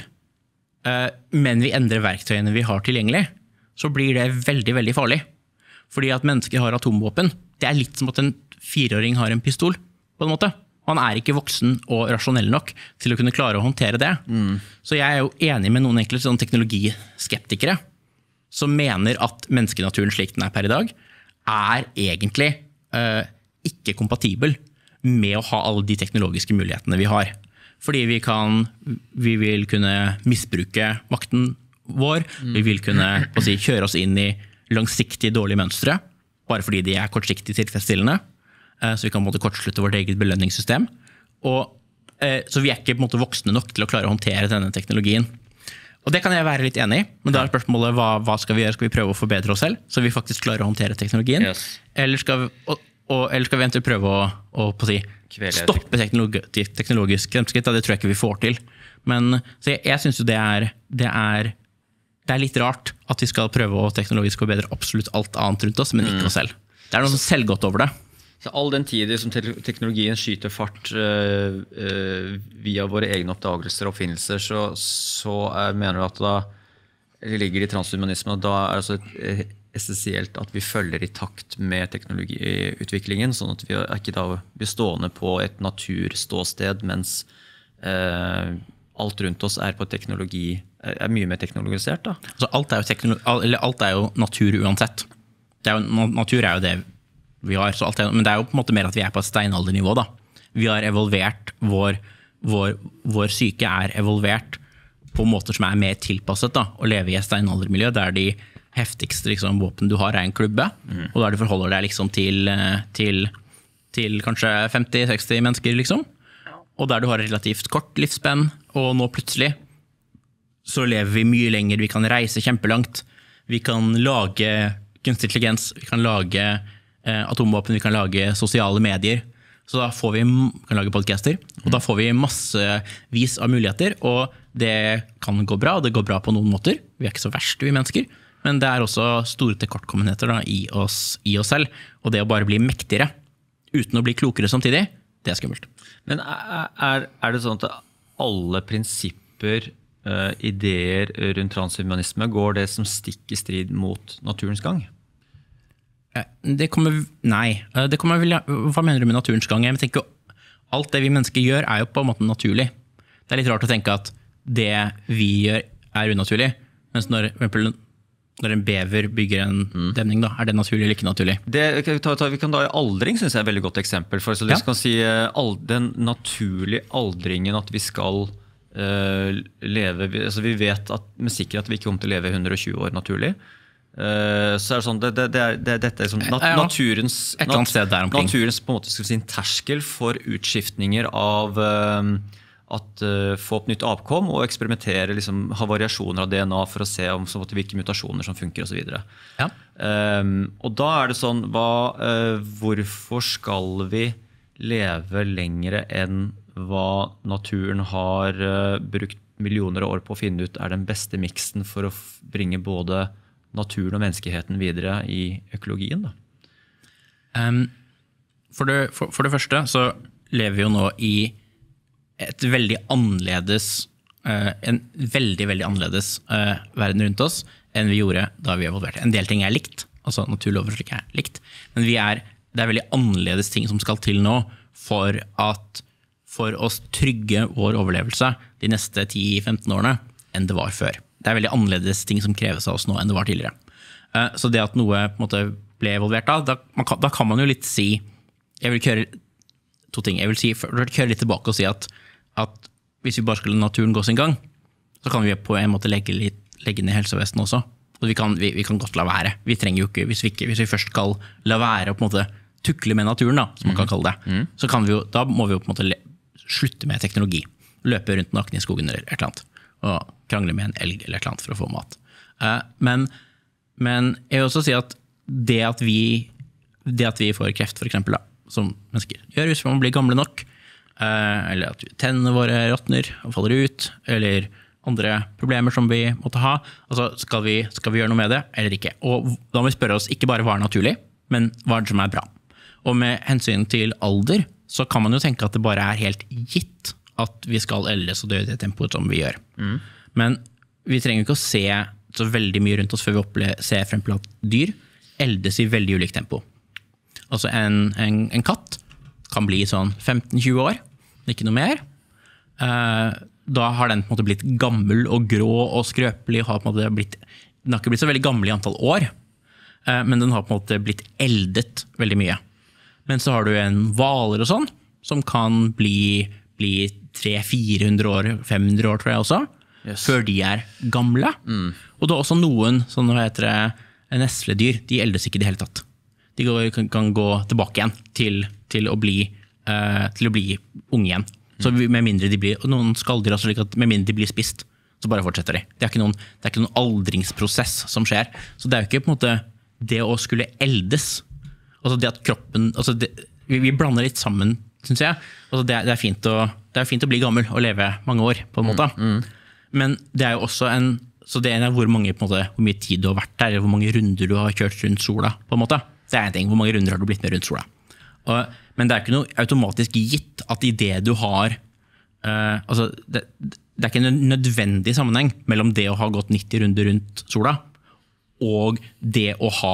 B: men vi endrer verktøyene vi har tilgjengelig, så blir det veldig, veldig farlig. Fordi at mennesker har atomvåpen. Det litt som at en 4-åring har en pistol, på en måte. Han ikke voksen og rasjonell nok til å kunne klare å håndtere det. Så jeg jo enig med noen egentlig sånn teknologiskeptikere som mener at menneskenaturen slik den per i dag egentlig ikke kompatibel med å ha alle de teknologiske mulighetene vi har. Fordi vi vil kunne misbruke makten vår, vi vil kunne kjøre oss inn i langsiktige dårlige mønstre, bare fordi de kortsiktig tilfredsstillende, så vi kan på en måte kortslutte vårt eget belønningssystem. Så vi ikke på en måte voksne nok til å klare å håndtere denne teknologien. Og det kan jeg være litt enig i, men da er spørsmålet hva skal vi gjøre? Skal vi prøve å forbedre oss selv, så vi faktisk klarer å håndtere teknologien? Eller skal vi eventuelt prøve å stoppe teknologisk fremskritt? Det tror jeg ikke vi får til. Men så jeg synes jo det er litt rart at vi skal prøve å teknologisk forbedre absolutt alt annet rundt oss, men ikke oss selv. Det noe som selvgått over det.
A: Så all den tid som teknologien skyter fart via våre egne oppdagelser og oppfinnelser, så mener du at da ligger det i transhumanismen, og da det altså essensielt at vi følger i takt med teknologiutviklingen, sånn at vi ikke da blir stående på et naturståsted, mens alt rundt oss på teknologi, mye mer teknologisert. Da.
B: Altså alt jo natur uansett. Natur jo det vi har, men det jo på en måte mer at vi på et steinaldernivå. Da. Vi har evolvert, vår syke evolvert på måter som mer tilpasset da, å leve i et steinaldermiljø, der de heftigste liksom, våpen du har en klubbe, og der du forholder deg liksom, til kanskje 50-60 mennesker, liksom. Og der du har relativt kort livsspenn, og nå plutselig så lever vi mye lenger, vi kan reise kjempelangt, vi kan lage kunstig intelligens, vi kan lage atomvåpen, vi kan lage sosiale medier, så da vi kan lage podcaster, og da får vi massevis av muligheter, og det kan gå bra, og det går bra på noen måter. Vi ikke så verst, vi mennesker, men det også store tilkortkommenheter da, i oss selv, og det å bare bli mektigere, uten å bli klokere samtidig, det skummelt.
A: Men det sånn at alle prinsipper, ideer rundt transhumanisme, går det som stikk i strid mot naturens gang?
B: Nei, hva mener du med naturens gang? Jeg tenker alt det vi mennesker gjør jo på en måte naturlig. Det litt rart å tenke at det vi gjør unaturlig, mens når en bever bygger en demning, da, det naturlig eller ikke naturlig?
A: Vi kan da aldring, synes jeg et veldig godt eksempel. For så du kan si den naturlige aldringen at vi skal leve, altså vi vet med sikkerhet at vi ikke kommer til å leve 120 år naturlig. Så det sånn, dette sånn, naturens på en måte skal vi si en terskel for utskiftninger av at få opp nytt avkom og eksperimentere, liksom, ha variasjoner av DNA for å se om hvilke mutasjoner som funker og så videre. Og da det sånn, hvorfor skal vi leve lengre enn hva naturen har brukt millioner av år på å finne ut den beste miksen for å bringe både naturen og menneskeheten videre i økologien? Da? For det første så lever vi jo nå i et veldig annerledes, en veldig annerledes verden rundt oss enn vi gjorde da vi evolverte. En del ting likt, altså naturlover slik likt, men det veldig annerledes ting som skal til nå for å trygge vår overlevelse de neste 10-15 årene enn det var før. Det veldig annerledes ting som kreves av oss nå enn det var tidligere. Så det at noe på en måte ble evolvert da kan man jo litt si, jeg vil kjøre to ting, jeg vil kjøre litt tilbake og si at hvis vi bare skulle la naturen gå sin gang, så kan vi på en måte legge ned helsevesenet også. Og vi kan godt la være. Vi trenger jo ikke, hvis vi først skal la være å på en måte tukle med naturen, da, som man kan kalle det, så da må vi jo på en måte slutte med teknologi. Løpe rundt naken i skogen eller et eller annet. Og krangle med en elg eller et eller annet for å få mat. Men jeg vil også si at det at vi får kreft, for eksempel, da, som mennesker gjør hvis man blir gamle nok, eller at tennene våre råtner og faller ut, eller andre problemer som vi måtte ha, altså skal vi gjøre noe med det, eller ikke? Og da må vi spørre oss ikke bare hva naturlig, men hva det som bra. Og med hensyn til alder, så kan man jo tenke at det bare helt gitt at vi skal eldes og dø i det tempoet som vi gjør. Men vi trenger ikke å se så veldig mye rundt oss før vi ser frem til at dyr eldes i veldig ulikt tempo. Altså en katt kan bli sånn 15-20 år, ikke noe mer. Da har den på en måte blitt gammel og grå og skrøpelig, den har ikke blitt så veldig gammel i antall år, men den har på en måte blitt eldet veldig mye. Men så har du en hvaler og sånn, som kan bli 300-400 år, 500 år tror jeg også, før de gamle. Og det er også noen, sånn hva heter det, nesledyr, de eldes ikke i det hele tatt. De kan gå tilbake igjen til å bli unge igjen. Så med mindre de blir, og noen skalldyr altså slik at med mindre de blir spist,
B: så bare fortsetter de. Det er ikke noen aldringsprosess som skjer. Så det er jo ikke på en måte det å skulle eldes. Altså det at kroppen, vi blander litt sammen, synes jeg. Altså det er fint å bli gammel og leve mange år, på en måte. Men det er jo også så det er hvor mye tid du har vært der, eller hvor mange runder du har kjørt rundt sola, på en måte. Det er en ting, hvor mange runder har du blitt med rundt sola. Men det er ikke noe automatisk gitt at i det du har det er ikke en nødvendig sammenheng mellom det å ha gått 90 runder rundt sola og det å ha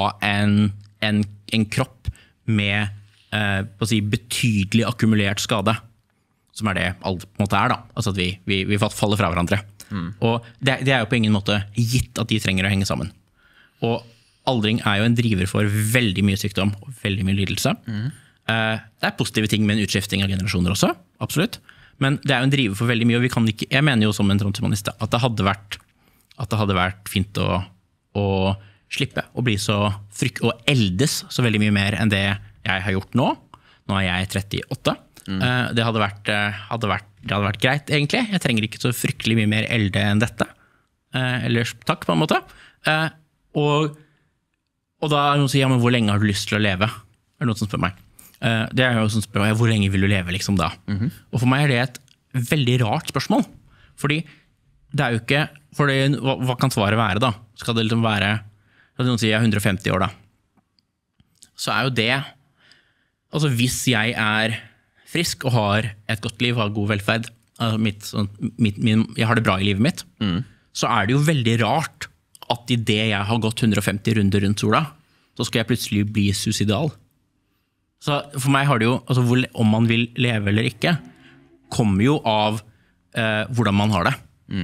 B: en kropp med betydelig akkumulert skade, som er det alt på en måte da. Altså at vi faller fra hverandre. Og det er jo på ingen måte gitt at de trenger å henge sammen. Og aldring er jo en driver for veldig mye sykdom og veldig mye lidelse. Det er positive ting med en utskifting av generasjoner også, absolutt. Men det er jo en driver for veldig mye, og jeg mener jo som en transhumanist at det hadde vært fint å slippe å bli og eldes så veldig mye mer enn det jeg har gjort nå. Nå er jeg 38. Det hadde vært greit, egentlig. Jeg trenger ikke så fryktelig mye mer elde enn dette. Ellers takk, på en måte. Og da er det noen som sier, ja, men hvor lenge har du lyst til å leve? Er det noen som spør meg? Det er jo sånn spør meg, hvor lenge vil du leve liksom da? Og for meg er det et veldig rart spørsmål. Fordi det er jo ikke, hva kan svaret være da? Skal det liksom være, noen sier jeg er 150 år da? Så er jo det, altså hvis jeg er frisk og har et godt liv, har god velferd, jeg har det bra i livet mitt, så er det jo veldig rart at i det jeg har gått 150 runder rundt sola, så skal jeg plutselig bli suicidal. Så for meg har det jo, altså om man vil leve eller ikke, kommer jo av hvordan man har det.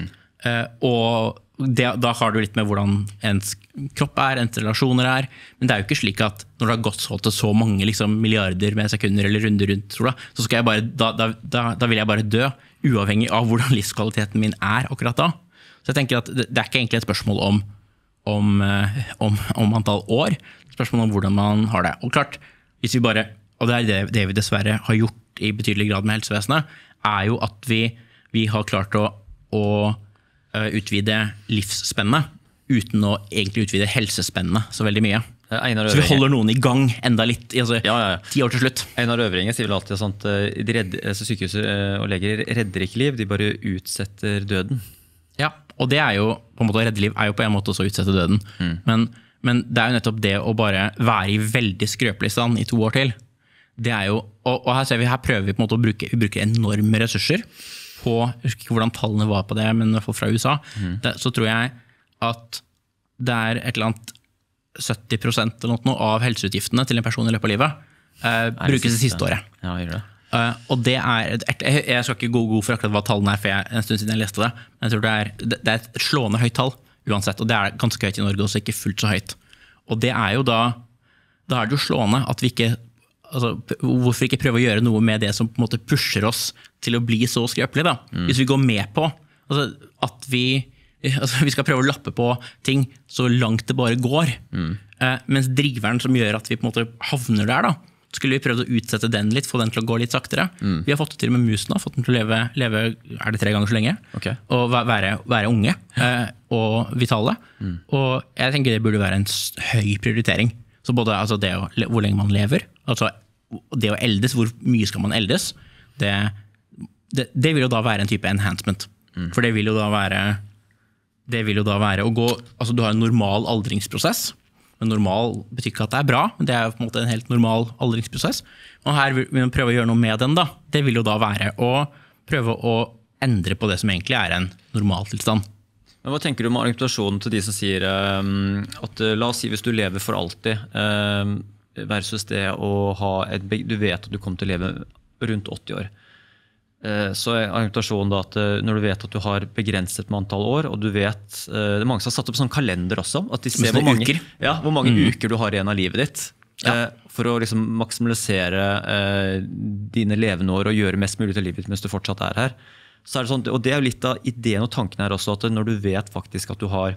B: Og da har det litt med hvordan ens kropp ens relasjoner men det er jo ikke slik at når det har gått så mange liksom, milliarder med sekunder eller runder rundt sola, så skal jeg bare, da vil jeg bare dø, uavhengig av hvordan livskvaliteten min akkurat da. Så jeg tenker at det er ikke egentlig et spørsmål om antall år, det er et spørsmål om hvordan man har det. Og klart, hvis vi bare, og det er det vi dessverre har gjort i betydelig grad med helsevesenet, er jo at vi har klart å utvide livsspennet uten å egentlig utvide helsespennet så veldig mye. Så vi holder noen i gang enda litt, 10 år til slutt.
A: Einar Øvringe sier vel alltid sånt, sykehus og leger redder ikke liv, de bare utsetter døden.
B: Ja, og det er jo, på en måte å redde liv, er jo på en måte også å utsette døden. Men det er jo nettopp det å bare være i veldig skrøpelig stand i 2 år til. Det er jo, og her ser vi, her prøver vi på en måte å bruke enorme ressurser på, jeg husker ikke hvordan tallene var på det, men i hvert fall fra USA, så tror jeg at det er et eller annet 70% eller noe av helseutgiftene til en person i løpet av livet brukes det siste året.
A: Ja, gjør det.
B: Og det jeg skal ikke gå god for akkurat hva tallene for en stund siden jeg leste det, men jeg tror det er et slående høyt tall uansett, og det er ganske høyt i Norge, også ikke fullt så høyt. Og det er jo da er det jo slående at vi ikke, altså, hvorfor ikke prøve å gjøre noe med det som på en måte pusher oss til å bli så skrøpelig da? Hvis vi går med på at vi skal prøve å lappe på ting så langt det bare går, mens driveren som gjør at vi på en måte havner der da, skulle vi prøvd å utsette den litt, få den til å gå litt saktere. Vi har fått det til med musen, fått den til å leve er det 3 ganger så lenge, og være unge og vitale. Og jeg tenker det burde være en høy prioritering. Så både altså det hvor lenge man lever, altså det å eldes, hvor mye skal man eldes, det vil jo da være en type enhancement. For det vil jo da være å gå, altså du har en normal aldringsprosess, men normal betyr ikke at det er bra, men det er på en måte en helt normal aldringsprosess. Og her vil vi prøve å gjøre noe med den da. Det vil jo da være å prøve å endre på det som egentlig er en normaltilstand.
A: Men hva tenker du om argumentasjonen til de som sier at la oss si hvis du lever for alltid versus det å ha du vet at du kommer til å leve rundt 80 år. Så er argumentasjonen da at når du vet at du har begrenset med antall år, og du vet, det er mange som har satt opp sånn kalender også, at de ser hvor mange uker du har igjen av livet ditt, for å liksom maksimalisere dine levende år og gjøre mest mulig til livet ditt mens du fortsatt er her. Så er det sånn, og det er jo litt av ideen og tanken her også, at når du vet faktisk at du har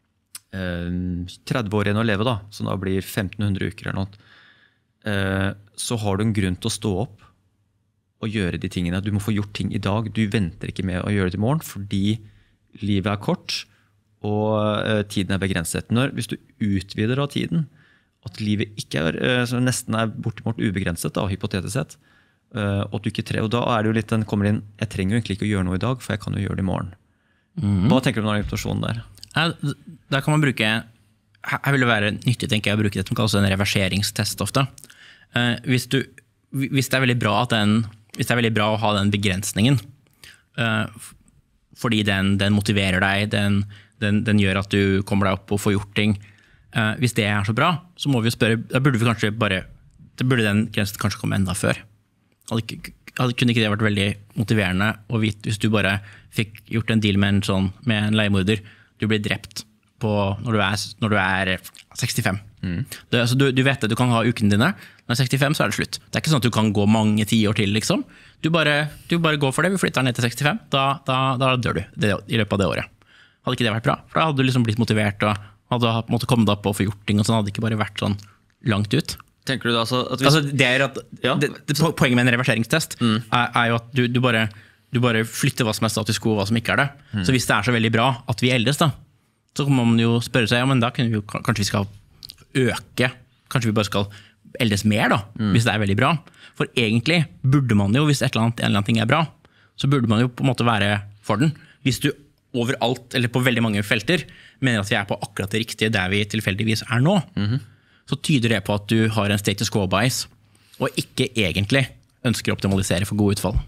A: 30 år igjen å leve da, som da blir 1500 uker eller noe, så har du en grunn til å stå opp og gjøre de tingene. Du må få gjort ting i dag. Du venter ikke med å gjøre det i morgen, fordi livet kort, og tiden begrenset. Hvis du utvider av tiden, at livet ikke så nesten bortimot ubegrenset, da, hypotetisk sett, og du ikke og da det jo litt, den kommer inn, jeg trenger jo egentlig ikke å gjøre noe i dag, for jeg kan jo gjøre det i morgen. Hva tenker du om den situasjonen der?
B: Der kan man bruke, her vil det være nyttig, tenker jeg, å bruke det som kalles en reverseringstest ofte. Hvis det veldig bra hvis det veldig bra å ha den begrensningen, fordi den motiverer deg, den gjør at du kommer deg opp og får gjort ting. Hvis det så bra, så må vi jo spørre, da burde den grensen kanskje komme enda før. Kunne ikke det vært veldig motiverende å vite hvis du bare fikk gjort en deal med en leiemorder, du blir drept når du er 65. Du vet det, du kan ha ukene dine, når du er 65 så det slutt. Det ikke sånn at du kan gå mange 10 år til, liksom. Du bare går for det, vi flytter ned til 65, da dør du i løpet av det året. Hadde ikke det vært bra? For da hadde du liksom blitt motivert og hadde måttet komme deg opp og få gjort ting, og sånn hadde det ikke bare vært sånn langt ut.
A: Tenker du da
B: poenget med en reverseringstest jo at du bare flytter hva som status quo og hva som ikke det. Så hvis det så veldig bra at vi eldes da, så kan man jo spørre seg, ja, men da kanskje vi skal øke, kanskje vi bare skal eldes mer da, hvis det veldig bra. For egentlig burde man jo, hvis en eller annen ting bra, så burde man jo på en måte være for den. Hvis du overalt, eller på veldig mange felter, mener at vi på akkurat det riktige der vi tilfeldigvis nå, så tyder det på at du har en status quo bias, og ikke egentlig ønsker å optimalisere for gode utfall.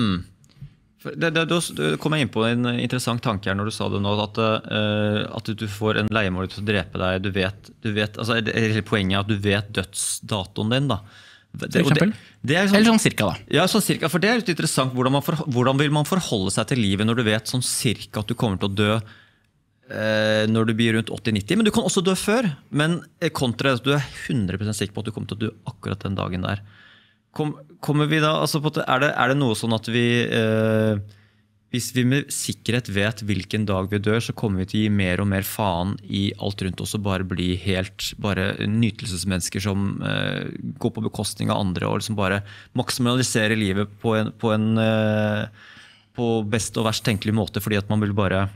A: Du kom inn på en interessant tanke her når du sa det nå, at du får en leiemorder til å drepe deg, du vet altså poenget at du vet dødsdatoen din da.
B: For eksempel? Eller sånn cirka da.
A: Ja, sånn cirka, for det litt interessant. Hvordan vil man forholde seg til livet når du vet sånn cirka at du kommer til å dø når du blir rundt 80-90, men du kan også dø før. Men kontra at du 100% sikker på at du kommer til å dø akkurat den dagen der. Kommer vi da, altså det noe sånn at vi hvis vi med sikkerhet vet hvilken dag vi dør, så kommer vi til å gi mer og mer faen i alt rundt oss og bare bli bare nytelsesmennesker som går på bekostning av andre og liksom bare maksimaliserer livet på best og verst tenkelig måte, fordi at man vil bare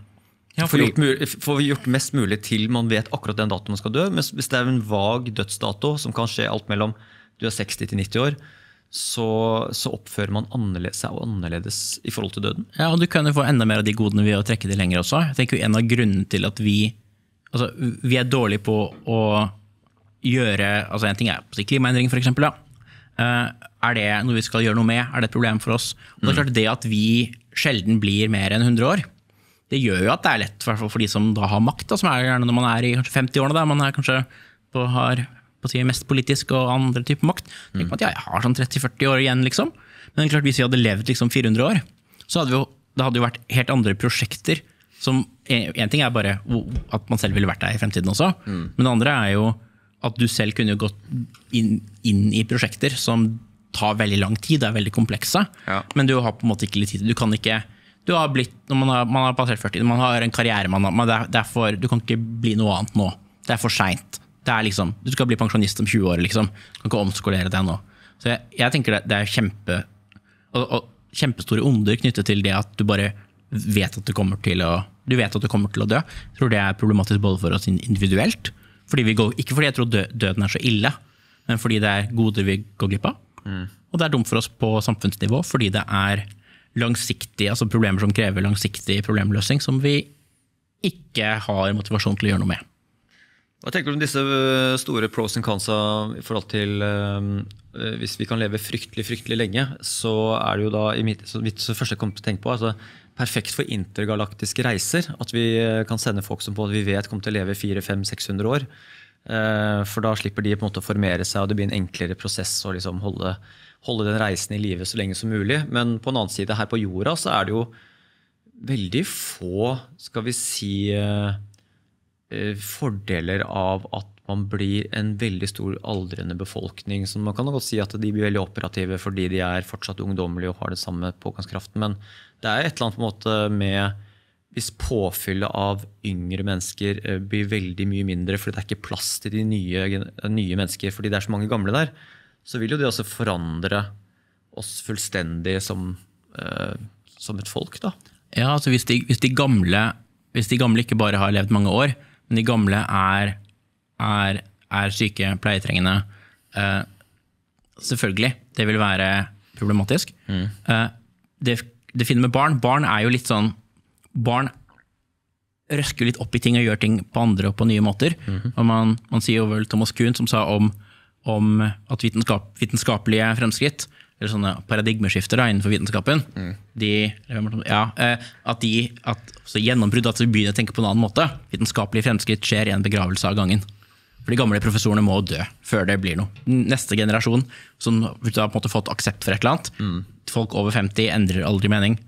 A: få gjort mest mulig til man vet akkurat den datoen man skal dø. Men hvis det en vag dødsdato som kan skje alt mellom du 60 til 90 år, så oppfører man seg annerledes i forhold til døden. Ja,
B: og du kan jo få enda mer av de godene ved å trekke det lenger også. Jeg tenker jo en av grunnene til at vi dårlige på å gjøre, altså en ting klimaendring for eksempel, det noe vi skal gjøre noe med? Det et problem for oss? Og det klart det at vi sjelden blir mer enn 100 år, det gjør jo at det lett for de som da har makt, da, som gjerne når man i kanskje 50-årene, da, man kanskje har mest politisk og andre typer makt. Tenk på at jeg har sånn 30-40 år igjen, liksom. Men klart, hvis vi hadde levd liksom 400 år, så hadde det hadde jo vært helt andre prosjekter, som en ting bare at man selv ville vært der i fremtiden også, men det andre jo at du selv kunne gått inn i prosjekter som tar veldig lang tid, veldig komplekse, men du har på en måte ikke litt tid. Du kan ikke, du har blitt, når man har passert 40, man har en karriere, du kan ikke bli noe annet nå. Det for sent. Det liksom, du skal bli pensjonist om 20 år, liksom. Du kan ikke omskolere deg nå. Så jeg tenker det kjempestore onder knyttet til det at du bare vet at du kommer til å dø. Jeg tror det problematisk både for oss individuelt, ikke fordi jeg tror døden så ille, men fordi det goder vi går glipp av. Og det dumt for oss på samfunnsnivå, fordi det langsiktig, altså problemer som krever langsiktig problemløsning, som vi ikke har motivasjon til å gjøre noe med.
A: Hva tenker du om disse store pros and cons i forhold til hvis vi kan leve fryktelig lenge, så det jo da så første jeg kommer til å tenke på, altså perfekt for intergalaktiske reiser, at vi kan sende folk som vi vet kommer til å leve 400-500-600 år, for da slipper de på en måte å formere seg, og det blir en enklere prosess å liksom holde den reisen i livet så lenge som mulig. Men på en annen side her på jorda så det jo veldig få, skal vi si, fordeler av at man blir en veldig stor aldrende befolkning. Så man kan godt si at de blir veldig operative fordi de fortsatt ungdommelige og har det samme pågangskraften. Men det et eller annet på en måte med hvis påfyllet av yngre mennesker blir veldig mye mindre fordi det ikke plass til de nye mennesker, fordi det så mange gamle der, så vil jo det også forandre oss fullstendig som et folk da.
B: Ja, altså hvis de gamle hvis de gamle ikke bare har levd mange år, men de gamle er syke, pleietrengende, selvfølgelig, det vil være problematisk. Det fine med barn jo litt sånn, barn røsker litt opp i ting og gjør ting på andre og på nye måter. Og man sier jo vel Thomas Kuhn som sa om at vitenskapelige fremskritt, eller sånne paradigmeskifter innenfor vitenskapen, at gjennombrudd, at vi begynner å tenke på en annen måte. Vitenskapelige fremskritt skjer i en begravelse av gangen. For de gamle professorene må dø før det blir noe. Neste generasjon som har på en måte fått aksept for et eller annet, folk over 50 endrer aldri mening,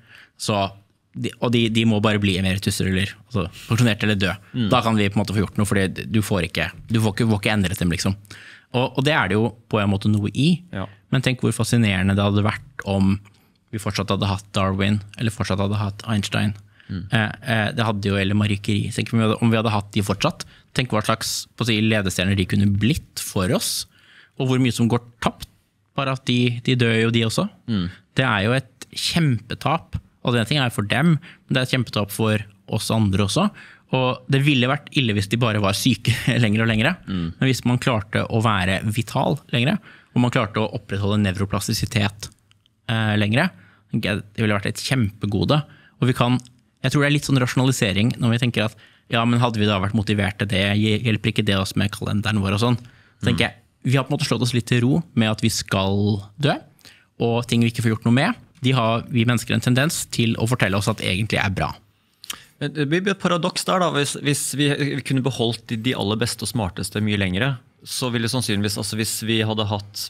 B: de må bare bli emeritusser eller pensjonert eller dø. Da kan vi på en måte få gjort noe, for du får ikke endret dem liksom. Og det det jo på en måte noe i, men tenk hvor fascinerende det hadde vært om vi fortsatt hadde hatt Darwin, eller fortsatt hadde hatt Einstein. Det hadde jo, eller Marie Curie, tenk om vi hadde hatt de fortsatt. Tenk hva slags ledestjerner de kunne blitt for oss, og hvor mye som går tapt, bare at de dør jo de også. Det jo et kjempetap, og den ting for dem, men det et kjempetap for oss andre også. Og det ville vært ille hvis de bare var syke lenger og lenger. Men hvis man klarte å være vital lenger, og man klarte å opprettholde nevroplastisitet lenger, det ville vært et kjempegode. Og jeg tror det litt sånn rasjonalisering når vi tenker at ja, men hadde vi da vært motivert til det, hjelper ikke det oss med kalenderen vår og sånn. Så tenker jeg, vi har på en måte slått oss litt til ro med at vi skal dø, og ting vi ikke får gjort noe med, de har vi mennesker en tendens til å fortelle oss at egentlig bra.
A: Det blir et paradoks der da, hvis vi kunne beholdt de aller beste og smarteste mye lengre, så ville sannsynligvis, hvis vi hadde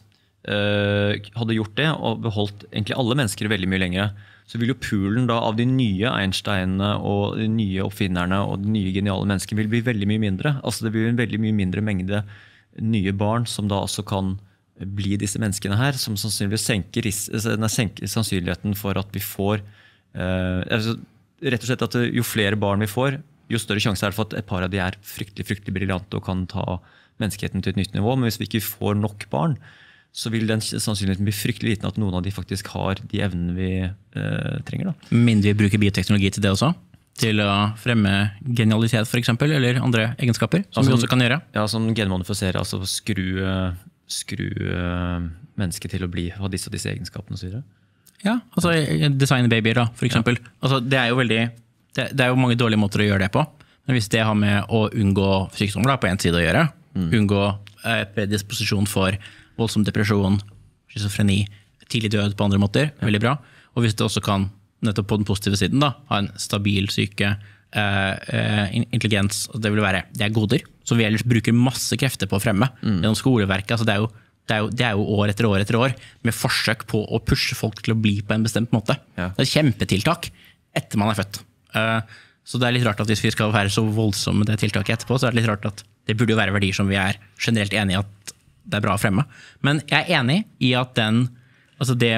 A: gjort det og beholdt egentlig alle mennesker veldig mye lengre, så vil jo poolen da av de nye Einsteinene og de nye oppfinnerne og de nye geniale menneskene vil bli veldig mye mindre. Altså det blir en veldig mye mindre mengde nye barn som da også kan bli disse menneskene her, som sannsynligvis senker sannsynligheten for at vi får rett og slett at jo flere barn vi får, jo større sjanse det for at et par av de fryktelig, fryktelig briljante og kan ta menneskeheten til et nytt nivå. Men hvis vi ikke får nok barn, så vil den sannsynligheten bli fryktelig liten at noen av de faktisk har de evnene vi trenger. Da.
B: Mindre vi bruker bioteknologi til det også? Til å fremme genialitet for eksempel, eller andre egenskaper, som vi også kan gjøre?
A: Ja, som genmanifisere, altså skru mennesket til å ha disse egenskapene og så videre.
B: Ja, altså design babyer da, for eksempel. Ja. Altså, det jo mange dårlige måter å gjøre det på, men hvis det har med å unngå sykdommer på en side å gjøre, unngå predisposisjon for voldsom depresjon, schizofreni, tidlig død på andre måter, veldig bra. Og hvis det også kan, nettopp på den positive siden, da, ha en stabil syke, intelligens, det vil være, det goder, som vi ellers bruker masse krefter på å fremme. Gjennom skoleverket, altså det jo år etter år etter år, med forsøk på å pushe folk til å bli på en bestemt måte. Ja. Det et kjempetiltak etter man født. Så det litt rart at hvis vi skal være så voldsomme det tiltaket etterpå, så det litt rart at det burde jo være verdier som vi generelt enige i at det bra å fremme. Men jeg enig i at det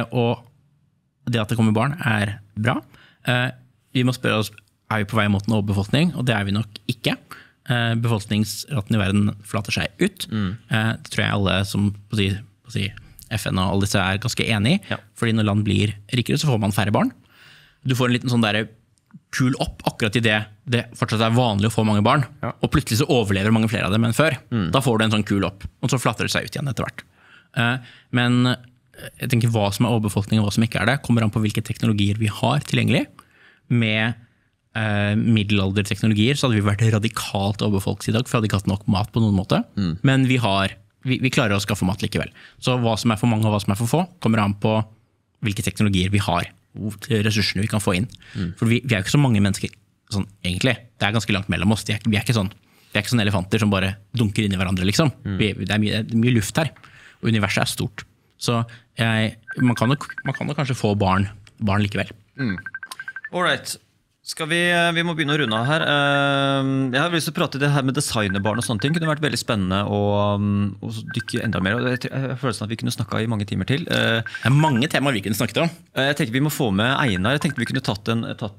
B: at det kommer barn bra. Vi må spørre oss, vi på vei mot en overbefolkning? Og det vi nok ikke. Befolkningsraten i verden flater seg ut. Det tror jeg alle som på si, FN og alle disse ganske enige i. Ja. Fordi når land blir rikere, så får man færre barn. Du får en liten sånn der kul opp akkurat i det fortsatt vanlig å få mange barn, og plutselig så overlever mange flere av dem enn før. Da får du en sånn kul opp, og så flatter det seg ut igjen etter hvert. Men jeg tenker hva som overbefolkning og hva som ikke det, kommer an på hvilke teknologier vi har tilgjengelig. Med middelalderteknologier så hadde vi vært radikalt overbefolket i dag, for vi hadde ikke hatt nok mat på noen måte. Men vi klarer å skaffe mat likevel. Så hva som for mange og hva som for få, kommer an på hvilke teknologier vi har, ressursene vi kan få inn. For vi jo ikke så mange mennesker, sånn, egentlig. Det ganske langt mellom oss. Vi er ikke sånn elefanter som bare dunker inn i hverandre, liksom. Det mye luft her, og universet stort. Så man kan jo kanskje få barn likevel.
A: Alright. Vi må begynne å runde av her. Jeg har lyst til å prate det her med designerbarn og sånne ting. Det kunne vært veldig spennende å dykke enda mer. Jeg føler sånn at vi kunne snakket i mange timer til.
B: Det mange temaer vi kunne snakket om.
A: Jeg tenkte vi må få med Einar. Jeg tenkte vi kunne tatt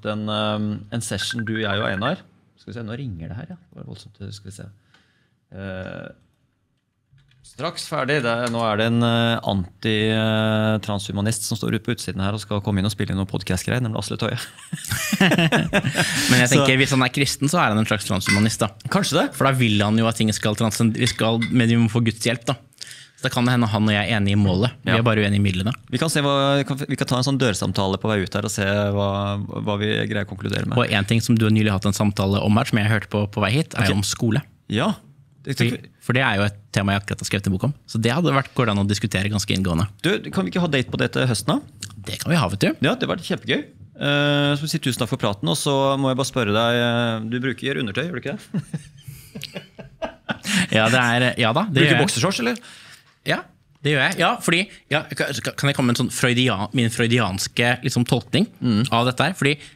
A: en session, du, jeg og Einar. Skal vi se, nå ringer det her, ja. Det var voldsomt, skal vi se. Straks ferdig. Nå er det en anti-transhumanist som står ute på utsiden her og skal komme inn og spille inn noen podcast-greier, nemlig Asle Tøye.
B: Men jeg tenker, hvis han er kristen, så er han en slags transhumanist da.
A: Kanskje det?
B: For da vil han jo at ting skal men vi må få Guds hjelp da. Så da kan det hende han og jeg er enige i målet. Vi er bare uenige i midlene.
A: Vi kan ta en sånn dørsamtale på vei ut her og se hva vi greier å konkludere med.
B: Og en ting som du har nylig hatt en samtale om her, som jeg hørte på vei hit, er jo om skole.
A: Ja.
B: For det er jo et tema jeg akkurat har skrevet en bok om. Så det hadde vært hvordan å diskutere ganske inngående.
A: Kan vi ikke ha date på det til høsten da?
B: Det kan vi ha, vet du.
A: Ja, det var kjempegøy. Så vi sier tusen takk for praten, og så må jeg bare spørre deg, du bruker undertøy, gjør du ikke det?
B: Ja da.
A: Bruker du boksershorts, eller?
B: Ja, det gjør jeg. Ja, fordi, kan jeg komme med en sånn min freudianske liksom, tolkning av dette her? Fordi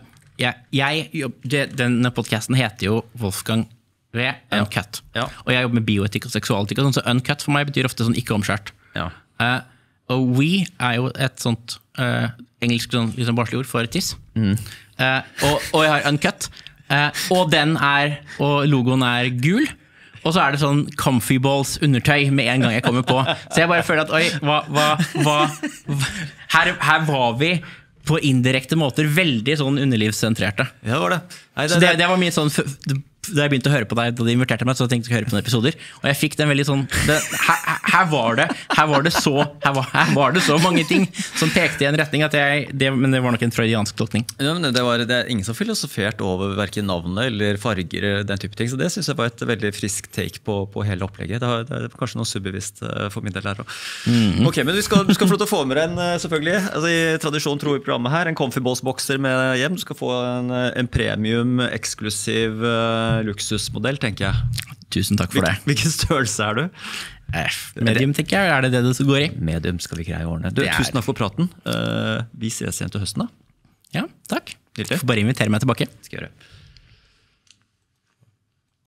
B: denne podcasten heter jo Wolfgang V. Uncut. Ja. Og jeg jobber med bioetikk og seksualetikk, så uncut for meg betyr ofte sånn ikke omskjært. Ja. Og we er jo et sånt engelsk sånn, liksom barnslig ord for tiss. Og jeg har uncut. Og logoen er gul. Og så er det sånn comfy balls undertøy med en gang jeg kommer på. Så jeg bare føler at her var vi på indirekte måter veldig sånn underlivssentrerte.
A: Ja, det var det. Nei,
B: så det var mye sånn... Da jeg begynte å høre på deg, da de inviterte meg, så tenkte jeg å høre på noen episoder. Og jeg fikk den veldig sånn... Her var det så mange ting som pekte i en retning, men det var nok en freudiansk tolkning.
A: Ja, men det er ingen som filosofert over hverken navnet eller farger den type ting, så det synes jeg var et veldig frisk take på hele opplegget. Det er kanskje noe subbevisst for min del her. Ok, men du skal få lov til å få med deg en, selvfølgelig. Altså, i tradisjon tror vi programmet her, en Comfy Balls bokser med hjem. Du skal få en premium, eksklusiv luksusmodell, tenker jeg.
B: Tusen takk for det.
A: Hvilken størrelse er du?
B: Medium, tenker jeg. Er det det går i?
A: Medium skal vi greie årene. Tusen takk for praten. Vi ses igjen til høsten da.
B: Ja, takk. Du får bare invitere meg tilbake.
A: Skal jeg gjøre.